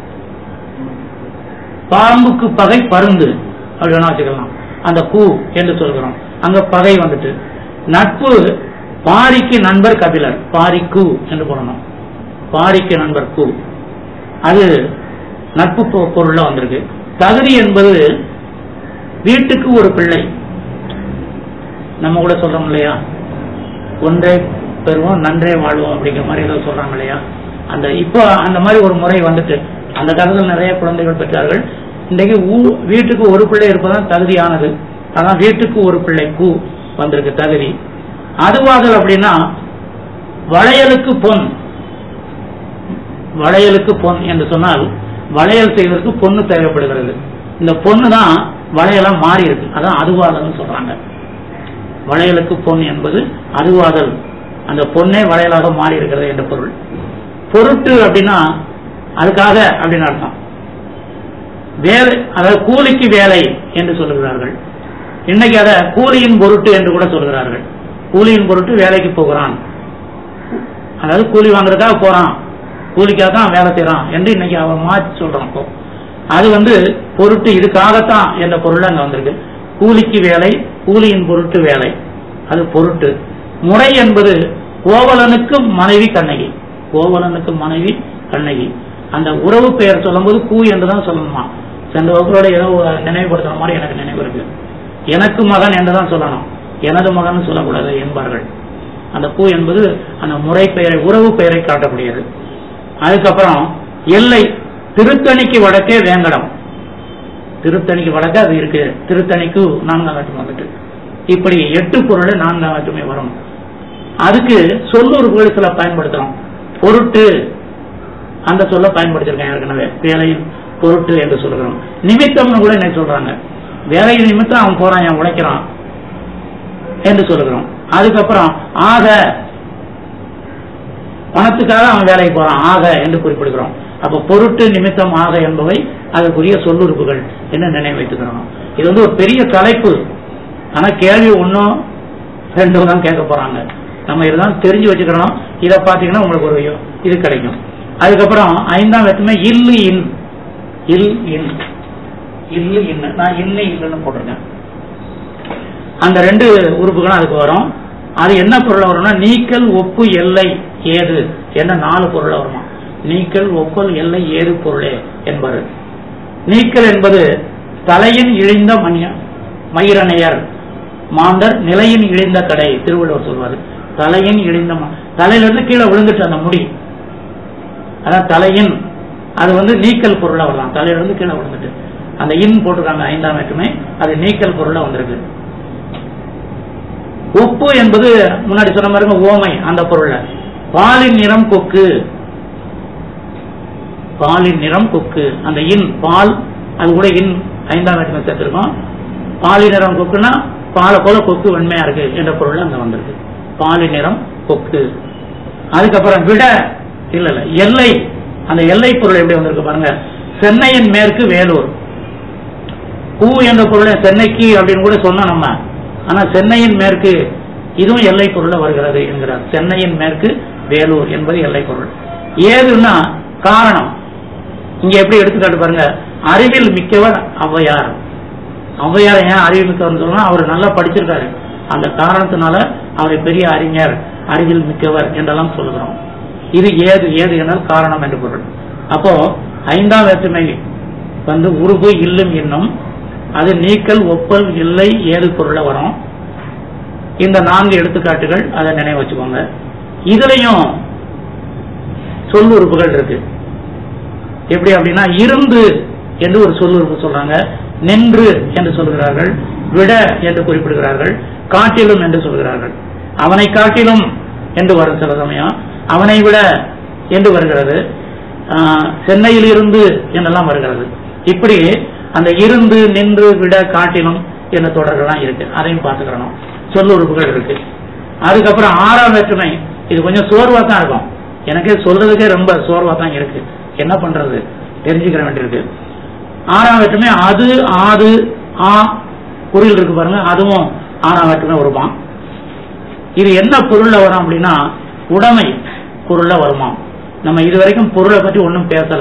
பாம்புக்கு பகை பருந்து அப்படி வேணா வச்சுக்கலாம், அந்த பூ என்று சொல்கிறோம், அங்க பகை வந்துட்டு. நட்பு, பாரிக்கு நண்பர் கபிலர், பாரிக்கு என்று போடணும், பாரிக்கு நண்பர் கூ, அது நட்பு பொருள்ல வந்திருக்கு. தகுதி என்பது வீட்டுக்கு ஒரு பிள்ளை, நம்ம கூட சொல்றோம் இல்லையா, ஒன்றே பெறுவோம் நன்றே வாழ்வோம் அப்படிங்கிற மாதிரி ஏதோ சொல்றாங்க இல்லையா. அந்த இப்போ அந்த மாதிரி ஒரு முறை வந்துட்டு, அந்த காலத்தில் நிறைய குழந்தைகள் பெற்றார்கள். இன்றைக்கு வீட்டுக்கு ஒரு பிள்ளை இருப்பதான் தகுதியானது, அதான் வீட்டுக்கு ஒரு பிள்ளை கூ வந்திருக்கு தகுதி. அதுவாதல் அப்படின்னா வளையலுக்கு பொன், வளையலுக்கு பொன் என்று சொன்னால் வளையல் செய்வதற்கு பொண்ணு தேவைப்படுகிறது. இந்த பொண்ணு தான் வளையலாம் மாறி இருக்கு, அதான் அதுவாதல் சொல்றாங்க. வளையலுக்கு பொன் என்பது அதுவாதல், அந்த பொண்ணே வளையலாக மாறி இருக்கிறது என்ற பொருள். பொருட்டு அப்படின்னா அதுக்காக அப்படின்னு அர்த்தம். வேலை, அதாவது கூலிக்கு வேலை என்று சொல்லுகிறார்கள். இன்னைக்கு அதை கூலியின் பொருட்டு என்று கூட சொல்கிறார்கள். கூலியின் பொருட்டு வேலைக்கு போகிறான், அதாவது கூலி வாங்குறதுக்காக போறான், கூலிக்காக தான் வேலை செய்யறான் என்று இன்னைக்கு அவன் மாற்றி சொல்றான். அது வந்து பொருட்டு, இதுக்காகத்தான் என்ற பொருள் அங்க வந்திருக்கு. கூலிக்கு வேலை, கூலியின் பொருட்டு வேலை, அது பொருட்டு. முறை என்பது கோவலனுக்கு மனைவி கண்ணகி, கோவலனுக்கு மனைவி கண்ணகி, அந்த உறவு பெயர் சொல்லும் போது கூ என்றுதான் சொல்லணுமா. சென்ற வகுப்போட ஏதோ நினைவுபடுத்துற மாதிரி எனக்கு நினைவு இருக்கு. எனக்கு மகன் என்றுதான் சொல்லணும், எனது மகன் சொல்லக்கூடாது என்பார்கள். அந்த கூ என்பது அந்த முறை பெயரை உறவு பெயரை காட்டக்கூடியது. அதுக்கப்புறம் எல்லை, திருத்தணிக்கு வடக்கே வேங்கடம், திருத்தணிக்கு வடக்கே அது இருக்கு, திருத்தணிக்கு 4ஆம் வேற்றுமை வந்துட்டு, இப்படி 8 பொருள் 4ஆம் வேற்றுமை வரும். அதுக்கு சொல்லுறுப்புகள் சில பயன்படுத்துறோம். பொருட்டு அந்த சொல்ல பயன்படுத்திருக்கேன் ஏற்கனவே, வேலையின் பொருட்டு என்று சொல்லுகிறோம். நிமித்தம்னு கூட என்ன சொல்றாங்க, வேலையின் நிமித்தம் அவன் போறான், அவன் உழைக்கிறான் என்று சொல்லுகிறோம். அதுக்கப்புறம் ஆக, பணத்துக்காக அவன் வேலைக்கு போறான், ஆக என்று குறிப்பிடுகிறோம். அப்ப பொருட்டு நிமித்தம் ஆக என்பவை அதற்குரிய சொல்லுறுப்புகள் என்ன நினைவு வைத்துக்கிறோம். இது ஒரு பெரிய தலைப்பு. ஆனா கேள்வி 1 2 தான் கேட்க போறாங்க. நம்ம இதெல்லாம் தெரிஞ்சு வச்சுக்கிறோம். இதை பாத்தீங்கன்னா உங்களுக்கு ஒரு இது கிடைக்கும். அதுக்கப்புறம் 5ஆம் வேற்றுமை இல்லு இன், இல் இன், இல்லு இன்னு, நான் இன்ன இல்லுன்னு போட்டிருக்கேன். அந்த 2 உறுப்புகளும் அதுக்கு வரும். அது என்ன பொருள் வரும்னா நீக்கல் ஒப்பு எல்லை ஏது என்ன 4 பொருள் வருமா. நீக்கல் ஒப்பல் எல்லை ஏது பொருளே என்பது. நீக்கல் என்பது தலையின் இழிந்த மயிரணையர் மாந்தர் நிலையின் இழிந்த கடை, திருவள்ளுவர் சொல்வாரு. தலையின் இழிந்த, தலையிலிருந்து கீழே விழுந்துட்டு அந்த முடி, அதான் தலையின், அது நீக்கல் பொருளா வரலாம். தலையிலிருந்து கீழே விழுந்துட்டு அந்த இன் போட்டிருக்காங்க 5ஆம் வேற்றுமை, அது நீக்கல் பொருளா வந்திருக்கு. ஒப்பு என்பது முன்னாடி சொன்ன மாதிரி ஓமை, அந்த பொருள். பாலின் நிறம் கொக்கு, பாலின் நிறம் கொக்கு, அந்த இன் பால், அது கூட இன் 5ஆம் வேற்றுமை சேர்த்திருக்கோம். பாலின் நிறம் கொக்குன்னா பாலை போல கொக்கு வெண்மையா இருக்கு என்ற பொருள் அங்க வந்திருக்கு, பாலின் நிறம் கொக்கு. அதுக்கப்புறம் விட இல்ல எல்லை, அந்த எல்லை பொருள் எப்படி வந்திருக்கு பாருங்க, சென்னையின் மேற்கு வேலூர். பூ என்ற பொருளை சென்னைக்கு அப்படின்னு கூட சொன்னோம் நம்ம, ஆனா சென்னையின் மேற்கு இதுவும் எல்லை பொருள் வருகிறது என்கிறார். சென்னையின் மேற்கு வேலூர் என்பது எல்லை பொருள். ஏதுன்னா காரணம். இங்க எப்படி எடுத்துக்காட்டு பாருங்க, அறிவில் மிக்கவர் ஔவையார். ஔவையார் ஏன் அறிவில் மிக்கவர் சொல்லணும், அவர் நல்லா படிச்சிருக்காரு, அந்த காரணத்தினால அவரை பெரிய அறிஞர், அறிவில் மிக்கவர் என்றெல்லாம் சொல்லுகிறோம். இது ஏது, ஏது என்றால் காரணம் என்று பொருள். அப்போ 5ஆம் வேற்றுமை உருபு இல்லும் இன்னும், அது நீக்கல் ஒப்பல் இல்லை ஏது பொருள வரும். இந்த 4 எடுத்துக்காட்டுகள் அதை நினைவு வச்சுக்கோங்க. இதுலயும் சொல்லுறுப்புகள் இருக்கு. எப்படி அப்படின்னா இருந்து என்று ஒரு சொல்லுறுப்பு சொல்றாங்க, நின்று என்று சொல்கிறார்கள், விட என்று குறிப்பிடுகிறார்கள், காட்டிலும் என்று சொல்கிறார்கள். அவனை காட்டிலும் என்று வரும் சில சமயம், அவனை விட என்று வருகிறது, சென்னையில் இருந்து என்றெல்லாம் வருகிறது. இப்படி அந்த இருந்து, நின்று, விட, காட்டிலும் என்ற தொடர்கள்லாம் இருக்கு. அதையும் பார்த்துக்கிறோம். சொல்லுறுப்புகள் இருக்கு. அதுக்கப்புறம் 6ஆம் வேற்றுமை, இது கொஞ்சம் சோர்வா தான் இருக்கும், எனக்கு சொல்றதுக்கே ரொம்ப சோர்வா தான் இருக்கு, என்ன பண்றது தெரிஞ்சுக்கிற வேண்டியிருக்கு. 6ஆம் வேற்றுமை அது, ஆது, ஆ பொருள் இருக்கு பாருங்க, அதுவும் 6ஆம் வேற்றுமை வருமா. இது என்ன பொருள்ல வரும் அப்படின்னா உடைமை பொருள்ல வருமா. நம்ம இதுவரைக்கும் பொருளை பற்றி ஒன்றும் பேசல,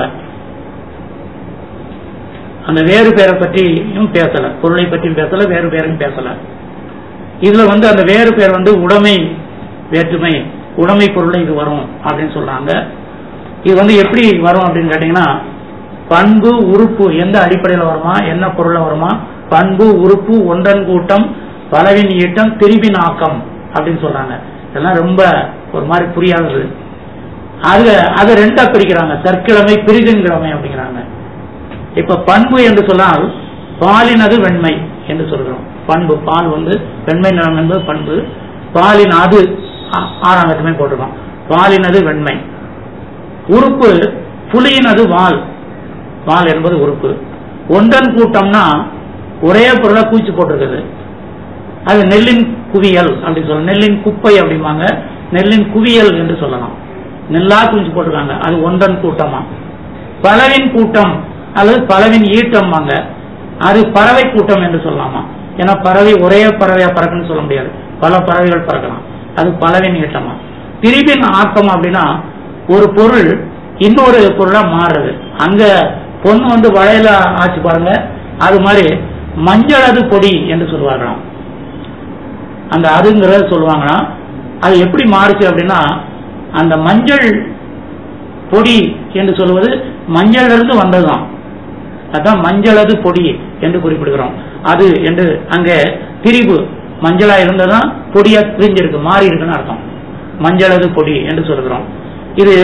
அந்த வேறு பேரை பற்றியும் பேசல, பொருளை பற்றியும் பேசல, வேறு பேரையும் பேசல. இதுல அந்த வேறு பேர் உடைமை வேற்றுமை, உடைமை பொருளை இது வரும் அப்படின்னு சொல்றாங்க. இது எப்படி வரும் அப்படின்னு கேட்டீங்கன்னா, பண்பு உறுப்பு எந்த அடிப்படையில் வருமா, என்ன பொருள்ல வருமா, பண்பு உறுப்பு ஒன்றன் கூட்டம் பலவின் ஈட்டம் திரிபின் ஆக்கம் அப்படின்னு சொல்றாங்க. இதெல்லாம் ரொம்ப ஒரு மாதிரி புரியாதது. அதை 2ஆ பிரிக்கிறாங்க, தற்கிழமை பிரிதின்கிழமை அப்படிங்கிறாங்க. இப்ப பண்பு என்று சொன்னால் பாலினது வெண்மை என்று சொல்கிறோம். பண்பு பால் வெண்மை நிறம் என்பது பண்பு. பாலின் அது 6ஆம் வேற்றுமை போட்டிருக்கோம், பாலினது வெண்மை. உறுப்பு புலியினது வால், வால் என்பது உறுப்பு. ஒன்றன் கூட்டம்னா ஒரே பொருளை பூச்சி போட்டிருக்குது, அது நெல்லின் குவியல் அப்படின்னு சொல்லலாம், நெல்லின் குப்பை அப்படிம்பாங்க, நெல்லின் குவியல் என்று சொல்லலாம். நெல்லா பூச்சி போட்டிருக்காங்க, அது ஒன்றன் கூட்டமா. பலவின் கூட்டம் அல்லது பலவின் ஈட்டம், அது பறவை கூட்டம் என்று சொல்லலாமா. ஏன்னா பறவை ஒரே பறவையா பறக்குன்னு சொல்ல முடியாது, பல பறவைகள் பறக்கலாம், அது பலவின் ஈட்டமா. திரிபின் ஆக்கம் அப்படின்னா ஒரு பொருள் இன்னொரு பொருளா மாறுறது. அங்க பொண்ணு வளையல ஆச்சு பாருங்க, அது மாதிரி மஞ்சளது பொடி என்று சொல்லுவாங்களாம். அந்த அதுங்கிறத சொல்லுவாங்கன்னா அது எப்படி மாறுச்சு அப்படின்னா, அந்த மஞ்சள் பொடி என்று சொல்லுவது மஞ்சள் இருந்து வந்ததுதான். அதான் மஞ்சளது பொடி என்று குறிப்பிடுகிறோம். அது என்று அங்க பிரிவு மஞ்சளா இருந்ததான் பொடியா பிரிஞ்சிருக்கு, மாறி இருக்குன்னு அர்த்தம். மஞ்சளது பொடி என்று சொல்கிறோம். இது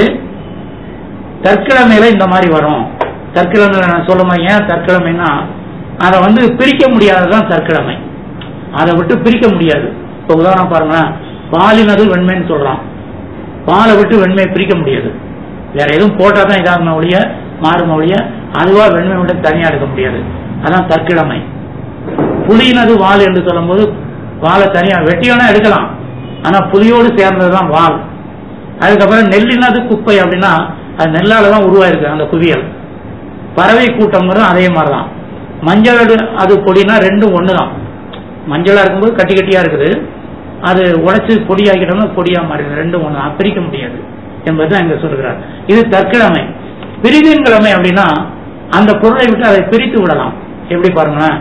தற்கிழமையில இந்த மாதிரி வரும். தற்கிழமை நான் சொல்லுமா, ஏன் தற்கிழமைன்னா அதை பிரிக்க முடியாததான் தற்கிழமை. அதை விட்டு பிரிக்க முடியாது. இப்ப உதாரணம் பாருங்களேன், பாலினது வெண்மைன்னு சொல்றான். பாலை விட்டு வெண்மையை பிரிக்க முடியாது. வேற எதுவும் போட்டா தான் இதாகுமே ஒழிய மாறும் ஒழிய அதுவா வெண்மை விட தனியா எடுக்க முடியாது. அதான் தற்கிழமை. புலியினது வால் என்று சொல்லும் போது வாழை தனியா வெட்டியோனா எடுக்கலாம், ஆனா புலியோடு சேர்ந்ததுதான் வால். அதுக்கப்புறம் நெல்லினது குப்பை அப்படின்னா அது நெல்லாலதான் உருவாயிருக்கு அந்த குவியல். பறவை கூட்டம் அதே மாதிரிதான். மஞ்சள் அது பொடினா ரெண்டும் ஒண்ணுதான். மஞ்சளா இருக்கும்போது கட்டி கட்டியா இருக்குது, அது உடைச்சு பொடியாக்கிட்டோம்னா பொடியா மாறிடுது. ரெண்டும் ஒண்ணு, பிரிக்க முடியாது என்பதுதான் இங்க சொல்கிறார். இது தற்கிழமை. பிரிதின் கிழமை அப்படின்னா அந்த பொருளை விட்டு அதை பிரித்து விடலாம். எப்படி பாருங்களேன்,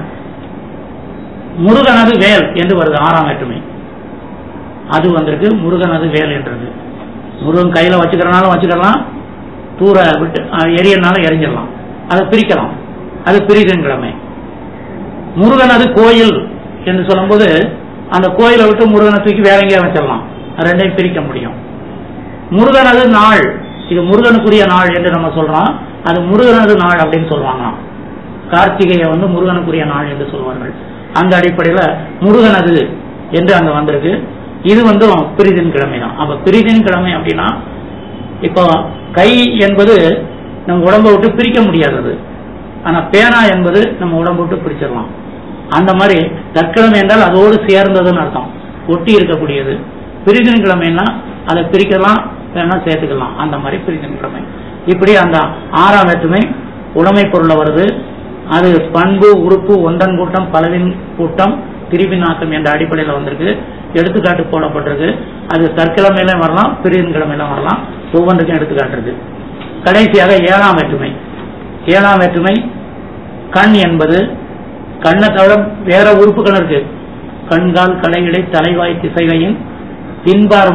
முருகனது வேல் என்று வருது 6ஆம் வேற்றுமை. அது வந்திருக்கு முருகனது வேல் என்றது. முருகன் கையில வச்சுக்கிறனாலும் வச்சுக்கலாம், தூர விட்டு எரியனாலும் எரிஞ்சிடலாம், அதை பிரிக்கலாம். அது பிரிதின் கிழமை. முருகனது கோயில் என்று சொல்லும் போது அந்த கோயிலை விட்டு முருகனை தூக்கி வேற எங்கேயா வச்சிடலாம், ரெண்டையும் பிரிக்க முடியும். முருகனது நாள், இது முருகனுக்குரிய நாள் என்று நம்ம சொல்றோம், அது முருகனது நாள் அப்படின்னு சொல்லுவாங்க. கார்த்திகையை முருகனுக்குரிய நாள் என்று சொல்வார்கள். அந்த அடிப்படையில முருகனது என்று அங்க வந்திருக்கு. இது பிரிதின் கிழமை தான். அப்ப பிரிதின் கிழமை அப்படின்னா இப்போ கை என்பது நம்ம உடம்பை விட்டு பிரிக்க முடியாதது, ஆனா பேனா என்பது நம்ம உடம்பை விட்டு பிரிச்சிடலாம். அந்த மாதிரி தற்கிழமை என்றால் அதோடு சேர்ந்ததுன்னு அர்த்தம், ஒட்டி இருக்கக்கூடியது. பிரிதின் கிழமைன்னா அதை பிரிக்கலாம், வேணா சேர்த்துக்கலாம். அந்த மாதிரி பிரிதின் கிழமை. இப்படி அந்த 6ஆம் வேற்றுமை உடைமை பொருள வருது. அது பண்பு உறுப்பு ஒன்றன் கூட்டம் பலவின் கூட்டம் திரிபினாக்கம் என்ற அடிப்படையில் வந்திருக்கு. எடுத்துக்காட்டு போடப்பட்டிருக்கு. அது தற்கிழமையில வரலாம், பிரிதின் கிழமையில வரலாம். ஒவ்வொன்றுக்கும் எடுத்துக்காட்டு. கடைசியாக 7ஆம் வேற்றுமை. 7ஆம் வேற்றுமை கண் என்பது கண்ணை தவிர வேற உறுப்புகள் இருக்கு. கண்கால் கலையிடை தலைவாய் திசைகையின் பின்பால்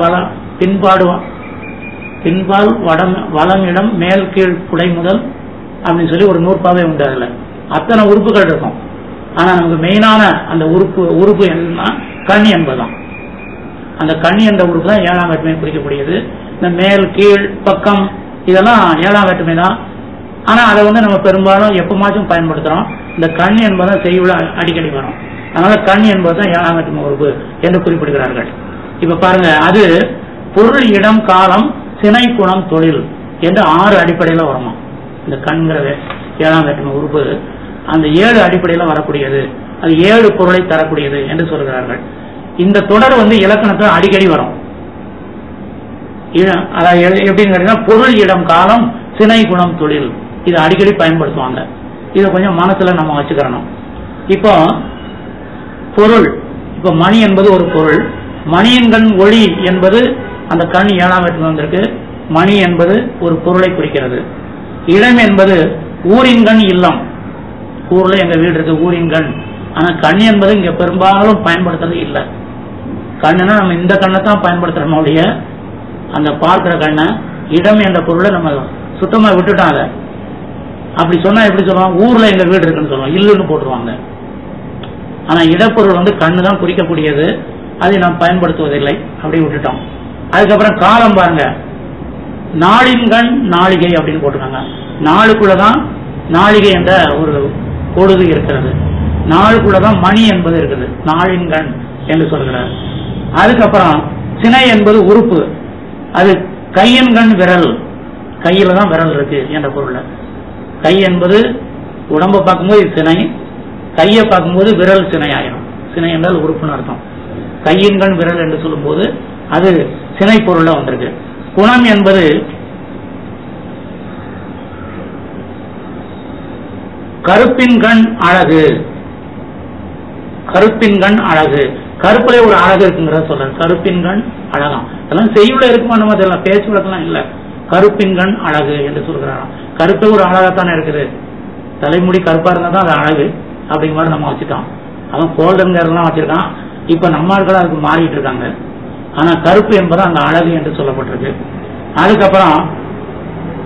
வளமிடம் மேல் கீழ் குடை முதல் அப்படின்னு சொல்லி ஒரு நூற்பாவே உண்டு. அதுல அத்தனை உறுப்புகள் இருக்கும். ஆனா நமக்கு மெயினான அந்த உறுப்பு என்னன்னா கண் என்பதுதான். அந்த கண் என்ற உறுப்பு தான் 7ஆம் வேற்றுமை குறிக்கக்கூடியது. இந்த மேல் கீழ் பக்கம் இதெல்லாம் 7ஆம் வேற்றுமை தான். ஆனா அதை நம்ம பெரும்பாலும் எப்பமாச்சும் பயன்படுத்துறோம். இந்த கண் என்பதை செய்யுள்ள அடிக்கடி வரும். அதனால கண் என்பதுதான் 7ஆம் வேற்றுமை உறுப்பு என்று குறிப்பிடுகிறார்கள். இப்ப பாருங்க, அது பொருள் இடம் காலம் சினை குணம் தொழில் என்று 6 அடிப்படையில வருமா. இந்த கண்கிற 7ஆம் வேற்றுமை உறுப்பு அந்த 7 அடிப்படையில வரக்கூடியது. அது 7 பொருளை தரக்கூடியது என்று சொல்கிறார்கள். இந்த தொடர் இலக்கணத்தில் அடிக்கடி வரும். அதாவது எப்படின்னு கேட்டீங்கன்னா, பொருள் இடம் காலம் சினை குணம் தொழில், இது அடிக்கடி பயன்படுத்துவாங்க. இதை கொஞ்சம் மனசுல நம்ம வச்சுக்கிறணும். இப்போ பொருள், இப்ப மணி என்பது ஒரு பொருள். மணியின் கண் ஒளி என்பது அந்த கண் 7ஆம் வேற்றுமை வந்திருக்கு. மணி என்பது ஒரு பொருளை குறிக்கிறது. இடம் என்பது ஊரின் கண் இல்லம், ஊர்ல எங்க வீடு இருக்கு ஊரின் கண். ஆனா கண் என்பது இங்க பெரும்பாலும் பயன்படுத்துறது இல்லை. கண்ணுனா நம்ம இந்த கண்ணை தான் பயன்படுத்துறோம் ஒழிய அந்த பார்க்கிற கண்ணை இடம் என்ற பொருளை நம்ம சுத்தமா விட்டுட்டாங்க. அப்படி சொன்னா எப்படி சொல்லுவாங்க, ஊர்ல எங்க வீடு இருக்குன்னு சொல்லுவாங்க, இல்லுன்னு போட்டுருவாங்க. ஆனா இடப்பொருள் கண்ணு தான் குறிக்கக்கூடியது, அதை நாம் பயன்படுத்துவதில்லை, அப்படி விட்டுட்டோம். அதுக்கப்புறம் காலம் பாருங்க, நாளின் கண் நாளிகை அப்படின்னு போட்டுருக்காங்க. நாளுக்குள்ளதான் நாளிகை என்ற ஒரு பொழுது இருக்கிறது. நாளுக்குள்ளதான் மணி என்பது இருக்குது, நாளின் கண் என்று சொல்கிறார். அதுக்கப்புறம் சினை என்பது உறுப்பு, அது கையின் கண் விரல், கையில தான் விரல் இருக்கு என்ற பொருள். கை என்பது உடம்பை பார்க்கும்போது சினை, கையை பார்க்கும்போது விரல் சினை ஆயிரும். சினை என்றால் உறுப்புன்னு அர்த்தம். கையின் கண் விரல் என்று சொல்லும் போது அது சினை பொருள்ல வந்திருக்கு. குணம் என்பது கருப்பின் கண் அழகு, கருப்பின் கண் அழகு, கருப்புல ஒரு அழகு இருக்குங்கிறத சொல்ற. கருப்பின் கண் அழகாம், அதெல்லாம் செய்யுள்ள இருக்குமா நம்ம தெரியல, பேச்சு வழக்கெல்லாம் இல்ல. கருப்பின் கண் அழகு என்று சொல்கிறாராம். கருப்பே ஒரு அழகாத்தானே இருக்குது. தலைமுடி கருப்பா இருந்தா தான் அது அழகு அப்படிங்கிற மாதிரி நம்ம வச்சுட்டோம். அவன் கோல்டன் கேர்லாம் வச்சிருக்கான். இப்ப நம்ம ஆட்கள் அதுக்கு மாறிட்டு இருக்காங்க. ஆனா கருப்பு என்பது அந்த அழகு என்று சொல்லப்பட்டிருக்கு. அதுக்கப்புறம்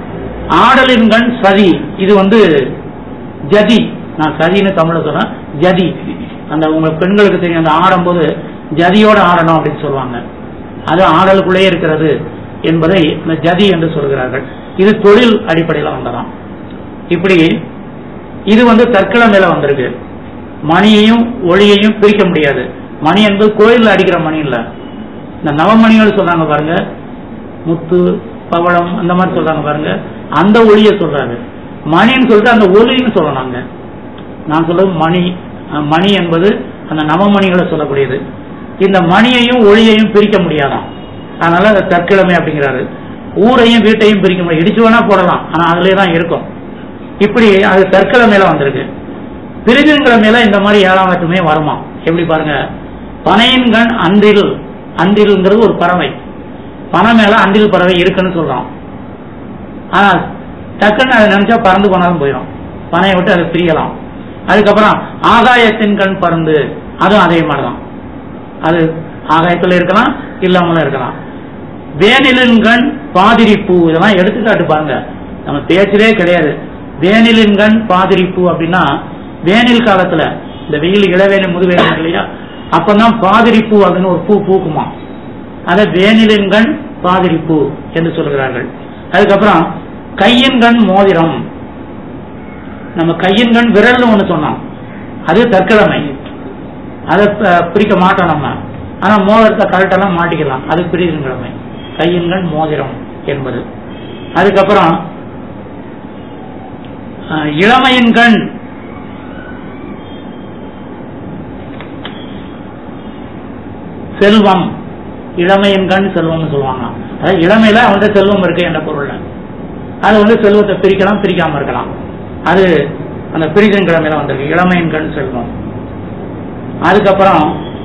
ஆடலின் கண் சதி. இது ஜதி. நான் சதின்னு தமிழ்ல சொல்றேன். ஜதி அந்த உங்க பெண்களுக்கு தெரியும், அந்த ஆடும்போது ஜதியோட ஆடணும் அப்படின்னு சொல்லுவாங்க. அது ஆடலுக்குள்ளே இருக்கிறது என்பதை இந்த ஜதி என்று சொல்கிறார்கள். இது தொழில் அடிப்படையில் வந்ததான். இப்படி இது தற்கிழமையில வந்திருக்கு. மணியையும் ஒளியையும் பிரிக்க முடியாது. மணி என்பது கோயிலில் அடிக்கிற மணி இல்ல. இந்த நவமணிகள் சொல்றாங்க பாருங்க, முத்து பவளம் அந்த மாதிரி சொல்றாங்க பாருங்க, அந்த ஒளியை சொல்றாங்க. மணின்னு சொல்லிட்டு அந்த ஒளின்னு சொல்லலாங்க. நான் சொல்றது மணி. மணி என்பது அந்த நவமணிகளை சொல்லக்கூடியது. இந்த மணியையும் ஒளியையும் பிரிக்க முடியாதான். அதனால அந்த தற்கிழமை அப்படிங்கிறாரு. ஊரையும் வீட்டையும் பிரிக்க முடியாது. இடிச்சு வேணா போடலாம், ஆனா அதுலயே தான் இருக்கும். இப்படி அது தற்கிழமையில வந்திருக்கு. பிரிதின்கிழமையில இந்த மாதிரி 7ஆம் வேற்றுமையே வருமா? எப்படி பாருங்க, பனையின் கண் அன்றில். அன்றில்ங்கிறது ஒரு பறவை. பனை மேல அன்றில் பறவை இருக்குன்னு சொல்றோம். ஆனா டக்குன்னு அதை நினைச்சா பறந்து போனாலும் போயிடும். பனையை விட்டு அதை பிரியலாம். அதுக்கப்புறம் ஆகாயத்தின் கண் பறந்து, அதுவும் அதே மாதிரிதான். அது ஆகாயத்துல இருக்கலாம், இல்லாமலும் இருக்கலாம். வேனிலின் கண் பாதிரிப்பூ. இதெல்லாம் எடுத்துக்காட்டு பாருங்க, நம்ம பேச்சிலே கிடையாது. வேனிலின் கண் பாதிரிப்பூ அப்படின்னா வேனில் காலத்துல இந்த வெயில் இளவேனி முதுவேனி இல்லையா, அப்பதான் பாதிரிப்பூ அப்படின்னு ஒரு பூ பூக்குமா. அத வேனிலின் கண் பாதிரிப்பூ என்று சொல்கிறார்கள். அதுக்கப்புறம் கையின் கண் மோதிரம். நம்ம கையின் கண் விரல்னு ஒண்ணு சொன்னோம், அது தற்கிழமை. அதை பிரிக்க மாட்டோம் நம்ம. ஆனா மோதிரத்தை கரெக்டெல்லாம் மாட்டிக்கலாம், அது பிரிதின்கிழமை. கையின் கண் மோதிரம் என்பது. அதுக்கப்புறம் இளமையின் கண் செல்வம். இளமையின் கண் செல்வம்னு சொல்லுவாங்க. அதாவது இளமையில அவன்கிட்ட செல்வம் இருக்கு என்ற பொருள். அது செல்வத்தை பிரிக்கலாம், பிரிக்காம இருக்கலாம். அது அந்த பிரிதின் கிழமையில வந்திருக்கு, இளமையின் கண் செல்வம். அதுக்கப்புறம்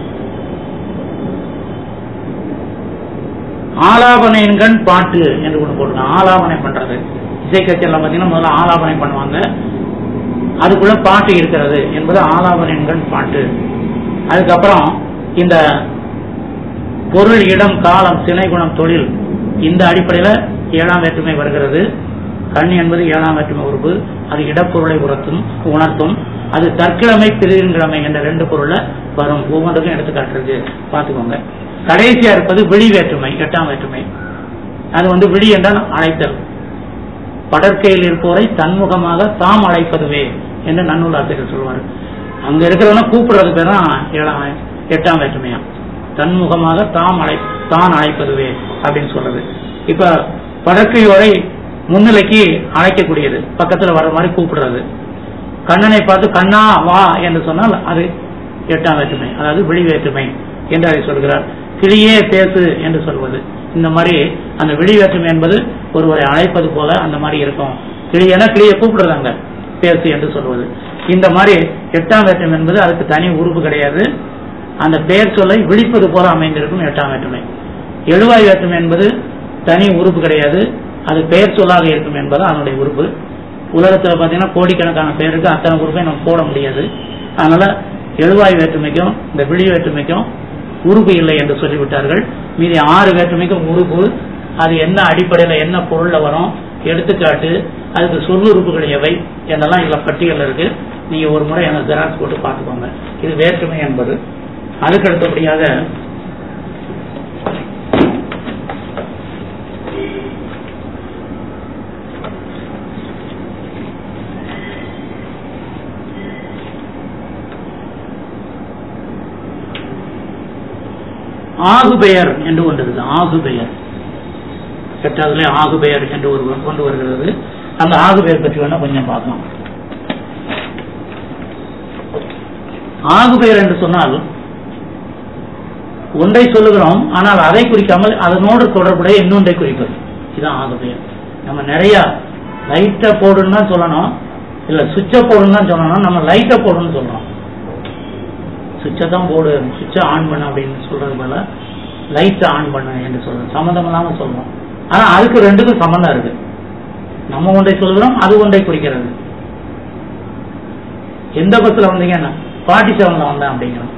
ஆலாபனையின் கண் பாட்டு என்று ஒன்று போட்டுருக்காங்க. ஆலாபனை பண்றது, இசை கச்சேரியில் பார்த்தீங்கன்னா முதல்ல ஆலாபனை பண்ணுவாங்க, அதுக்குள்ள பாட்டு இருக்கிறது என்பது ஆலாபனையின் கண் பாட்டு. அதுக்கப்புறம் இந்த பொருள், இடம், காலம், சினை, குணம், தொழில், இந்த அடிப்படையில 7ஆம் வேற்றுமை வருகிறது. கண் என்பது 7ஆம் வேற்றுமை உறுப்பு. அது இடப்பொருளை உணர்த்தும். அது தற்கிழமை பிரிதின்கிழமை என்ற 2 பொருள்ல வரும். ஒவ்வொன்றுக்கும் எடுத்துக்காட்டுறது பார்த்துக்கோங்க. கடைசியா இருப்பது விழி வேற்றுமை, 8ஆம் வேற்றுமை. அது விழி என்றால் அழைத்தல். படற்கையில் இருப்போரை தன்முகமாக தாம் அழைப்பதுவே என்று நன்னூல் ஆசிரியர் சொல்வார். அங்க இருக்கிறவன கூப்பிடுறது பேர் தான் 8ஆம் வேற்றுமையா. தன்முகமாக தான் அழைப்பதுவே அப்படின்னு சொல்றது. இப்ப படற்கையோரை முன்னிலைக்கு அழைக்கக்கூடியது, பக்கத்துல வர மாதிரி கூப்பிடுறது. கண்ணனை பார்த்து கண்ணா வா என்று சொன்னால் அது 8ஆம் வேற்றுமை, அதாவது விழி வேற்றுமை என்று அதை சொல்கிறார். கிளியே பேசு என்று சொல்வது. இந்த மாதிரி அந்த விழி வேற்றுமை என்பது ஒருவரை அழைப்பது போல அந்த மாதிரி இருக்கும். கிளியனா கிளியை கூப்பிடுறாங்க, பேசு என்று சொல்வது. இந்த மாதிரி 8ஆம் வேற்றுமை என்பது அதுக்கு தனி உறுப்பு கிடையாது. அந்த பெயர் சொல்லை விழிப்பது போல அமைந்திருக்கும் 8ஆம் வேற்றுமை. எழுவாய் வேற்றுமை என்பது தனி உறுப்பு கிடையாது, அது பெயர் சொல்லாக இருக்கும் என்பது அதனுடைய உறுப்பு. உலகத்தில் பார்த்தீங்கன்னா கோடிக்கணக்கான பெயருக்கு அத்தனை உறுப்பை நம்ம போட முடியாது. அதனால எழுவாய் வேற்றுமைக்கும் இந்த விழி வேற்றுமைக்கும் உறுப்பு இல்லை என்று சொல்லிவிட்டார்கள். மீதி 6 வேற்றுமைக்கும் உறுப்பு. அது என்ன அடிப்படையில் என்ன பொருள்ல வரும், எடுத்துக்காட்டு, அதுக்கு சொல்லுறுப்புகள் எவை என்னெல்லாம் இதுல பட்டியல் இருக்கு. நீங்க ஒரு முறை எனக்கு ஜெராக்ஸ் போட்டு பார்த்துக்கோங்க. இது வேற்றுமை என்பது. அதுக்கு அடுத்தபடியாக ஆகுபெயர் என்று ஒன்று இருக்குது. ஆகுபெயர் 8வதுல ஆகுபெயர் என்று கொண்டு வருகிறது. அந்த ஆகுபெயர் பற்றி வேணா கொஞ்சம் பார்க்கலாம். ஆகுபெயர் என்று சொன்னால் ஒன்றை சொல்லுகிறோம், ஆனால் அதை குறிக்காமல் அதனோடு தொடர்புடைய இன்னொன்றை குறிப்பது. இதுதான் ஆகுபெயர். நம்ம நிறைய லைட்டை போடுன்னு தான் சொல்லணும், இல்ல சுவிட்சை போடுன்னு தான் சொல்லணும். நம்ம லைட்டை போடுன்னு சொல்றோம். சுவிட்சை தான் போடு, சுவிட்சை ஆன் பண்ண அப்படின்னு சொல்றது போல லைட்டை ஆன் பண்ண என்று சொல்றோம். சம்மந்தம் இல்லாம சொல்றோம். ஆனா அதுக்கு 2க்கும் சம்பந்தம் இருக்கு. நம்ம ஒன்றை சொல்கிறோம், அது ஒன்றை குறிக்கிறது. எந்த பஸ்ல வந்தீங்கன்னா 47ல வந்தேன் அப்படிங்கிறோம்.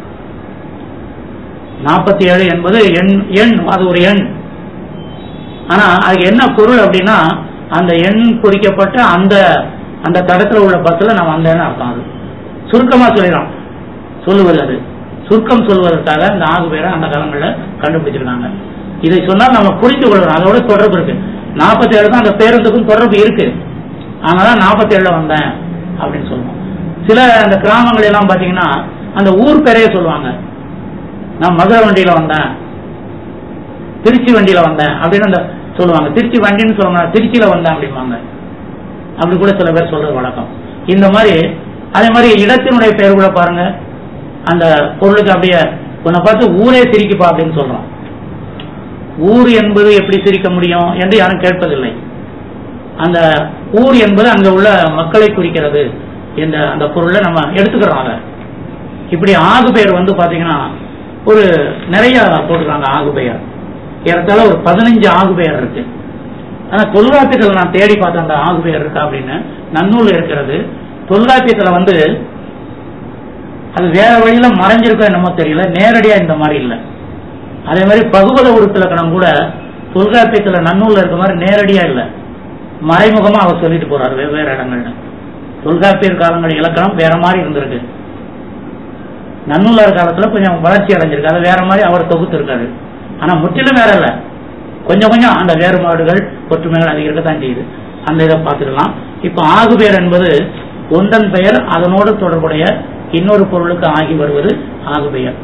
47 என்பது எண், அது ஒரு எண். ஆனா அதுக்கு என்ன பொருள் அப்படின்னா அந்த எண் குறிக்கப்பட்ட அந்த தடத்துல உள்ள பஸ்ல நான் வந்தேன்னு அர்த்தம். அது சுருக்கமா சொல்லிடும் சொல்லுவது. அது சுருக்கம் சொல்வதற்காக இந்த ஆகு பேரை அந்த காலங்களில் கண்டுபிடிச்சிருக்காங்க. இதை சொன்னால் நம்ம புரிந்து கொள்ளணும். அதோட தொடர்பு இருக்கு. 47 தான் அந்த பேருந்துக்கும் தொடர்பு இருக்கு. அதனால 47 வந்தேன் அப்படின்னு சொல்லுவோம். சில அந்த கிராமங்கள் எல்லாம் பாத்தீங்கன்னா அந்த ஊர் பேரையே சொல்லுவாங்க. நான் மதுரை வண்டியில வந்தேன், திருச்சி வண்டியில வந்தேன் அப்படின்னு அந்த சொல்லுவாங்க. திருச்சி வண்டின்னு சொல்லுவாங்க, திருச்சியில வந்தேன் அப்படிம்பாங்க. அப்படி கூட சில பேர் சொல்றது வழக்கம். இந்த மாதிரி அதே மாதிரி இடத்தினுடைய பெயர் கூட பாருங்க, அந்த பொருளுக்கு அப்படியே உன்னை பார்த்து ஊரே சிரிக்குப்பா அப்படின்னு சொல்றோம். ஊர் என்பது எப்படி சிரிக்க முடியும் என்று யாரும் கேட்பதில்லை. அந்த ஊர் என்பது அங்க உள்ள மக்களை குறிக்கிறது என்ற அந்த பொருளை நம்ம எடுத்துக்கிறோம். அதை இப்படி ஆகு பெயர் வந்து பாத்தீங்கன்னா ஒரு நிறைய போட்டுருக்காங்க. ஆகு பெயர் ஏறத்தாழ ஒரு 15 ஆகு பெயர் இருக்கு. ஆனா தொல்காப்பியத்தில் நான் தேடி பார்த்தேன் அந்த ஆகு பெயர் இருக்கா அப்படின்னு. நன்னூல் இருக்கிறது. தொல்காப்பியத்துல வந்து அது வேற வழியில மறைஞ்சிருக்கோ என்னமோ தெரியல, நேரடியா இந்த மாதிரி இல்லை. அதே மாதிரி பகுபத உருத்திலக்கணம் கூட தொல்காப்பியத்துல நன்னூல்ல இருக்க மாதிரி நேரடியா இல்லை, மறைமுகமா அவர் சொல்லிட்டு போறாரு வெவ்வேறு இடங்கள்ல. தொல்காப்பியர் காலங்கள் இலக்கணம் வேற மாதிரி இருந்திருக்கு. நன்னூலார் காலத்துல கொஞ்சம் வளர்ச்சி அடைஞ்சிருக்கு, அது வேற மாதிரி அவர் தொகுத்து இருக்காரு. ஆனா முற்றிலும் வேற இல்ல, கொஞ்சம் கொஞ்சம் அந்த வேறுபாடுகள் ஒற்றுமைகள் அது இருக்கத்தான் செய்யுது. அந்த இதை பார்த்துக்கலாம். இப்ப ஆகு பெயர் என்பது ஒன்றன் பெயர் அதனோடு தொடர்புடைய இன்னொரு பொருளுக்கு ஆகி வருவது ஆகு பெயர்.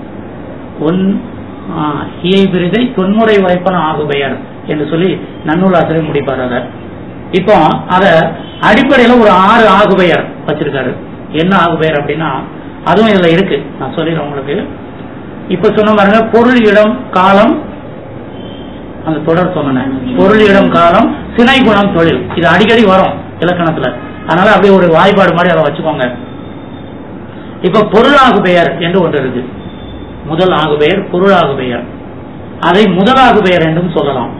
இயை பிரிதை தொன்முறை வாய்ப்பான ஆகு பெயர் என்று சொல்லி நன்னூல் ஆசிரியர் முடிப்பார். அத இப்போ அத அடிப்படையில ஒரு 6 ஆகு பெயர் வச்சிருக்காரு. என்ன ஆகு பெயர் அப்படின்னா அதுவும் இதுல இருக்கு, நான் சொல்லிடுறேன் உங்களுக்கு. இப்ப சொன்ன பாருங்க, பொருள் இடம் காலம், அந்த தொடர் சொன்னேன். பொருள் இடம் காலம் சினை குணம் தொழில், இது அடிக்கடி வரும் இலக்கணத்துல. அதனால அப்படியே ஒரு வாய்ப்பாடு மாதிரி அதை வச்சுக்கோங்க. இப்ப பொருளாகு பெயர் என்று ஒன்று இருக்கு. முதல் ஆகு பெயர் பொருளாகு பெயர். அதை முதலாகு பெயர் என்றும் சொல்லலாம்.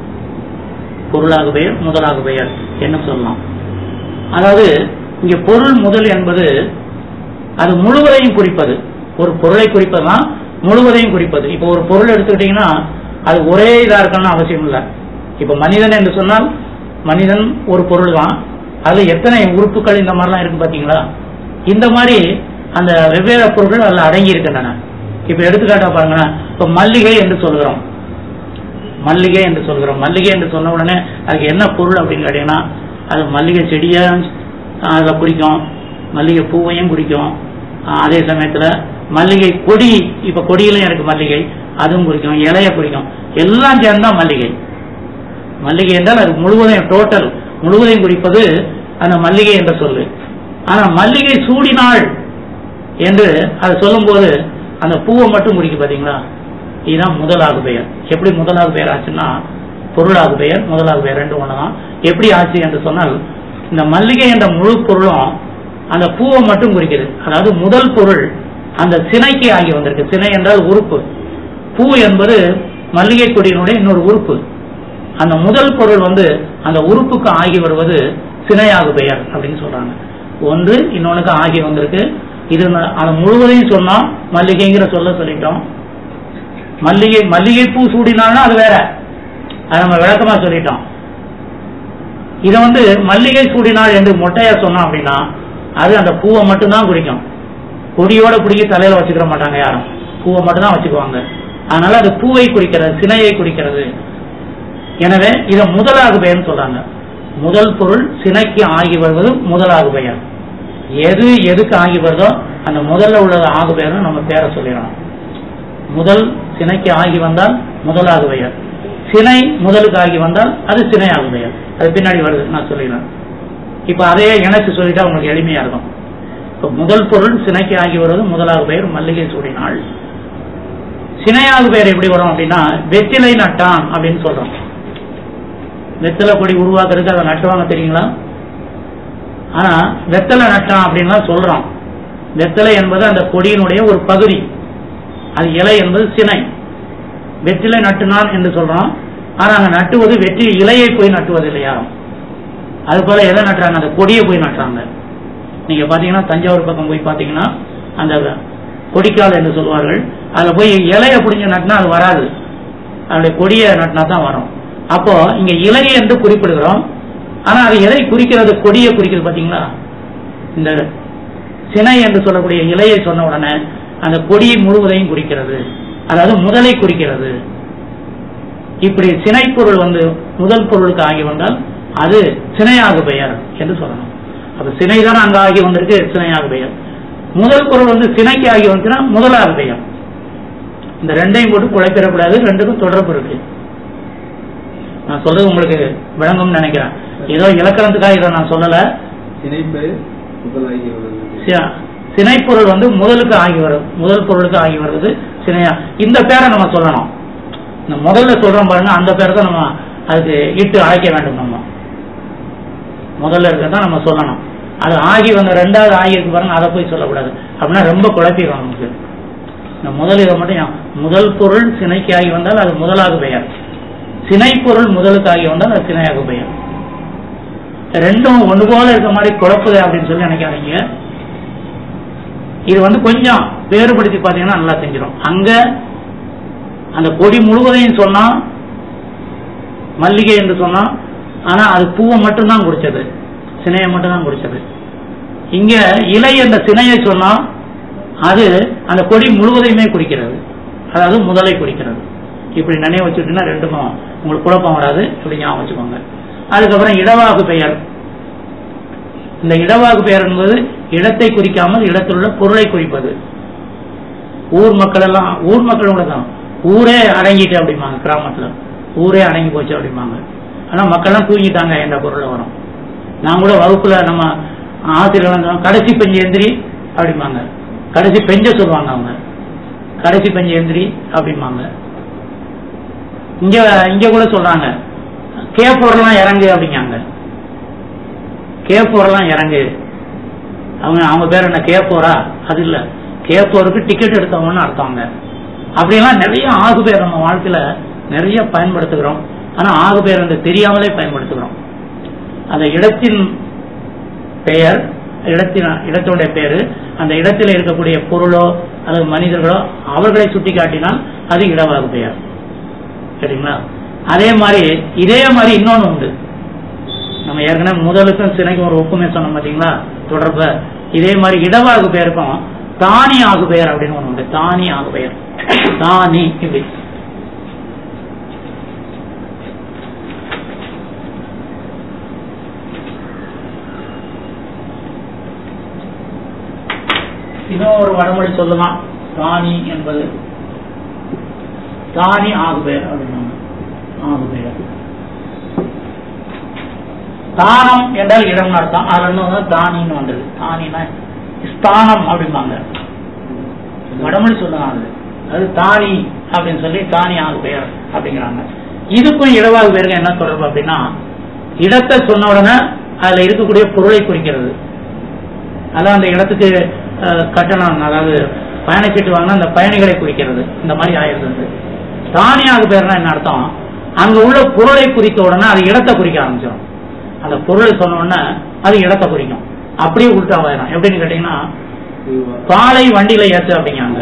பொருளாகு பெயர் முதலாகு பெயர் என்றும் சொல்லலாம். அதாவது இங்க பொருள் முதல் என்பது அது முழுவதையும் குறிப்பது. ஒரு பொருளை குறிப்பதுதான் முழுவதையும் குறிப்பது. இப்ப ஒரு பொருள் எடுத்துக்கிட்டீங்கன்னா அது ஒரே இதா இருக்கணும்னு அவசியம் இல்லை. இப்ப மனிதன் என்று சொன்னால் மனிதன் ஒரு பொருள் தான், அதுல எத்தனை உறுப்புகள் இந்த மாதிரிலாம் இருக்கு பாத்தீங்களா. இந்த மாதிரி அந்த வெவ்வேறு பொருட்கள் அதுல அடங்கி இருக்கின்றன. இப்ப எடுத்துக்காட்டா பாருங்க, இப்ப மல்லிகை என்று சொல்கிறோம். மல்லிகை என்று சொல்கிறோம். மல்லிகை என்று சொன்ன உடனே அதுக்கு என்ன பொருள் அப்படின்னு கேட்டீங்கன்னா அது மல்லிகை செடியை அதை குறிக்கும், மல்லிகை பூவையும் குறிக்கும். அதே சமயத்துல மல்லிகை கொடி, இப்ப கொடியிலும் எனக்கு மல்லிகை அதுவும் குறிக்கும், இலைய குறிக்கும், எல்லாம் சேர்ந்தா மல்லிகை. மல்லிகை என்றால் அது முழுவதையும் டோட்டல் முழுவதையும் குறிப்பது அந்த மல்லிகை என்ற சொல்லு. ஆனா மல்லிகை சூடினாள் என்று அது சொல்லும் போது அந்த பூவை மட்டும் குறிக்கும் பாத்தீங்களா. இதுதான் முதலாகு பெயர். எப்படி முதலாகு பெயர் ஆச்சுன்னா பொருளாகு பெயர் முதலாகு பெயர் ரெண்டு ஒண்ணுதான். எப்படி ஆச்சு என்று சொன்னால் இந்த மல்லிகை என்ற முழு பொருளும் அந்த பூவை மட்டும் குறிக்கிறது. அதாவது முதல் பொருள் அந்த சினைக்கு ஆகி வந்திருக்கு. சினை என்றால் உறுப்பு, பூ என்பது மல்லிகை கொடியினுடைய இன்னொரு உறுப்பு. அந்த முதல் பொருள் வந்து அந்த உறுப்புக்கு ஆகி வருவது சினையாகு பெயர் அப்படின்னு சொல்றாங்க. ஒன்று இன்னொன்னுக்கு ஆகி வந்திருக்கு. இது அது முழுவதையும் சொன்னோம், மல்லிகைங்கிற சொல்ல சொல்லிட்டோம். மல்லிகை பூ சூடினால்னா அது வேற, அது நம்ம விளக்கமா சொல்லிட்டோம். இதை வந்து மல்லிகை சூடினாள் என்று மொட்டையா சொன்னோம் அப்படின்னா அது அந்த பூவை மட்டும்தான் குறிக்கும். கொடியோட பிடிக்கி தலையில வச்சுக்கிற மாட்டாங்க யாரும், பூவை மட்டும்தான் வச்சுக்குவாங்க. அதனால அது பூவை குறிக்கிறது, சினையை குறிக்கிறது. எனவே இதை முதலாகு பெயர்னு சொல்றாங்க. முதல் பொருள் சினைக்கு ஆகி வருவது முதலாகு பெயர். எதுக்கு ஆகி வருதோ அந்த முதல்ல உள்ளது ஆகு பெயர்னு நம்ம பேரை சொல்லிடணும். முதல் சினைக்கு ஆகி வந்தால் முதலாகு பெயர், சினை முதலுக்கு ஆகி வந்தால் அது சினையாகு பெயர். அது பின்னாடி வருது, நான் சொல்லிடுறேன். இப்ப அதையே இணைச்சு சொல்லிட்டா உங்களுக்கு எளிமையா இருக்கும். இப்ப முதல் பொருள் சினைக்கு ஆகி வருவது முதலாகு பெயர் மல்லிகை சூடினாள். சினையாகு பெயர் எப்படி வரும் அப்படின்னா வெற்றிலை நட்டான் அப்படின்னு சொல்றோம். வெத்தலை கொடி உருவாக்குறதுக்கு அதை நட்டுவாங்க தெரியுங்களா. ஆனா வெத்தலை நட்டான் அப்படின்லாம் சொல்றோம். வெத்தலை என்பது அந்த கொடியினுடைய ஒரு பகுதி, அது இலை என்பது சினை. வெற்றிலை நட்டுனான் என்று சொல்றோம். ஆனா அங்க நட்டுவது வெற்றி இலையை போய் நட்டுவது இல்லை யாரும். அது போல எதை நட்டுறாங்க, அந்த கொடியை போய் நட்டுறாங்க. நீங்க பாத்தீங்கன்னா தஞ்சாவூர் பக்கம் போய் பாத்தீங்கன்னா அந்த கொடிக்கால் என்று சொல்வார்கள், அதுல போய் இலைய பிடிஞ்சு நட்டினா அது வராது, அதனுடைய கொடியை நட்டினா தான் வரும். அப்போ இங்க இலை என்று குறிப்பிடுகிறோம், ஆனா அது எதை குறிக்கிறது? கொடியை குறிக்கிறது. பாத்தீங்களா, இந்த சினை என்று சொல்லக்கூடிய இலையை சொன்ன உடனே அந்த கொடி முழுவதையும் குறிக்கிறது, அதாவது முதலை குறிக்கிறது. இப்படி சினை பொருள் முதல் பொருளுக்கு ஆகி வந்தால் அது சினையாகு பெயர் என்று சொல்லணும். அப்ப சினைதான் அங்க ஆகி வந்திருக்கு, சினையாகு பெயர். முதல் பொருள் சினைக்கு ஆகி வந்துச்சுன்னா முதலாகு பெயர். இந்த ரெண்டையும் போட்டு குழப்பிடக்கூடாது, ரெண்டுக்கும் தொடர்பு இருக்கு. நான் சொல்றது உங்களுக்கு விளங்கும் நினைக்கிறேன். ஏதோ இலக்கணத்துக்காக இதை நான் சொல்லல. சினைப்பொருள் முதலுக்கு ஆகி வரும், முதல் பொருளுக்கு ஆகி வருவது சினையா. இந்த பேரை நம்ம சொல்லணும். இந்த முதல்ல சொல்றோம் பாருங்க, அந்த பேரை தான் நம்ம அதுக்கு இட்டு அழைக்க வேண்டும். நம்ம முதல்ல இருக்கிறதான் நம்ம சொல்லணும். அது ஆகி வந்த ரெண்டாவது ஆகியிருக்கு பாருங்க, அதை போய் சொல்லக்கூடாது. அப்படின்னா ரொம்ப குழப்பிடும் நமக்கு. இந்த முதல் இதை மட்டும், முதல் பொருள் சினைக்கு ஆகி வந்தால் அது முதலாகு பெயர், சினை பொருள் முதலுக்கு ஆகி வந்தால் அது சினையாகு பெயர். ரெண்டும் ஒன்று போல இருக்க மாதிரி குழப்புது அப்படின்னு சொல்லி நினைக்காதீங்க. இது கொஞ்சம் வேறுபடுத்தி பார்த்தீங்கன்னா நல்லா செஞ்சிடும். அங்க அந்த கொடி முழுவதையும் சொன்னா மல்லிகை என்று சொன்னா, ஆனா அது பூவை மட்டும்தான் குறிச்சது, சினையை மட்டும்தான் குறிச்சது. இங்க இலை என்ற சினையை சொன்னா அது அந்த கொடி முழுவதையுமே குறிக்கிறது, அதாவது முதலை குறிக்கிறது. இப்படி நினைவு வச்சுட்டீங்கன்னா ரெண்டுக்கும் உங்களுக்கு குழப்பம் வராது. இப்படி ஞாபகம் வச்சுக்கோங்க. அதுக்கப்புறம் இடவாகு பெயர். இந்த இடவாகு பெயர் என்பது இடத்தை குறிக்காமல் இடத்தில் உள்ள பொருளை குறிப்பது. ஊர் மக்கள் எல்லாம், ஊர் மக்களோட தான் ஊரே அடங்கிட்டு அப்படிம்பாங்க, கிராமத்துல ஊரே அடங்கி போச்சு அப்படிம்பாங்க. ஆனா மக்கள்லாம் தூங்கிட்டாங்க என்ற பொருளை வரும். நான் கூட வகுப்புல நம்ம ஆசிரியர் கடைசி பெஞ்சு எந்திரி அப்படிம்பாங்க, கடைசி பெஞ்ச சொல்லுவாங்க அவங்க, கடைசி பெஞ்சு எந்திரி அப்படிம்பாங்க. இங்க கூட சொல்றாங்க கேப்போரெல்லாம் இறங்கு அப்படிங்காங்க, கேப்போரெல்லாம் இறங்கு. அவங்க பேர் என்ன, கேப்போரா? அது இல்ல, கேப்போருக்கு டிக்கெட் எடுத்தவங்கன்னு அர்த்தவங்க. அப்படியெல்லாம் நிறைய ஆகு பேர் நம்ம வாழ்க்கையில நிறைய பயன்படுத்துகிறோம். ஆனா ஆகு பேர் என்று தெரியாமலே பயன்படுத்துகிறோம். அந்த இடத்தின் பெயர், இடத்தோட பேரு, அந்த இடத்தில் இருக்கக்கூடிய பொருளோ அல்லது மனிதர்களோ அவர்களை சுட்டி காட்டினால் அது இடவாகு பெயர். சரிங்களா? அதே மாதிரி இதே மாதிரி இன்னொன்னு உண்டு. நம்ம ஏற்கனவே முதலுக்கும் சினைக்கும் ஒரு ஒப்புமை சொன்னோம் பாத்தீங்களா, தொடர்பு. இதே மாதிரி இடவாகு பெயருக்கும் தானி ஆகு பெயர் அப்படின்னு ஒண்ணு உண்டு. தானி ஆகு பெயர், தானி. இப்படி இன்னும் ஒரு வடமொழி சொல்லலாம். தானி என்பது தானி ஆகு பெயர் அப்படின்னா ஆகு பெயர். தானம் என்றால் இடம் அர்த்தம். அதுல தானின்னு வந்தது. தானினா ஸ்தானம் அப்படிம்பாங்க, வடமொழி சொல்லுவாங்க. அது தானி அப்படின்னு சொல்லி தானி ஆகு பெயர் அப்படிங்கிறாங்க. இதுக்கும் இடவாகு பெயருக்கு என்ன தொடர்பு அப்படின்னா, இடத்தை சொன்ன உடனே அதுல இருக்கக்கூடிய பொருளை குறிக்கிறது. அதான் அந்த இடத்துக்கு கட்டணம், அதாவது பயணச்சீட்டு வாங்கினா அந்த பயணிகளை குறிக்கிறது. இந்த மாதிரி ஆயிருந்தது. தானியாக பேர்னா என்ன அர்த்தம், அங்க உள்ள பொருளை குறித்த உடனே அது இடத்தை குறிக்க ஆரம்பிச்சிடும். அந்த பொருளை சொன்ன உடனே அது இடத்தை குறிக்கும். அப்படியே உள்டாவாயிரும். எப்படின்னு கேட்டீங்கன்னா, பாலை வண்டியில ஏற்று அப்படிங்காங்க.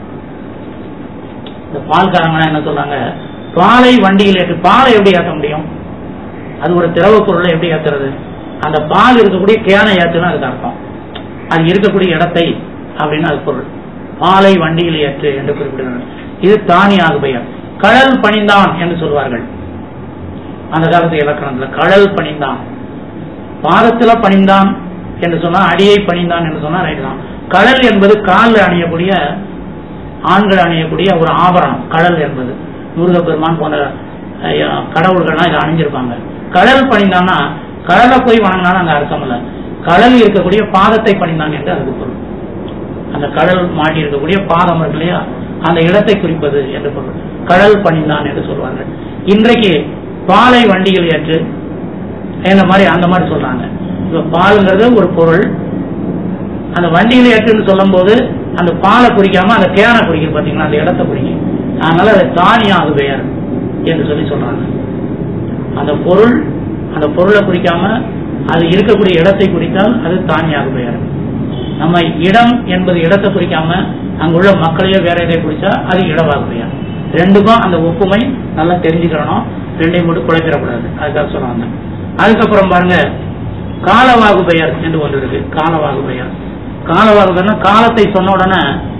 இந்த பால்காரங்க என்ன சொல்றாங்க, பாலை வண்டியில் ஏற்று. பாலை எப்படி ஏற்ற முடியும்? அது ஒரு திரவ பொருளை எப்படி ஏற்றுறது? அந்த பால் இருக்கக்கூடிய கேனை ஏற்றுனா அதுக்கு அர்த்தம். அது இருக்கக்கூடிய இடத்தை அப்படின்னு அது பொருள். பாலை வண்டியில் ஏற்று என்று குறிப்பிடுகிறார்கள். இது தானியாக பெயர். கடல் பணிந்தான் என்று சொல்வார்கள் அந்த காலத்து இலக்கணத்துல. கடல் பணிந்தான், பாதத்துல பணிந்தான் என்று சொன்னா, அடியை பணிந்தான் என்று சொன்னா ரைட் தான். கடல் என்பது காலில் அணியக்கூடிய, ஆண்கள் அணியக்கூடிய ஒரு ஆபரணம். கடல் என்பது முருகப்பெருமான் போன்ற கடவுள்கள்லாம் இதை அணிஞ்சிருப்பாங்க. கடல் பணிந்தான்னா கடலை போய் வணங்கினான்னு அங்க அர்த்தம் இல்ல, கடல் இருக்கக்கூடிய பாதத்தை பணிந்தான் என்று அதுக்கு பொருள். அந்த கடல் மாட்டி இருக்கக்கூடிய பாதம் இருக்கு இல்லையா, அந்த இடத்தை குறிப்பது என்று பொருள். கடல் பணிந்தான் என்று சொல்வார்கள். இன்றைக்கு பாலை வண்டிகள் ஏற்று இந்த மாதிரி அந்த மாதிரி சொல்றாங்க. இப்ப பாலுங்கிறது ஒரு பொருள், அந்த வண்டிகளை ஏற்றுன்னு சொல்லும் போது அந்த பாலை குறிக்காம அந்த கேனை குறிக்கிறது பாத்தீங்கன்னா, அந்த இடத்தை குறிக்கும். அதனால அது தானியாக பெயர் என்று சொல்லி சொல்றாங்க. அந்த பொருள், அந்த பொருளை குறிக்காம அது இருக்கக்கூடிய இடத்தை குறித்தால் அது தானியாக பெயர். நம்ம இடம் என்பது இடத்தை குறிக்காம அங்குள்ள மக்களையோ வேற எதை குறிச்சா அது இடவாக பெயர். ரெண்டுக்கும் அந்த ஒப்புமை நல்லா தெரிஞ்சுக்கிறணும். ரெண்டையும் மட்டும் குழப்பிடக்கூடாது. அதுக்காக சொல்றாங்க. அதுக்கப்புறம் பாருங்க காலவாகு பெயர் என்று ஒன்று இருக்கு. காலவாகு பெயர், காலவாகு பெயர்னா காலத்தை சொன்ன உடனே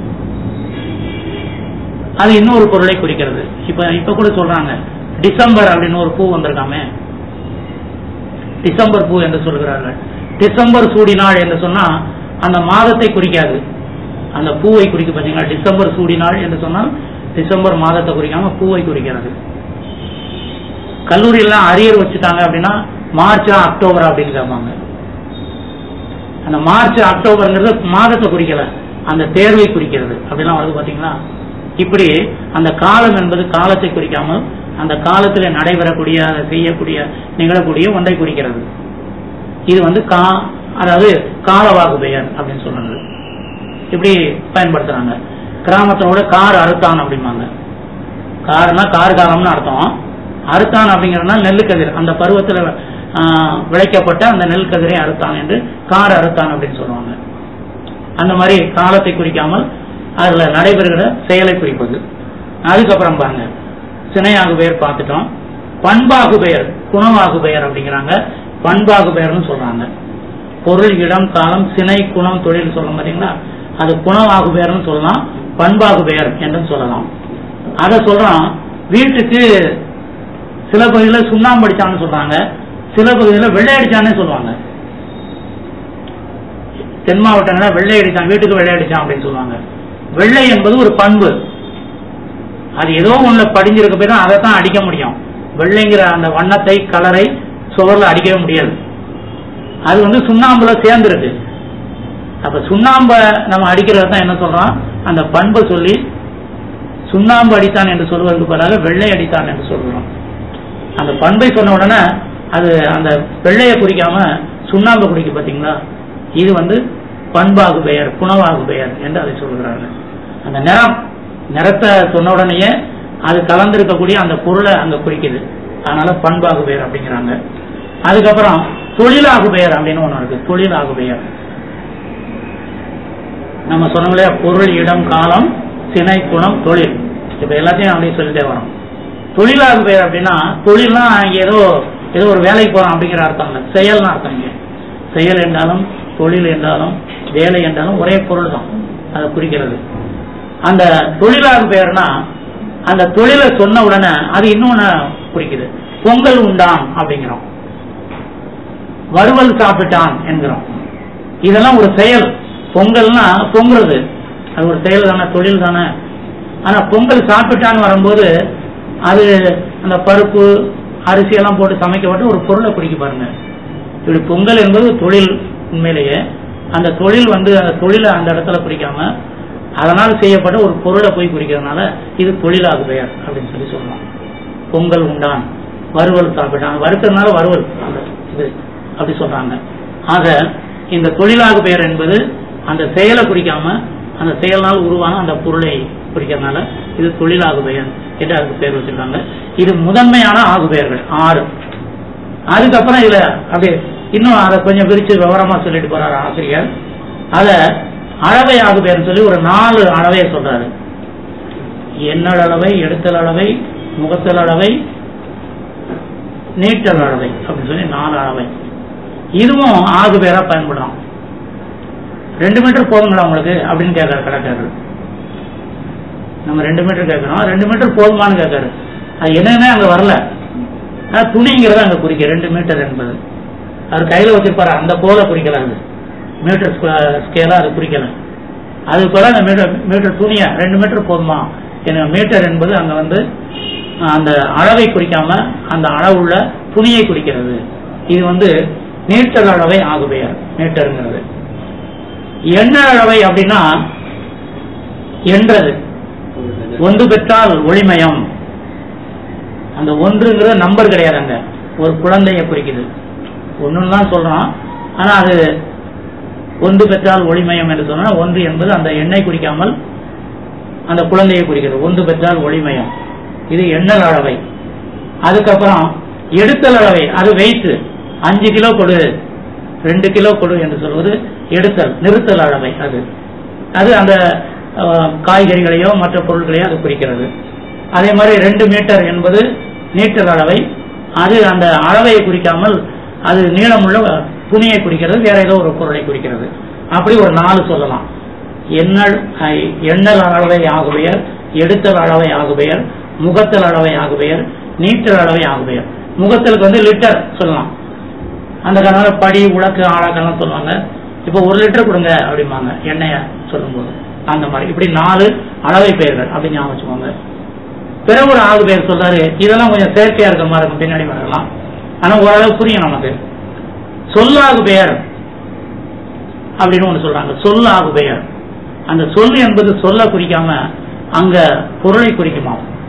அது இன்னொரு பொருளை குறிக்கிறது. இப்ப கூட சொல்றாங்க டிசம்பர் அப்படின்னு ஒரு பூ வந்திருக்காமே, டிசம்பர் பூ என்று சொல்கிறார்கள். டிசம்பர் சூடினாள் என்று சொன்னா அந்த மாதத்தை குறிக்காது, அந்த பூவை குறிக்க. பார்த்தீங்களா, டிசம்பர் சூடினாள் என்று சொன்னால் டிசம்பர் மாதத்தை குறிக்காம பூவை குறிக்கிறது. கல்லூரியெல்லாம் அரியர் வச்சுட்டாங்க அப்படின்னா மார்ச்சா அக்டோபரா அப்படின்னு கேட்பாங்க. அந்த மார்ச் அக்டோபர்ங்கிறது மாதத்தை குறிக்கல, அந்த தேர்வை குறிக்கிறது. அப்படிலாம் வருது பாத்தீங்களா. இப்படி அந்த காலம் என்பது காலத்தை குறிக்காமல் அந்த காலத்தில் நடைபெறக்கூடிய, அதை செய்யக்கூடிய, நிகழக்கூடிய ஒன்றை குறிக்கிறது. இது அதாவது காலவாகு பெயர் அப்படின்னு சொல்றது. இப்படி பயன்படுத்துறாங்க. கிராமத்தோட கார் அறுத்தான் அப்படிம்பாங்க. கார்னா கார் காலம்னு அர்த்தம். அறுத்தான் அப்படிங்கிறதுனா நெல்லுக்கதிர், அந்த பருவத்தில் விளைக்கப்பட்ட அந்த நெல் கதிரை அறுத்தான் என்று கார் அறுத்தான் அப்படின்னு சொல்லுவாங்க. அந்த மாதிரி காலத்தை குறிக்காமல் அதுல நடைபெறுகிற செயலை குறிப்பது. அதுக்கப்புறம் பாருங்க சினையாகு பெயர் பார்த்துட்டோம். பண்பாகு பெயர், குணவாகு பெயர் அப்படிங்கிறாங்க. பண்பாகு பெயர்னு சொல்றாங்க. பொருள், இடம், காலம், சினை, குணம், தொழில் சொல்ல பாத்தீங்களா, அது குணவாகு பெயர்னு சொல்லலாம், பண்பாகு பெயர் என்று சொல்லலாம். அதை சொல்றோம். வீட்டுக்கு சில பகுதியில் சுண்ணாம்பு அடிச்சான்னு சொல்றாங்க, சில பகுதியில் வெள்ளை அடிச்சானே சொல்லுவாங்க. தென் மாவட்டங்கள வெள்ளை அடிச்சான், வீட்டுக்கு வெள்ளை அடிச்சான் அப்படின்னு சொல்லுவாங்க. வெள்ளை என்பது ஒரு பண்பு, அது ஏதோ ஒண்ணுல படிஞ்சிருக்க போய் தான் அதை தான் அடிக்க முடியும். வெள்ளைங்கிற அந்த வண்ணத்தை, கலரை சுவர்ல அடிக்கவே முடியாது. அது சுண்ணாம்புல சேர்ந்துருக்கு. அப்ப சுண்ணாம்ப நம்ம அடிக்கிறது தான் என்ன சொல்றோம், அந்த பண்பை சொல்லி சுண்ணாம்பு அடித்தான் என்று சொல்வதற்கு பதிலாக வெள்ளை அடித்தான் என்று சொல்றோம். அந்த பண்பை சொன்ன உடனே அது அந்த வெள்ளையை குறிக்காம சுண்ணாம்பு குறிக்க. பாத்தீங்களா, இது பண்பாகு பெயர், குணவாகு பெயர் என்று அதை சொல்கிறார்கள். அந்த நிறத்தை சொன்ன உடனேயே அது கலந்திருக்கக்கூடிய அந்த பொருளை அங்க குறிக்குது. அதனால பண்பாகு பெயர் அப்படிங்கிறாங்க. அதுக்கப்புறம் தொழிலாகு பெயர் அப்படின்னு ஒண்ணு இருக்கு. தொழிலாகு பெயர் நம்ம சொன்னோம்லையா, பொருள், இடம், காலம், சினை, குணம், தொழில், இப்ப எல்லாத்தையும் அப்படி சொல்லிட்டே வரோம். தொழிலாகு பெயர் அப்படின்னா தொழில்னா ஏதோ ஒரு வேலைக்கு போறோம் அப்படிங்கிற அர்த்தம் இல்லை, செயல்னு அர்த்தம். இங்க செயல் என்றாலும் தொழில் என்றாலும் வேலை என்றாலும் ஒரே பொருள் தான், அதை குறிக்கிறது. அந்த தொழிலாகு பெயர்னா அந்த தொழிலை சொன்ன உடனே அது இன்னொன்னு குறிக்குது. பொங்கல் உண்டான் அப்படிங்கிறோம், வறுவல் சாப்பிட்டான் என்கிறோம். இதெல்லாம் ஒரு செயல். பொங்கல்னா பொங்குறது, அது ஒரு செயல் தானே, தொழில் தானே. ஆனா பொங்கல் சாப்பிட்டான்னு வரும்போது அது அந்த பருப்பு, அரிசி எல்லாம் போட்டு சமைக்கப்பட்டு ஒரு பொருளை குறிக்க பாருங்க. இப்படி பொங்கல் என்பது தொழில். உண்மையிலேயே அந்த தொழில் அந்த தொழிலை அந்த இடத்துல குறிக்காம அதனால் செய்யப்பட்ட ஒரு பொருளை போய் குறிக்கிறதுனால இது தொழிலாகு பெயர் அப்படின்னு சொல்லலாம். பொங்கல் உண்டான், வறுவல் சாப்பிட்டான், வறுக்கிறதுனால வறுவல் இது அப்படி சொல்றாங்க. ஆக இந்த தொழிலாகு பெயர் என்பது அந்த செயலை குறிக்காம அந்த செயல்னால் உருவான அந்த பொருளை குறிக்கிறதுனால இது தொழிலாகு பெயர் என்று அதுக்கு பெயர் வச்சிருக்காங்க. இது முதன்மையான ஆகு பெயர்கள் 6. அதுக்கப்புறம் இதுல அப்படியே இன்னும் அதை கொஞ்சம் பிரிச்சு விவரமா சொல்லிட்டு போறாரு ஆசிரியர். அத அளவை ஆகு பெயர்னு சொல்லி ஒரு 4 அளவையை சொல்றாரு. எண்ணல் அளவை, எடுத்தல் அளவை, முகத்தல் அளவை, நீட்டல் அளவை அப்படின்னு சொல்லி 4 அளவை. இதுவும் ஆகு பெயரா பயன்படுறோம். 2 மீட்டர் போதுங்களா உங்களுக்கு அப்படின்னு கேட்காரு கடைக்காரர். நம்ம 2 மீட்டர் கேட்கறோம், 2 மீட்டர் போதுமானு கேட்காரு. அது என்னன்னு அங்க வரல, துணிங்கிறத அங்க குறிக்க 2 மீட்டர் என்பது அவர் கையில வச்சிருப்பாரு, அந்த போல குறிக்கல. அது மீட்டர் ஸ்கேலா அது குறிக்கல. அதுக்கு போல அந்த மீட்டர் துணியா 2 மீட்டர் போதுமா. எனக்கு மீட்டர் என்பது அங்க அந்த அளவை குறிக்காம அந்த அளவுள்ள துணியை குறிக்கிறது. இது நீட்டல் அளவை ஆகு பெயர் மீட்டருங்கிறது. எண்ணல் அளவை அப்படின்னா என்றது ஒன்று பெற்றால் ஒளிமயம். அந்த ஒன்றுங்கிற நம்பர் கிடையாது, அங்க ஒரு குழந்தைய குறிக்குது. ஒண்ணுன்னு தான் சொல்றோம், ஆனா அது ஒன்று பெற்றால் ஒளிமயம் என்று சொன்னா ஒன்று என்பது அந்த எண்ணை குறிக்காமல் அந்த குழந்தையை குறிக்கிறது. ஒன்று பெற்றால் ஒளிமயம், இது எண்ணல் அளவை. அதுக்கப்புறம் எடுத்தல் அளவை, அது வெயிட் 5 கிலோ கொடு, 2 கிலோ கொடு என்று சொல்வது எடுத்தல், நிறுத்தல் அளவை. அது அந்த காய்கறிகளையோ மற்ற பொருட்களையோ அது குறிக்கிறது. அதே மாதிரி 2 மீட்டர் என்பது நீட்டல் அளவை. அது அந்த அளவையை குறிக்காமல் அது நீளமுள்ள துணியை குறிக்கிறது, வேற ஏதோ ஒரு பொருளை குறிக்கிறது. அப்படி ஒரு 4 சொல்லலாம். எண்ணல் அளவை ஆகுபெயர், எடுத்தல் அளவை ஆகுபெயர், முகத்தல் அளவை ஆகுபெயர், நீட்டல் அளவை ஆகுபெயர். முகத்தலுக்கு வந்து லிட்டர் சொல்லலாம். அந்த காரணம் படி உலக்கு ஆழக்கெல்லாம் சொல்லுவாங்க. இப்போ 1 லிட்டர் கொடுங்க அப்படிம்பாங்க எண்ணெய சொல்லும்போது. அந்த மாதிரி இப்படி 4 அளவை பெயர்கள் அப்படி ஞாபகம் வச்சுக்கோங்க. பிறகு ஒரு ஆகு பெயர் சொல்றாரு. இதெல்லாம் கொஞ்சம் செயற்கையா இருக்க மாதிரி இருக்கும், பின்னாடி வரலாம். ஆனா ஓரளவு புரியும் நமக்கு. சொல்லாகு பெயர் அப்படின்னு ஒண்ணு சொல்றாங்க. சொல்லாகு பெயர். அந்த சொல் என்பது சொல்ல குறிக்காம அங்க பொருளை குறிக்குமா.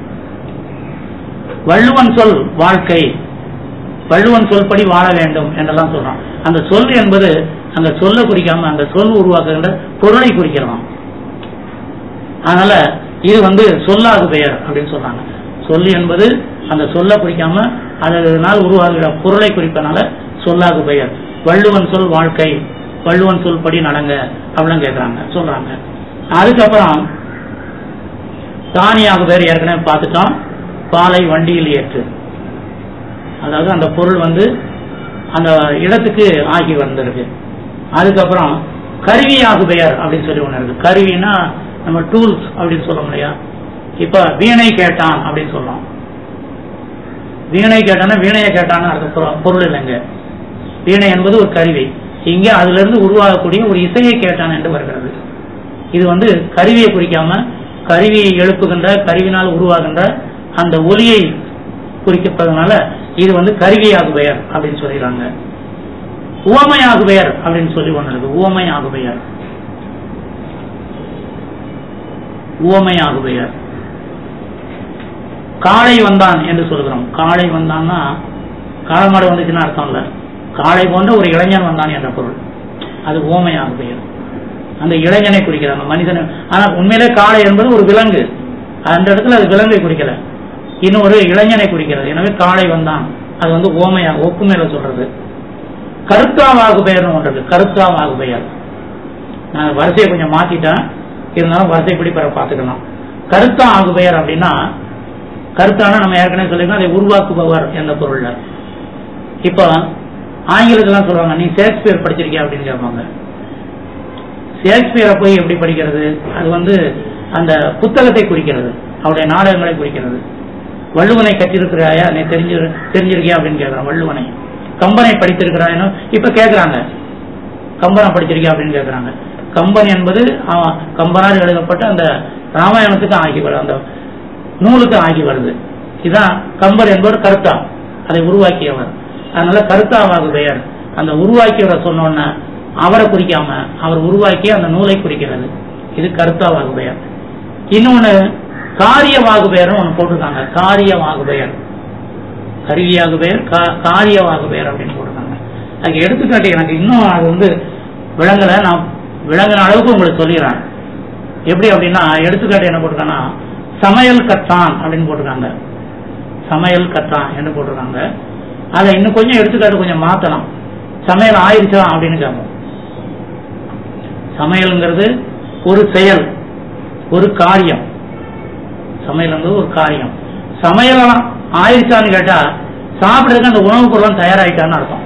வள்ளுவன் சொல் வாழ்க்கை, வள்ளுவன் சொல்படி வாழ வேண்டும் என்றெல்லாம் சொல்றான். அந்த சொல் என்பது அங்க சொல்ல குறிக்காம அந்த சொல் உருவாக்குகின்ற பொருளை குறிக்கலாம். அதனால இது வந்து சொல்லாகு பெயர் அப்படின்னு சொல்றாங்க. சொல் என்பது அந்த சொல்ல குறிக்காம அதனால் உருவாகுகிற பொருளை குறிப்பதனால சொல்லாகு பெயர். வள்ளுவன் சொல் வாழ்க்கை, வள்ளுவன் சொல் படி நடங்க அப்படின்னு கேட்கறாங்க சொல்றாங்க. அதுக்கப்புறம் தானியாக பெயர் ஏற்கனவே பார்த்துட்டோம். பாலை வண்டியில் ஏற்று, அதாவது அந்த பொருள் வந்து அந்த இடத்துக்கு ஆகி வந்திருக்கு. அதுக்கப்புறம் கருவியாகு பெயர் அப்படின்னு சொல்லி ஒண்ணு இருக்கு. கருவினா நம்ம டூல்ஸ் அப்படின்னு சொல்ல முடியா. இப்ப வீணை கேட்டான் அப்படின்னு சொல்லலாம். வீணை கேட்டான வீணையை கேட்டான்னு அதுக்கு பொருள் இல்லைங்க. வீணை என்பது ஒரு கருவி. இங்கே அதுல இருந்து உருவாகக்கூடிய ஒரு இசையை கேட்டான் என்று வருகிறது. இது வந்து கருவியை குறிக்காம கருவியை எழுப்புகின்ற, கருவினால் உருவாகின்ற அந்த ஒலியை குறிக்கப்பதனால இது வந்து கருவியாகு பெயர் அப்படின்னு சொல்லிடுறாங்க. உவமையாகு பெயர் அப்படின்னு சொல்லி ஒண்ணு இருக்கு. உவமையாகு பெயர், உவமையாகு பெயர். காளை வந்தான் என்று சொல்கிறோம். காளை வந்தான்னா காளமாடு வந்துச்சுன்னு அர்த்தம் இல்ல. காளை போன்ற ஒரு இளைஞன் வந்தான் என்ற பொருள். அது உவமையாகு பெயர். அந்த இளைஞனை குறிக்கிறாங்க, மனிதன். ஆனா உண்மையிலே காளை என்பது ஒரு விலங்கு. அந்த இடத்துல அது விலங்கை குறிக்கல, இன்னும் ஒரு இளைஞனை குறிக்கிறது. எனவே காளை வந்தான் அது வந்து ஓமையா ஒப்புமையில சொல்றது. கருத்தாவாகு பெயர்னு ஒன்றது. கருத்தாவாகு பெயர் நான் வரிசையை கொஞ்சம் மாத்திட்டேன், இருந்தாலும் வரிசைப்படி பார்த்துக்கலாம். கருத்தா ஆகு பெயர் அப்படின்னா, கருத்தான நம்ம ஏற்கனவே சொல்லிருக்கோம், அதை உருவாக்குபவர் என்ற பொருள்ல. இப்ப ஆங்கிலத்தெல்லாம் சொல்லுவாங்க, நீ ஷேக்ஸ்பியர் படிச்சிருக்கியா அப்படின்னு கேட்பாங்க. ஷேக்ஸ்பியரை போய் எப்படி படிக்கிறது? அது வந்து அந்த புத்தகத்தை குறிக்கிறது, அவருடைய நாடகங்களை குறிக்கிறது. வள்ளுவனை கற்றிருக்கிறாயா, நீ தெரிஞ்சிருக்கியா அப்படின்னு கேட்கிறான். வள்ளுவனை, கம்பனை படித்திருக்கிறாயோ இப்ப கேட்கிறாங்க, கம்பனை படிச்சிருக்கியா அப்படின்னு கேட்கிறாங்க. கம்பன் என்பது கம்பனால் எழுதப்பட்ட அந்த ராமாயணத்துக்கு ஆகி வருது, அந்த நூலுக்கு ஆகி வருது. இதுதான் கம்பர் என்பவர் கருத்தா, அதை உருவாக்கியவர். அதனால கருத்தாவாகு பெயர். அந்த உருவாக்கியவரை சொன்னோன்னா அவரை குறிக்காம அவர் உருவாக்கிய அந்த நூலை குறிக்கிறது. இது கருத்தாவாகு பெயர். இன்னொன்னு காரியவாகு பெயர்னு ஒண்ணு போட்டிருக்காங்க. காரியவாகு பெயர், கருவியாகு பெயர், காரியவாகு பெயர் அப்படின்னு போட்டிருக்காங்க. அதுக்கு எடுத்துக்காட்டு எனக்கு இன்னும் அது வந்து விளங்கல, நான் விளங்கின அளவுக்கு உங்களுக்கு சொல்லிடுறேன். எப்படி அப்படின்னா, எடுத்துக்காட்டு என்ன போட்டிருக்காங்கன்னா, சமையல் கத்தான் அப்படின்னு போட்டிருக்காங்க. சமையல் கத்தான் என்று போட்டிருக்காங்க. அதை இன்னும் கொஞ்சம் எடுத்துக்காட்டு கொஞ்சம் மாத்தலாம். சமையல் ஆயிடுச்சா அப்படின்னு கேட்போம். சமையல்ங்கிறது ஒரு செயல், ஒரு காரியம். சமையல்ங்கிறது ஒரு காரியம். சமையலாம் ஆயிடுச்சான்னு கேட்டா சாப்பிடுறதுக்கு அந்த உணவுப் பொருள் தயாராயிட்டான்னு அர்த்தம்.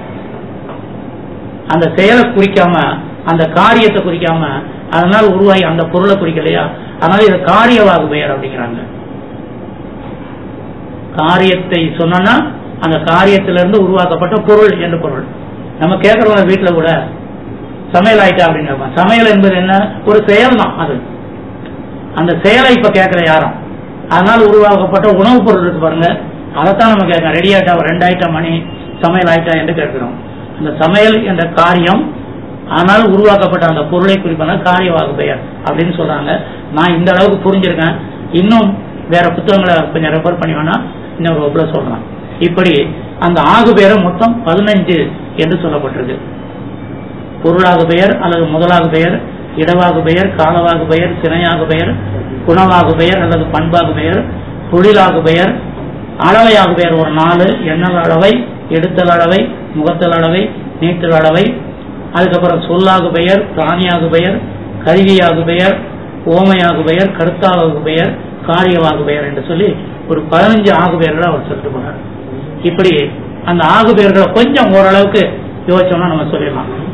அந்த செயலை குறிக்காம, அந்த காரியத்தை குறிக்காம, அதனால உருவாகி அந்த பொருளை குறிக்கலையா, அதனால இது காரியவாகு பெயர் அப்படிங்கிறாங்க. காரியத்தை சொன்னா அந்த காரியத்திலிருந்து உருவாக்கப்பட்ட பொருள் என்று பொருள். நம்ம கேட்கறவங்க வீட்டுல கூட சமையல் ஆயிட்டா அப்படின்னு கேட்பாங்க. சமையல் என்பது என்ன? ஒரு செயல் தான். அது அந்த செயலை இப்ப கேட்கற யாரும், அதனால உருவாக்கப்பட்ட உணவுப் பொருள் இருக்கு பாருங்க, அதைத்தான் நம்ம கேட்கறோம். ரெடி ஆயிட்டா, 2 ஆயிட்டா மணி, சமையல் ஆயிட்டா என்று கேட்கிறோம். அந்த சமையல் என்ற காரியம், ஆனால் உருவாக்கப்பட்ட அந்த பொருளை குறிப்பான காரியவாகு பெயர் அப்படின்னு சொல்றாங்க. நான் இந்த அளவுக்கு புரிஞ்சிருக்கேன். இன்னும் வேற புத்தகங்களை கொஞ்சம் ரெஃபர் பண்ணி வேணா இன்னொரு வகுப்புல சொல்றேன். இப்படி அந்த ஆகு பெயரை மொத்தம் 15 என்று சொல்லப்பட்டிருக்கு. பொருளாகு பெயர் அல்லது முதலாகு பெயர், இடவாகு பெயர், காலவாகு பெயர், சினையாகு பெயர், குணவாகு பெயர் அல்லது பண்பாகு பெயர், தொழிலாகு பெயர், அளவையாகு பெயர் ஒரு 4, எண்ணல் அளவை, எடுத்தல் அளவை, முகத்தல் அளவை, நீட்டல் அளவை. அதுக்கப்புறம் சொல்லாகு பெயர், பிராணியாகு பெயர், கருவியாகு பெயர், ஓமையாகு பெயர், கருத்தாகு பெயர், காரியவாகு பெயர் என்று சொல்லி ஒரு 15 ஆகு பெயர்களை அவர் சொல்லிட்டு போனார். இப்படி அந்த ஆகு பெயர்களை கொஞ்சம் ஓரளவுக்கு யோசிச்சோம்னா நம்ம சொல்லிடலாம்.